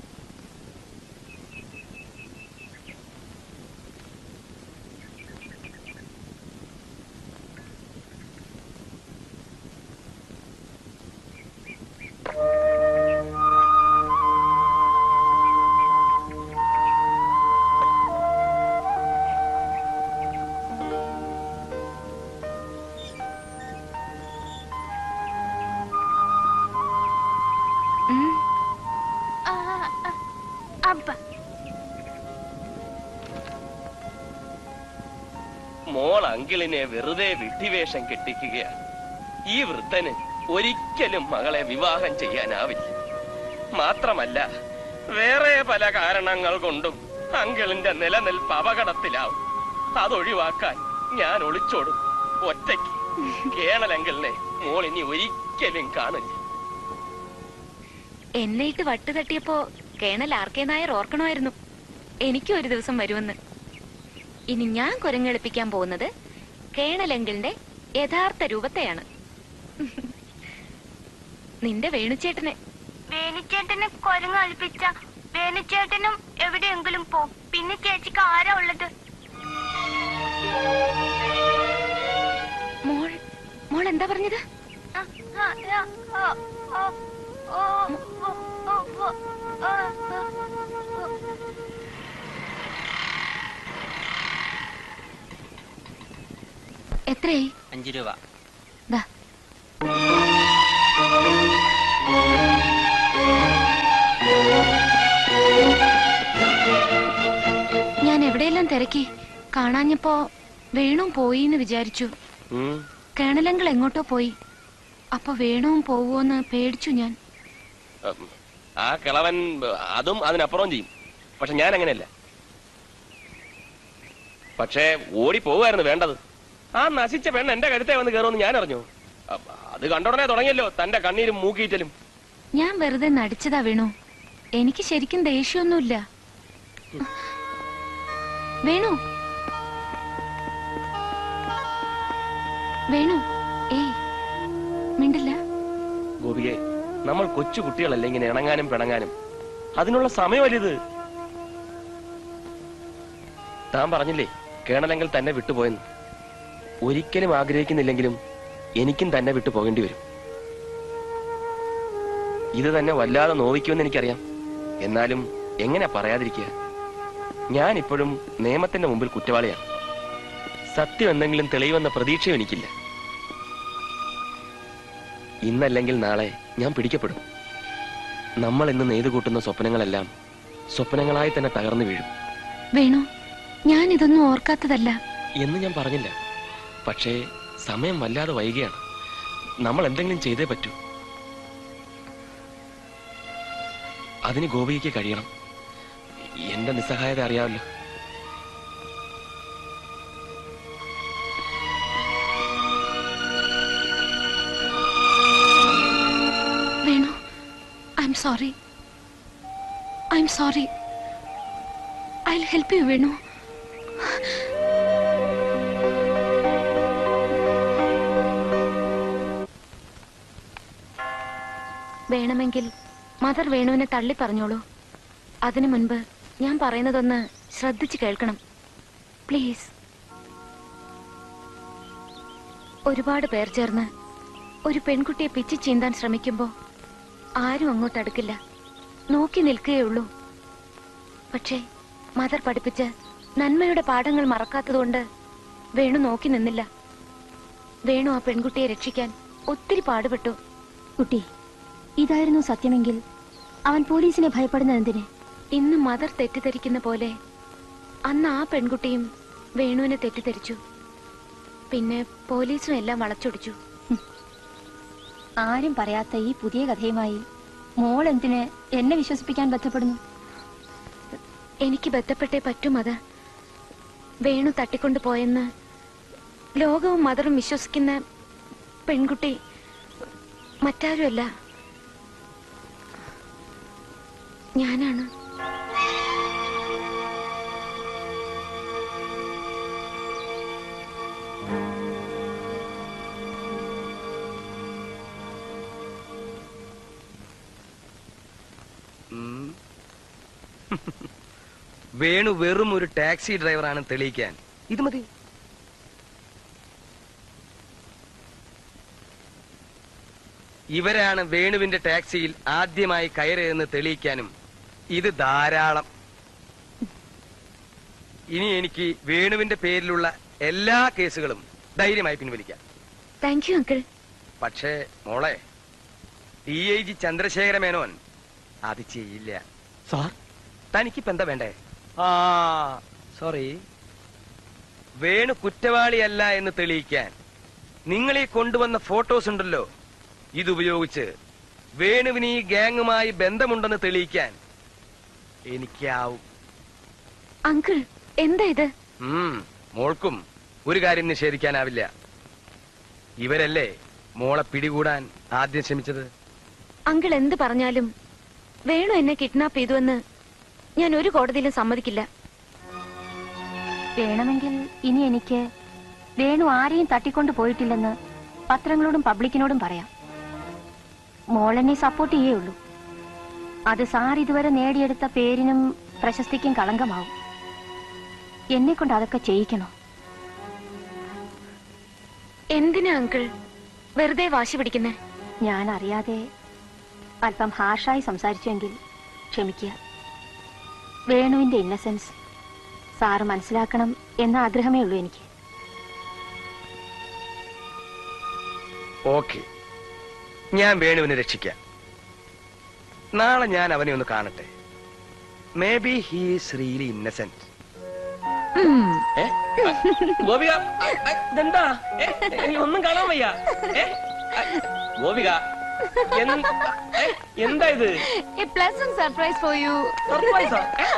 മോൾ അങ്കിളിനെ വെറുതെ വിഡ്ഢിവേഷം കെട്ടിക്കുകയാണ്. ഈ വൃദ്ധന് ഒരിക്കലും മകളെ വിവാഹം ചെയ്യാനാവില്ല. മാത്രമല്ല, വേറെ പല കാരണങ്ങൾ കൊണ്ടും അങ്കിളിന്റെ നിലനിൽപ്പ് അപകടത്തിലാവും. അതൊഴിവാക്കാൻ ഞാൻ ഒളിച്ചോടും ഒറ്റയ്ക്ക്. കേണൽ അങ്കിളിനെ മോൾ ഇനി ഒരിക്കലും കാണില്ല. എന്നെ ഇട്ട് വട്ട് തട്ടിയപ്പോ കേണൽ ആർക്കെ നായർ ഓർക്കണമായിരുന്നു എനിക്കും ഒരു ദിവസം വരുമെന്ന്. ഇനി ഞാൻ കുരങ്ങെളുപ്പിക്കാൻ പോകുന്നത് കേണലങ്കിളിന്റെ യഥാർത്ഥ രൂപത്തെയാണ്. നിന്റെ വേണുചേട്ടനെ. വേണുചേട്ടനെ കുരങ്ങെളുപ്പിച്ച വേണുചേട്ടനും എവിടെയെങ്കിലും പോ. പിന്നെ ചേച്ചിക്ക് ആരാ ഉള്ളത്? മോൾ എന്താ പറഞ്ഞത്? എത്രയായി? 5 രൂപ. ഞാൻ എവിടെയെല്ലാം തിരക്കി, കാണാഞ്ഞപ്പോ വേണുവും പോയിന്ന് വിചാരിച്ചു. കേണലങ്കിൾ എങ്ങോട്ടോ പോയി. അപ്പൊ വേണുവും പോവോന്ന് പേടിച്ചു ഞാൻ. ആ കിളവൻ അതും അതിനപ്പുറം ചെയ്യും. പക്ഷെ ഞാൻ അങ്ങനെയല്ല. പക്ഷേ ഓടി പോവായിരുന്നു വേണ്ടത്. ആ നശിച്ച പെണ്ണ് എന്റെ കരുത്തെ വന്ന് കയറുമെന്ന് ഞാൻ അറിഞ്ഞു. അത് കണ്ടോടനെ തുടങ്ങിയല്ലോ തന്റെ കണ്ണീരും മൂക്കിയിട്ടലും. ഞാൻ വെറുതെ നടിച്ചതാ വേണു. എനിക്ക് ശരിക്കും ദേഷ്യമൊന്നുമില്ല. വേണു, വേണു, ഏയ് മിണ്ടില്ല. ഗോപികെ, നമ്മൾ കൊച്ചു കുട്ടികളല്ലേ ഇങ്ങനെ ഇണങ്ങാനും പിണങ്ങാനും. അതിനുള്ള സമയമല്ലിത്. താൻ പറഞ്ഞില്ലേ കേണലെങ്കിൽ തന്നെ വിട്ടുപോയെന്ന്. ഒരിക്കലും ആഗ്രഹിക്കുന്നില്ലെങ്കിലും എനിക്കും തന്നെ വിട്ടു പോകേണ്ടി വരും. ഇത് തന്നെ വല്ലാതെ നോവിക്കുമെന്ന് എനിക്കറിയാം. എന്നാലും എങ്ങനെ പറയാതിരിക്കുക? ഞാൻ ഇപ്പോഴും നിയമത്തിന്റെ മുമ്പിൽ കുറ്റവാളിയാണ്. സത്യം എന്തെങ്കിലും തെളിയുമെന്ന പ്രതീക്ഷയും എനിക്കില്ല. ഇന്നല്ലെങ്കിൽ നാളെ ഞാൻ പിടിക്കപ്പെടും. നമ്മൾ ഇന്ന് നെയ്തു കൂട്ടുന്ന സ്വപ്നങ്ങളെല്ലാം സ്വപ്നങ്ങളായി തന്നെ തകർന്നു വീഴും. വേണു, ഞാൻ ഇതൊന്നും ഓർക്കാത്തതല്ല എന്ന് ഞാൻ പറഞ്ഞില്ല. പക്ഷേ സമയം വല്ലാതെ വൈകിയാണ്. നമ്മൾ എന്തെങ്കിലും ചെയ്തേ പറ്റൂ. അതിന് ഗോപികയ്ക്ക് കഴിയണം. എന്റെ നിസ്സഹായത അറിയാമല്ലോ. Venu, I'm sorry. I'm sorry. I'll help you, Venu. വേണമെങ്കിൽ മദർ വേണുവിനെ തള്ളി പറഞ്ഞോളൂ. അതിനു മുൻപ് ഞാൻ പറയുന്നതൊന്ന് ശ്രദ്ധിച്ചു കേൾക്കണം, പ്ലീസ്. ഒരുപാട് പേർ ചേർന്ന് ഒരു പെൺകുട്ടിയെ പിച്ചി ചീന്താൻ ശ്രമിക്കുമ്പോ ആരും അങ്ങോട്ട് അടുക്കില്ല, നോക്കി നിൽക്കുകയുള്ളൂ. പക്ഷേ മദർ പഠിപ്പിച്ച് നന്മയുടെ പാഠങ്ങൾ മറക്കാത്തതുകൊണ്ട് വേണു നോക്കി നിന്നില്ല. വേണു ആ പെൺകുട്ടിയെ രക്ഷിക്കാൻ ഒത്തിരി പാടുപെട്ടു. കുട്ടി, ഇതായിരുന്നു സത്യമെങ്കിൽ അവൻ പോലീസിനെ ഭയപ്പെടുന്നത് എന്തിന്? ഇന്ന് മദർ തെറ്റിദ്ധരിക്കുന്ന പോലെ അന്ന് ആ പെൺകുട്ടിയും വേണുവിനെ തെറ്റിദ്ധരിച്ചു. പിന്നെ പോലീസും എല്ലാം വളച്ചൊടിച്ചു. ആരും പറയാത്ത ഈ പുതിയ കഥയുമായി മോൾ എന്തിന് എന്നെ വിശ്വസിപ്പിക്കാൻ ബന്ധപ്പെടുന്നു? എനിക്ക് ബന്ധപ്പെട്ടേ പറ്റും. അത് വേണു തട്ടിക്കൊണ്ടു പോയെന്ന് ലോകവും മദറും വിശ്വസിക്കുന്ന പെൺകുട്ടി മറ്റാരുമല്ല, ഞാനാണ്. വേണു വെറും ഒരു ടാക്സി ഡ്രൈവറാണ് തെളിയിക്കാൻ ഇത് മതി. ഇവരാണ് വേണുവിന്റെ ടാക്സിയിൽ ആദ്യമായി കയറിയെന്ന് തെളിയിക്കാനും ഇത് ധാരാളം. ഇനി എനിക്ക് വേണുവിന്റെ പേരിലുള്ള എല്ലാ കേസുകളും ധൈര്യമായി പിൻവലിക്കാം. Thank you uncle. പക്ഷേ മോളെ, DIG ചന്ദ്രശേഖര മേനോൻ അത് ചെയ്യില്ല. സാർ, തനിക്കിപ്പോ എന്താ വേണ്ടേ? സോറി, വേണു കുറ്റവാളിയല്ല എന്ന് തെളിയിക്കാൻ നിങ്ങൾ ഈ കൊണ്ടുവന്ന ഫോട്ടോസ് ഉണ്ടല്ലോ, ഇതുപയോഗിച്ച് വേണുവിന് ഈ ഗാങ്ങുമായി ബന്ധമുണ്ടെന്ന് തെളിയിക്കാൻ എനിക്കാവും. അങ്കിൾ, എന്താ ഇത്? മോൾക്കും ഒരു കാര്യം നിഷേധിക്കാനാവില്ല. ഇവരല്ലേ മോളെ പിടികൂടാൻ ആദ്യം ശ്രമിച്ചത്. അങ്കിൾ എന്ത് പറഞ്ഞാലും വേണു എന്നെ കിഡ്നാപ്പ് ചെയ്തുവെന്ന് ഞാൻ ഒരു കോടതിയിലും സമ്മതിക്കില്ല. വേണമെങ്കിൽ ഇനി എനിക്ക് വേണു ആരെയും തട്ടിക്കൊണ്ടു പോയിട്ടില്ലെന്ന് പത്രങ്ങളോടും പബ്ലിക്കിനോടും പറയാം. മോളെന്നെ സപ്പോർട്ട് ചെയ്യേയുള്ളൂ. അത് സാർ ഇതുവരെ നേടിയെടുത്ത പേരിനും പ്രശസ്തിക്കും കളങ്കമാവും. എന്നെ കൊണ്ട് അതൊക്കെ ചെയ്യിക്കണോ? എന്തിനാ അങ്കിൾ വെറുതെ വാശി പിടിക്കുന്നേ? ഞാൻ അറിയാതെ അല്പം ഹാർഷായി സംസാരിച്ചെങ്കിൽ ക്ഷമിക്കുക. വേണുവിന്റെ ഇന്നസെൻസ് സാറ് മനസ്സിലാക്കണം എന്ന ആഗ്രഹമേ ഉള്ളൂ എനിക്ക്. ഓക്കെ, ഞാൻ വേണുവിനെ രക്ഷിക്കാം. നാളെ ഞാൻ അവനെ ഒന്ന് കാണട്ടെ. May be he is really innocent. Gopika, ഇതെന്താ? ഒന്നും കാണാൻ വയ്യ. ഗോപിക, എന്താ ഇത്? A pleasant surprise for you. സർപ്രൈസാ?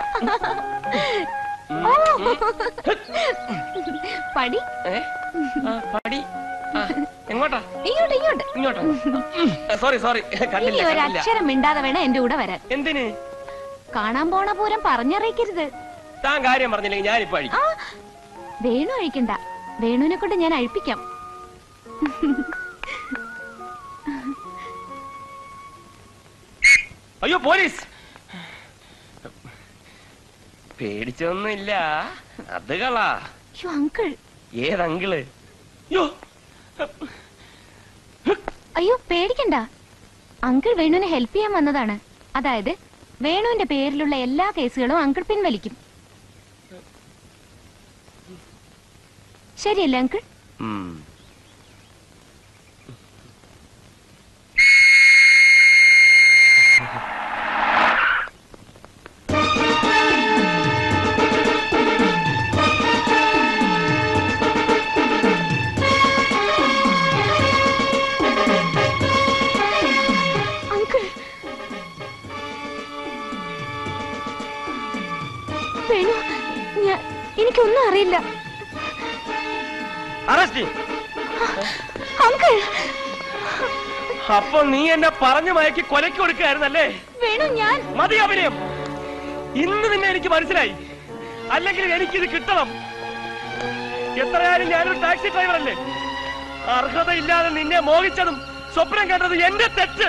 പടി പടി എങ്ങോട്ടാ? ഇങ്ങോട്ട് ഇങ്ങോട്ട് ഇങ്ങോട്ടാ? സോറി സോറി, ഇനി ഒരു അക്ഷരം മിണ്ടാതെ വേണം എന്റെ കൂടെ വരാൻ. എന്തിന്? കാണാൻ പോണ പൂരം പറഞ്ഞറിയിക്കരുത്. താൻ കാര്യം പറഞ്ഞില്ലെങ്കിൽ ഞാനിപ്പോ അഴിക്കും. വേണു അഴിക്കണ്ട, വേണുവിനെ കൊണ്ട് ഞാൻ അഴിപ്പിക്കാം. അയ്യോ പോലീസ്! പേടിച്ചൊന്നുമില്ല, അത് കളാ. അങ്കിൾ. ഏതങ്കിള്? അയ്യോ പേടിക്കണ്ട, അങ്കിൾ വേണുവിനെ ഹെൽപ്പ് ചെയ്യാൻ വന്നതാണ്. അതായത് വേണുവിന്റെ പേരിലുള്ള എല്ലാ കേസുകളും അങ്കിൾ പിൻവലിക്കും. ശരിയല്ലേ അങ്കിൾ? അറസ്റ്റ്. അങ്കിൾ, അപ്പൊ നീ എന്നെ പറഞ്ഞു മയക്കി കൊലയ്ക്ക് കൊടുക്കുകയായിരുന്നല്ലേ? വേണു, ഞാൻ മതി അഭിനയം. ഇന്ന് നിന്നെ എനിക്ക് മനസ്സിലായി. അല്ലെങ്കിൽ എനിക്കിത് കിട്ടണം. എത്രയായാലും ഞാനൊരു ടാക്സി ഡ്രൈവറല്ലേ. അർഹതയില്ലാതെ നിന്നെ മോഹിച്ചതും സ്വപ്നം കണ്ടത് എന്റെ തെറ്റ്.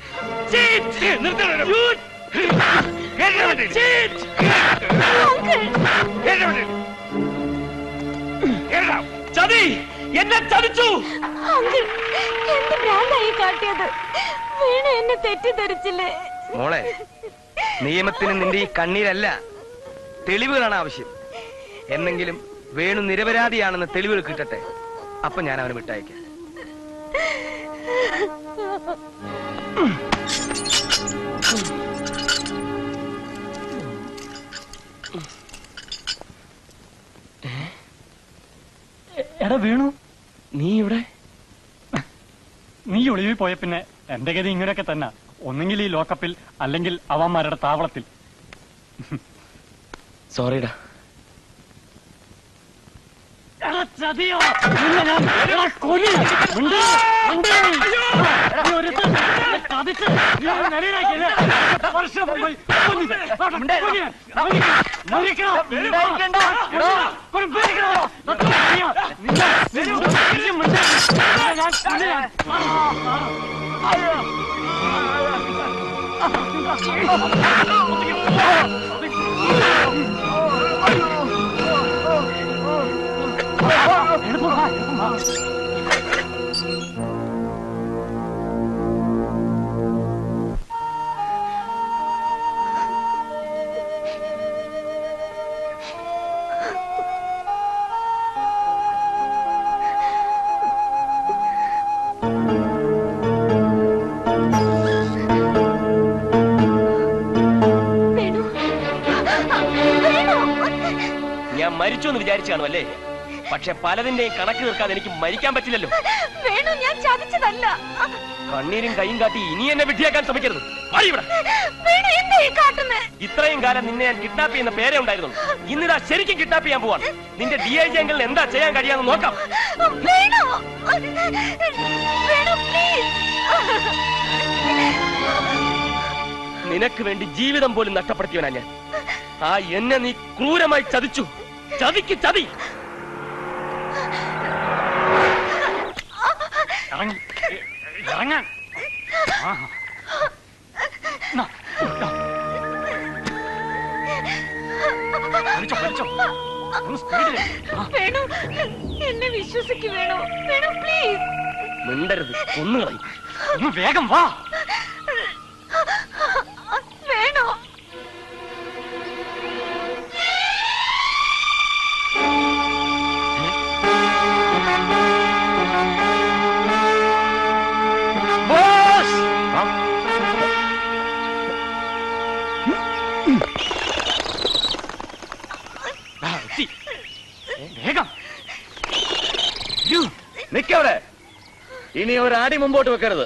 ചതി, എന്നെ ചതിച്ചു. എന്ത് ഭ്രാന്തായി കാട്ടിയത്? വേണു എന്നെ തെറ്റിദ്ധരിച്ചില്ലേ? മോളെ, നിയമത്തിന് നിന്റെ ഈ കണ്ണീരല്ല, തെളിവുകളാണ് ആവശ്യം. എന്നെങ്കിലും വേണു നിരപരാധിയാണെന്ന് തെളിവുകൾ കിട്ടട്ടെ. അപ്പൊ ഞാൻ അവനെ വിട്ടയക്കാം. എടാ വേണു, നീ ഇവിടെ? നീ ഒളിവിൽ പോയ പിന്നെ എന്റെ ഗതി ഇങ്ങനെയൊക്കെ തന്നെ. ഒന്നെങ്കിൽ ഈ ലോക്കപ്പിൽ, അല്ലെങ്കിൽ അവന്മാരുടെ താവളത്തിൽ. സോറിടാ. ചതിയോ ഞാൻ മരിച്ചു എന്ന് വിചാരിച്ചു കാണുമല്ലേ? പക്ഷെ പലതിന്റെയും കണക്ക് തീർക്കാതെ എനിക്ക് മരിക്കാൻ പറ്റില്ലല്ലോ. വേണു, ഞാൻ ചതിച്ചതല്ല. കണ്ണീരും കൈയും കാട്ടി ഇനി എന്നെ വിഡ്ഢിയാക്കാൻ ശ്രമിക്കരുത്. ഇത്രയും കാലം നിന്നെ ഞാൻ കിഡ്നാപ്പ് ചെയ്യുന്ന പേരെ ഉണ്ടായിരുന്നുള്ളൂ. ഇന്നിതാ ശരിക്കും കിഡ്നാപ്പ് ചെയ്യാൻ പോവാണ്. നിന്റെ DIG അങ്കിളിന് എന്താ ചെയ്യാൻ കഴിയാന്ന് നോക്കാം. നിനക്ക് വേണ്ടി ജീവിതം പോലും നഷ്ടപ്പെടുത്തിയവനാ ഞാൻ. ആ എന്നെ നീ ക്രൂരമായി ചതിച്ചു. ചതിക്ക് ചതി. ഇറങ്ങാൻ വേണു, എന്നെ വിശ്വസിക്കു. വേണു, വേണു, പ്ലീസ്. മിണ്ടരുത്, കൊന്നുകളയും. ഒന്ന് വേഗം വാ. വേണു, നിക്കവിടെ. ഇനി ഒരടി മുമ്പോട്ട് വെക്കരുത്.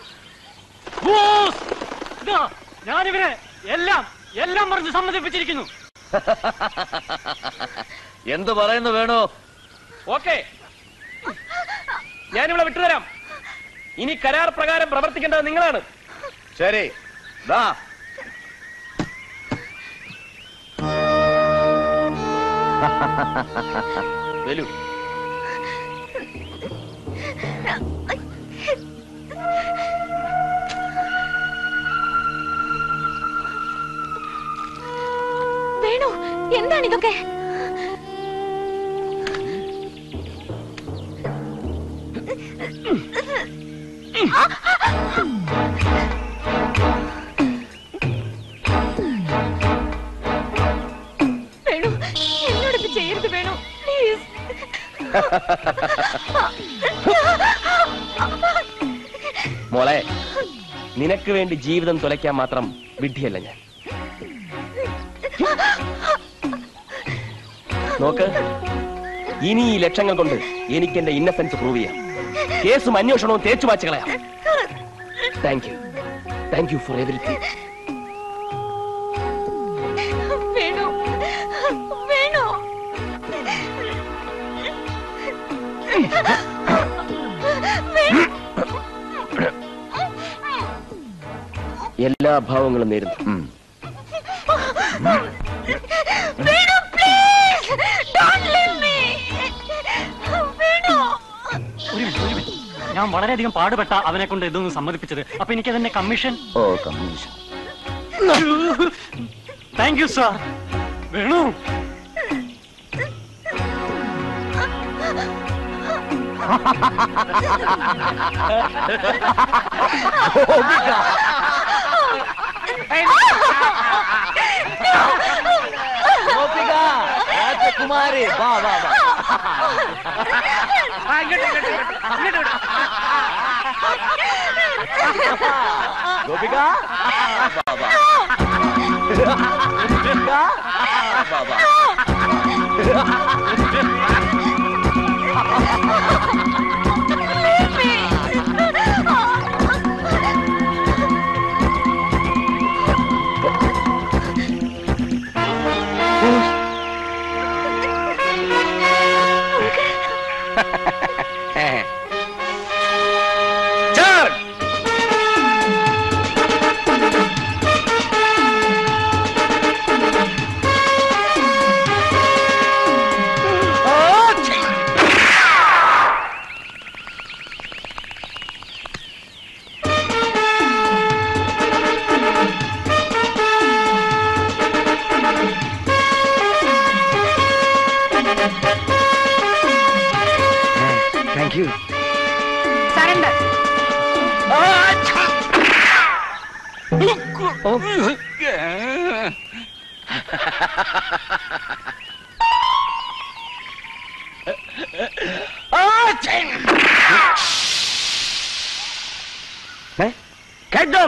ഞാനിവരെ എല്ലാം പറഞ്ഞ് സമ്മതിപ്പിച്ചിരിക്കുന്നു. എന്ത് പറയുന്നു വേണു? ഓക്കെ, ഞാനിവിടെ വിട്ടുതരാം. ഇനി കരാർ പ്രകാരം പ്രവർത്തിക്കേണ്ടത് നിങ്ങളാണ്. ശരി, ദാ വരൂ. വേണു, എന്താണിതൊക്കെ? വേണു, എന്നോടൊക്കെ ചെയ്യരുത് വേണു, പ്ലീസ്. മോളെ, നിനക്ക് വേണ്ടി ജീവിതം തുലയ്ക്കാൻ മാത്രം വിഡ്ഢിയല്ല ഞാൻ. നോക്ക്, ഇനി ഈ ലക്ഷങ്ങൾ കൊണ്ട് എനിക്ക് എന്റെ ഇന്നസെൻസ് പ്രൂവ് ചെയ്യാം. കേസും അന്വേഷണവും തേച്ചുമാച്ച് കളയാം. Thank you for everything. Venu, Venu. എല്ലാ ഭാവങ്ങളും നേരുന്നു. ഞാൻ വളരെയധികം പാടുപെട്ട അവനെ കൊണ്ട് ഇതൊന്നും സമ്മതിപ്പിച്ചത്. അപ്പൊ എനിക്ക് അതിന്റെ commission. Oh, commission. Thank you sir. Venu, രാജകുമാരി, വാ വാ വാ. ഗോപിക, വാ വാ. ഗോപിക, വാ വാ. Get them!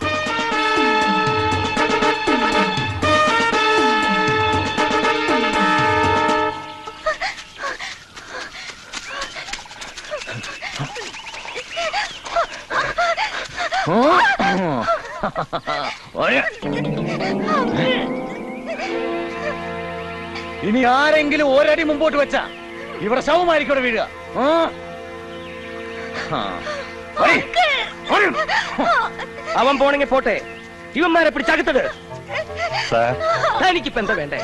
ഇനി ആരെങ്കിലും ഒരടി മുമ്പോട്ട് വെച്ച ഇവിടെ ശവമായിരിക്കും വീഴുക. അവൻ പോണെങ്കിൽ പോട്ടെ, ഇവന്മാരെ പിടിച്ചകത്തത്. എനിക്കിപ്പോ എന്താ വേണ്ടേ?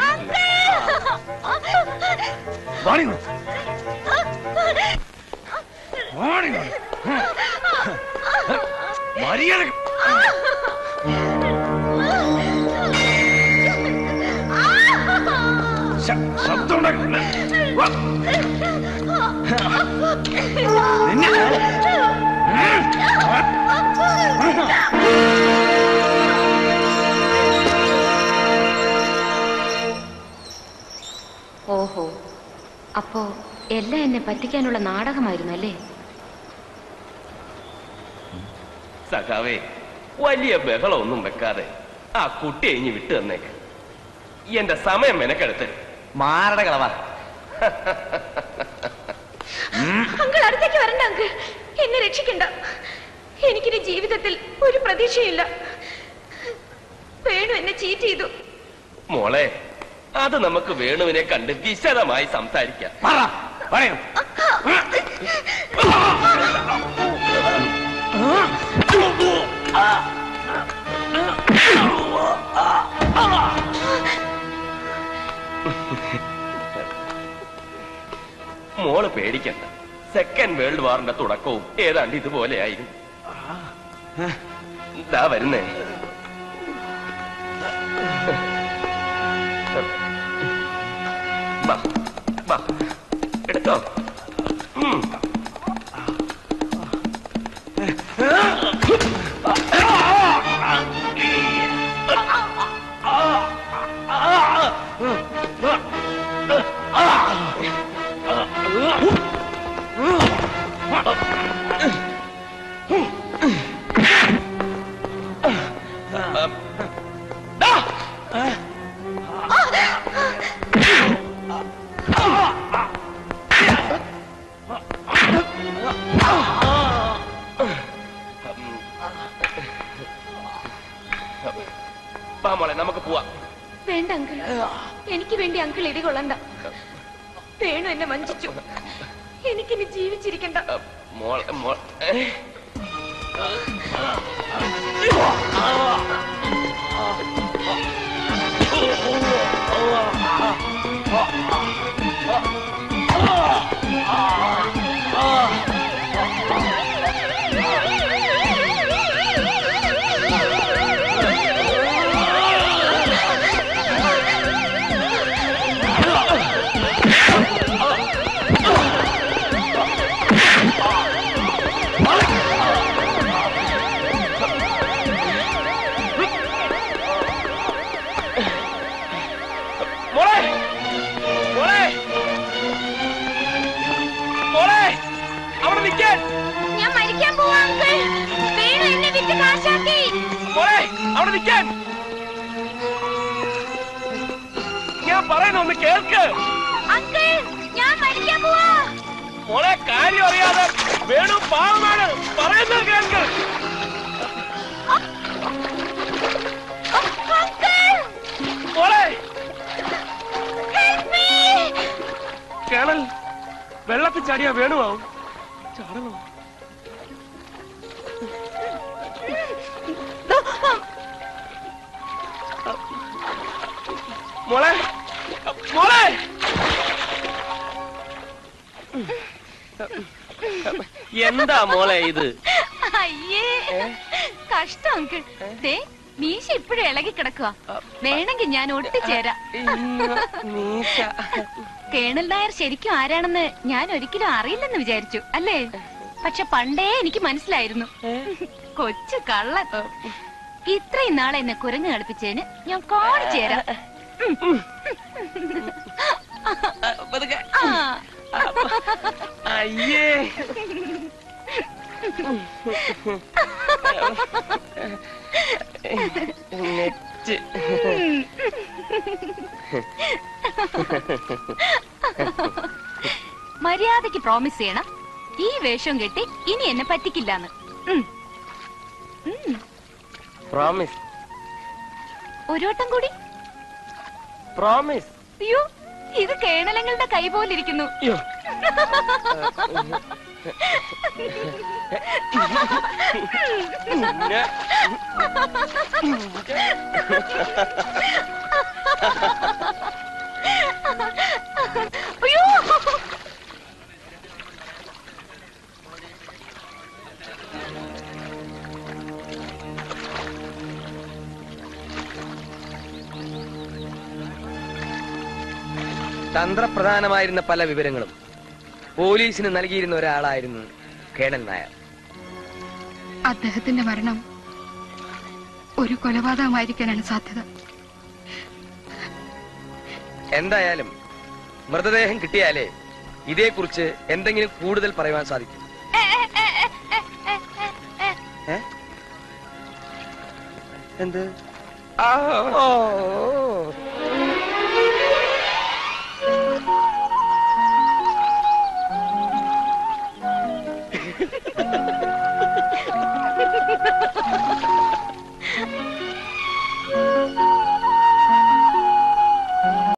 മര്യാദ ശബ്ദം ഓഹോ, അപ്പോ എല്ലാം എന്നെ പറ്റിക്കാനുള്ള നാടകമായിരുന്നു അല്ലേ? സഖാവേ, വലിയ ബഹളമൊന്നും വെക്കാതെ ആ കുട്ടിയെ ഇനി വിട്ടു തന്നേക്ക്. എന്റെ സമയം മെനക്കെടുത്ത് മാറട കളവാ. അങ്കിൾ, അടുത്തേക്ക് വരണ്ട അങ്കിൾ. എന്നെ രക്ഷിക്കണ്ട. എനിക്കിനി ജീവിതത്തിൽ ഒരു പ്രതീക്ഷയില്ല. വേണു എന്നെ ചീറ്റ് ചെയ്തു. മോളെ, അത് നമുക്ക് വേണുവിനെ കണ്ട് വിശദമായി സംസാരിക്കാം. മോള് പേടിക്കണ്ട. സെക്കൻഡ് വേൾഡ് വാറിന്റെ തുടക്കവും ഏതാണ്ട് ഇതുപോലെയായിരുന്നു. ഇതാ വരുന്നേ. എടുത്തോ. മോളെ, നമുക്ക് പോവാം. വേണ്ട അങ്കിൾ, എനിക്ക് വേണ്ടി അങ്കിൾ ഇടികൊള്ളണ്ട. വേണു എന്നെ വഞ്ചിച്ചു. എനിക്കിനി ജീവിച്ചിരിക്കണ്ട. ഞാൻ മരിക്കാൻ പോവാ അങ്കിൾ. വേണു എന്നെ വിറ്റ് കാശാക്കി. അവിടെ നിൽക്കാൻ ഞാൻ പറയുന്ന ഒന്ന് കേൾക്ക്. അങ്കിൾ ഞാൻ മരിക്കാൻ പോവാ. മോളെ കാര്യം അറിയാതെ വേണു പാവമാണ്, പറയുന്നത് കേൾക്ക്. മോളെ കേണൽ വെള്ളത്തിൽ ചാടിയാ വേണുവാവും. ചാടണോ? മോളെ മോളെ എന്താ മോളെ ഇത്? അയ്യേ കഷ്ടം അങ്കിൾ. ദേ മീശ ഇപ്പോഴും ഇളകി കിടക്കുക. വേണമെങ്കിൽ ഞാൻ ഒട്ടിച്ചേരാം. കേണൽ നായർ ശരിക്കും ആരാണെന്ന് ഞാൻ ഒരിക്കലും അറിയില്ലെന്ന് വിചാരിച്ചു അല്ലേ? പക്ഷെ പണ്ടേ എനിക്ക് മനസ്സിലായിരുന്നു. കൊച്ചു കള്ളൻ. ഇത്രയും നാളെ എന്നെ കുരങ്ങ് കളിപ്പിച്ചതിന് ഞാൻ കാണിച്ചു തരാം. അയ്യേ നെറ്റ് മര്യാദക്ക് പ്രോമിസ് ചെയ്യണം ഈ വേഷം കെട്ടി ഇനി എന്നെ പറ്റിക്കില്ലാന്ന്. പ്രോമിസ്. ഒരു വട്ടം കൂടി പ്രോമിസ്. അയ്യോ ഇത് കേണലങ്ങളുടെ കൈ പോലിരിക്കുന്നു. അയ്യോ തന്ത്രപ്രധാനമായിരുന്ന പല വിവരങ്ങളും പോലീസിന് നൽകിയിരുന്ന ഒരാളായിരുന്നു കേണൽ നായർ. അദ്ദേഹത്തിന്റെ മരണം ഒരു കൊലപാതകമായിരിക്കാനാണ് സാധ്യത. എന്തായാലും മൃതദേഹം കിട്ടിയാലേ ഇതേക്കുറിച്ച് എന്തെങ്കിലും കൂടുതൽ പറയുവാൻ സാധിക്കും. എന്ത്?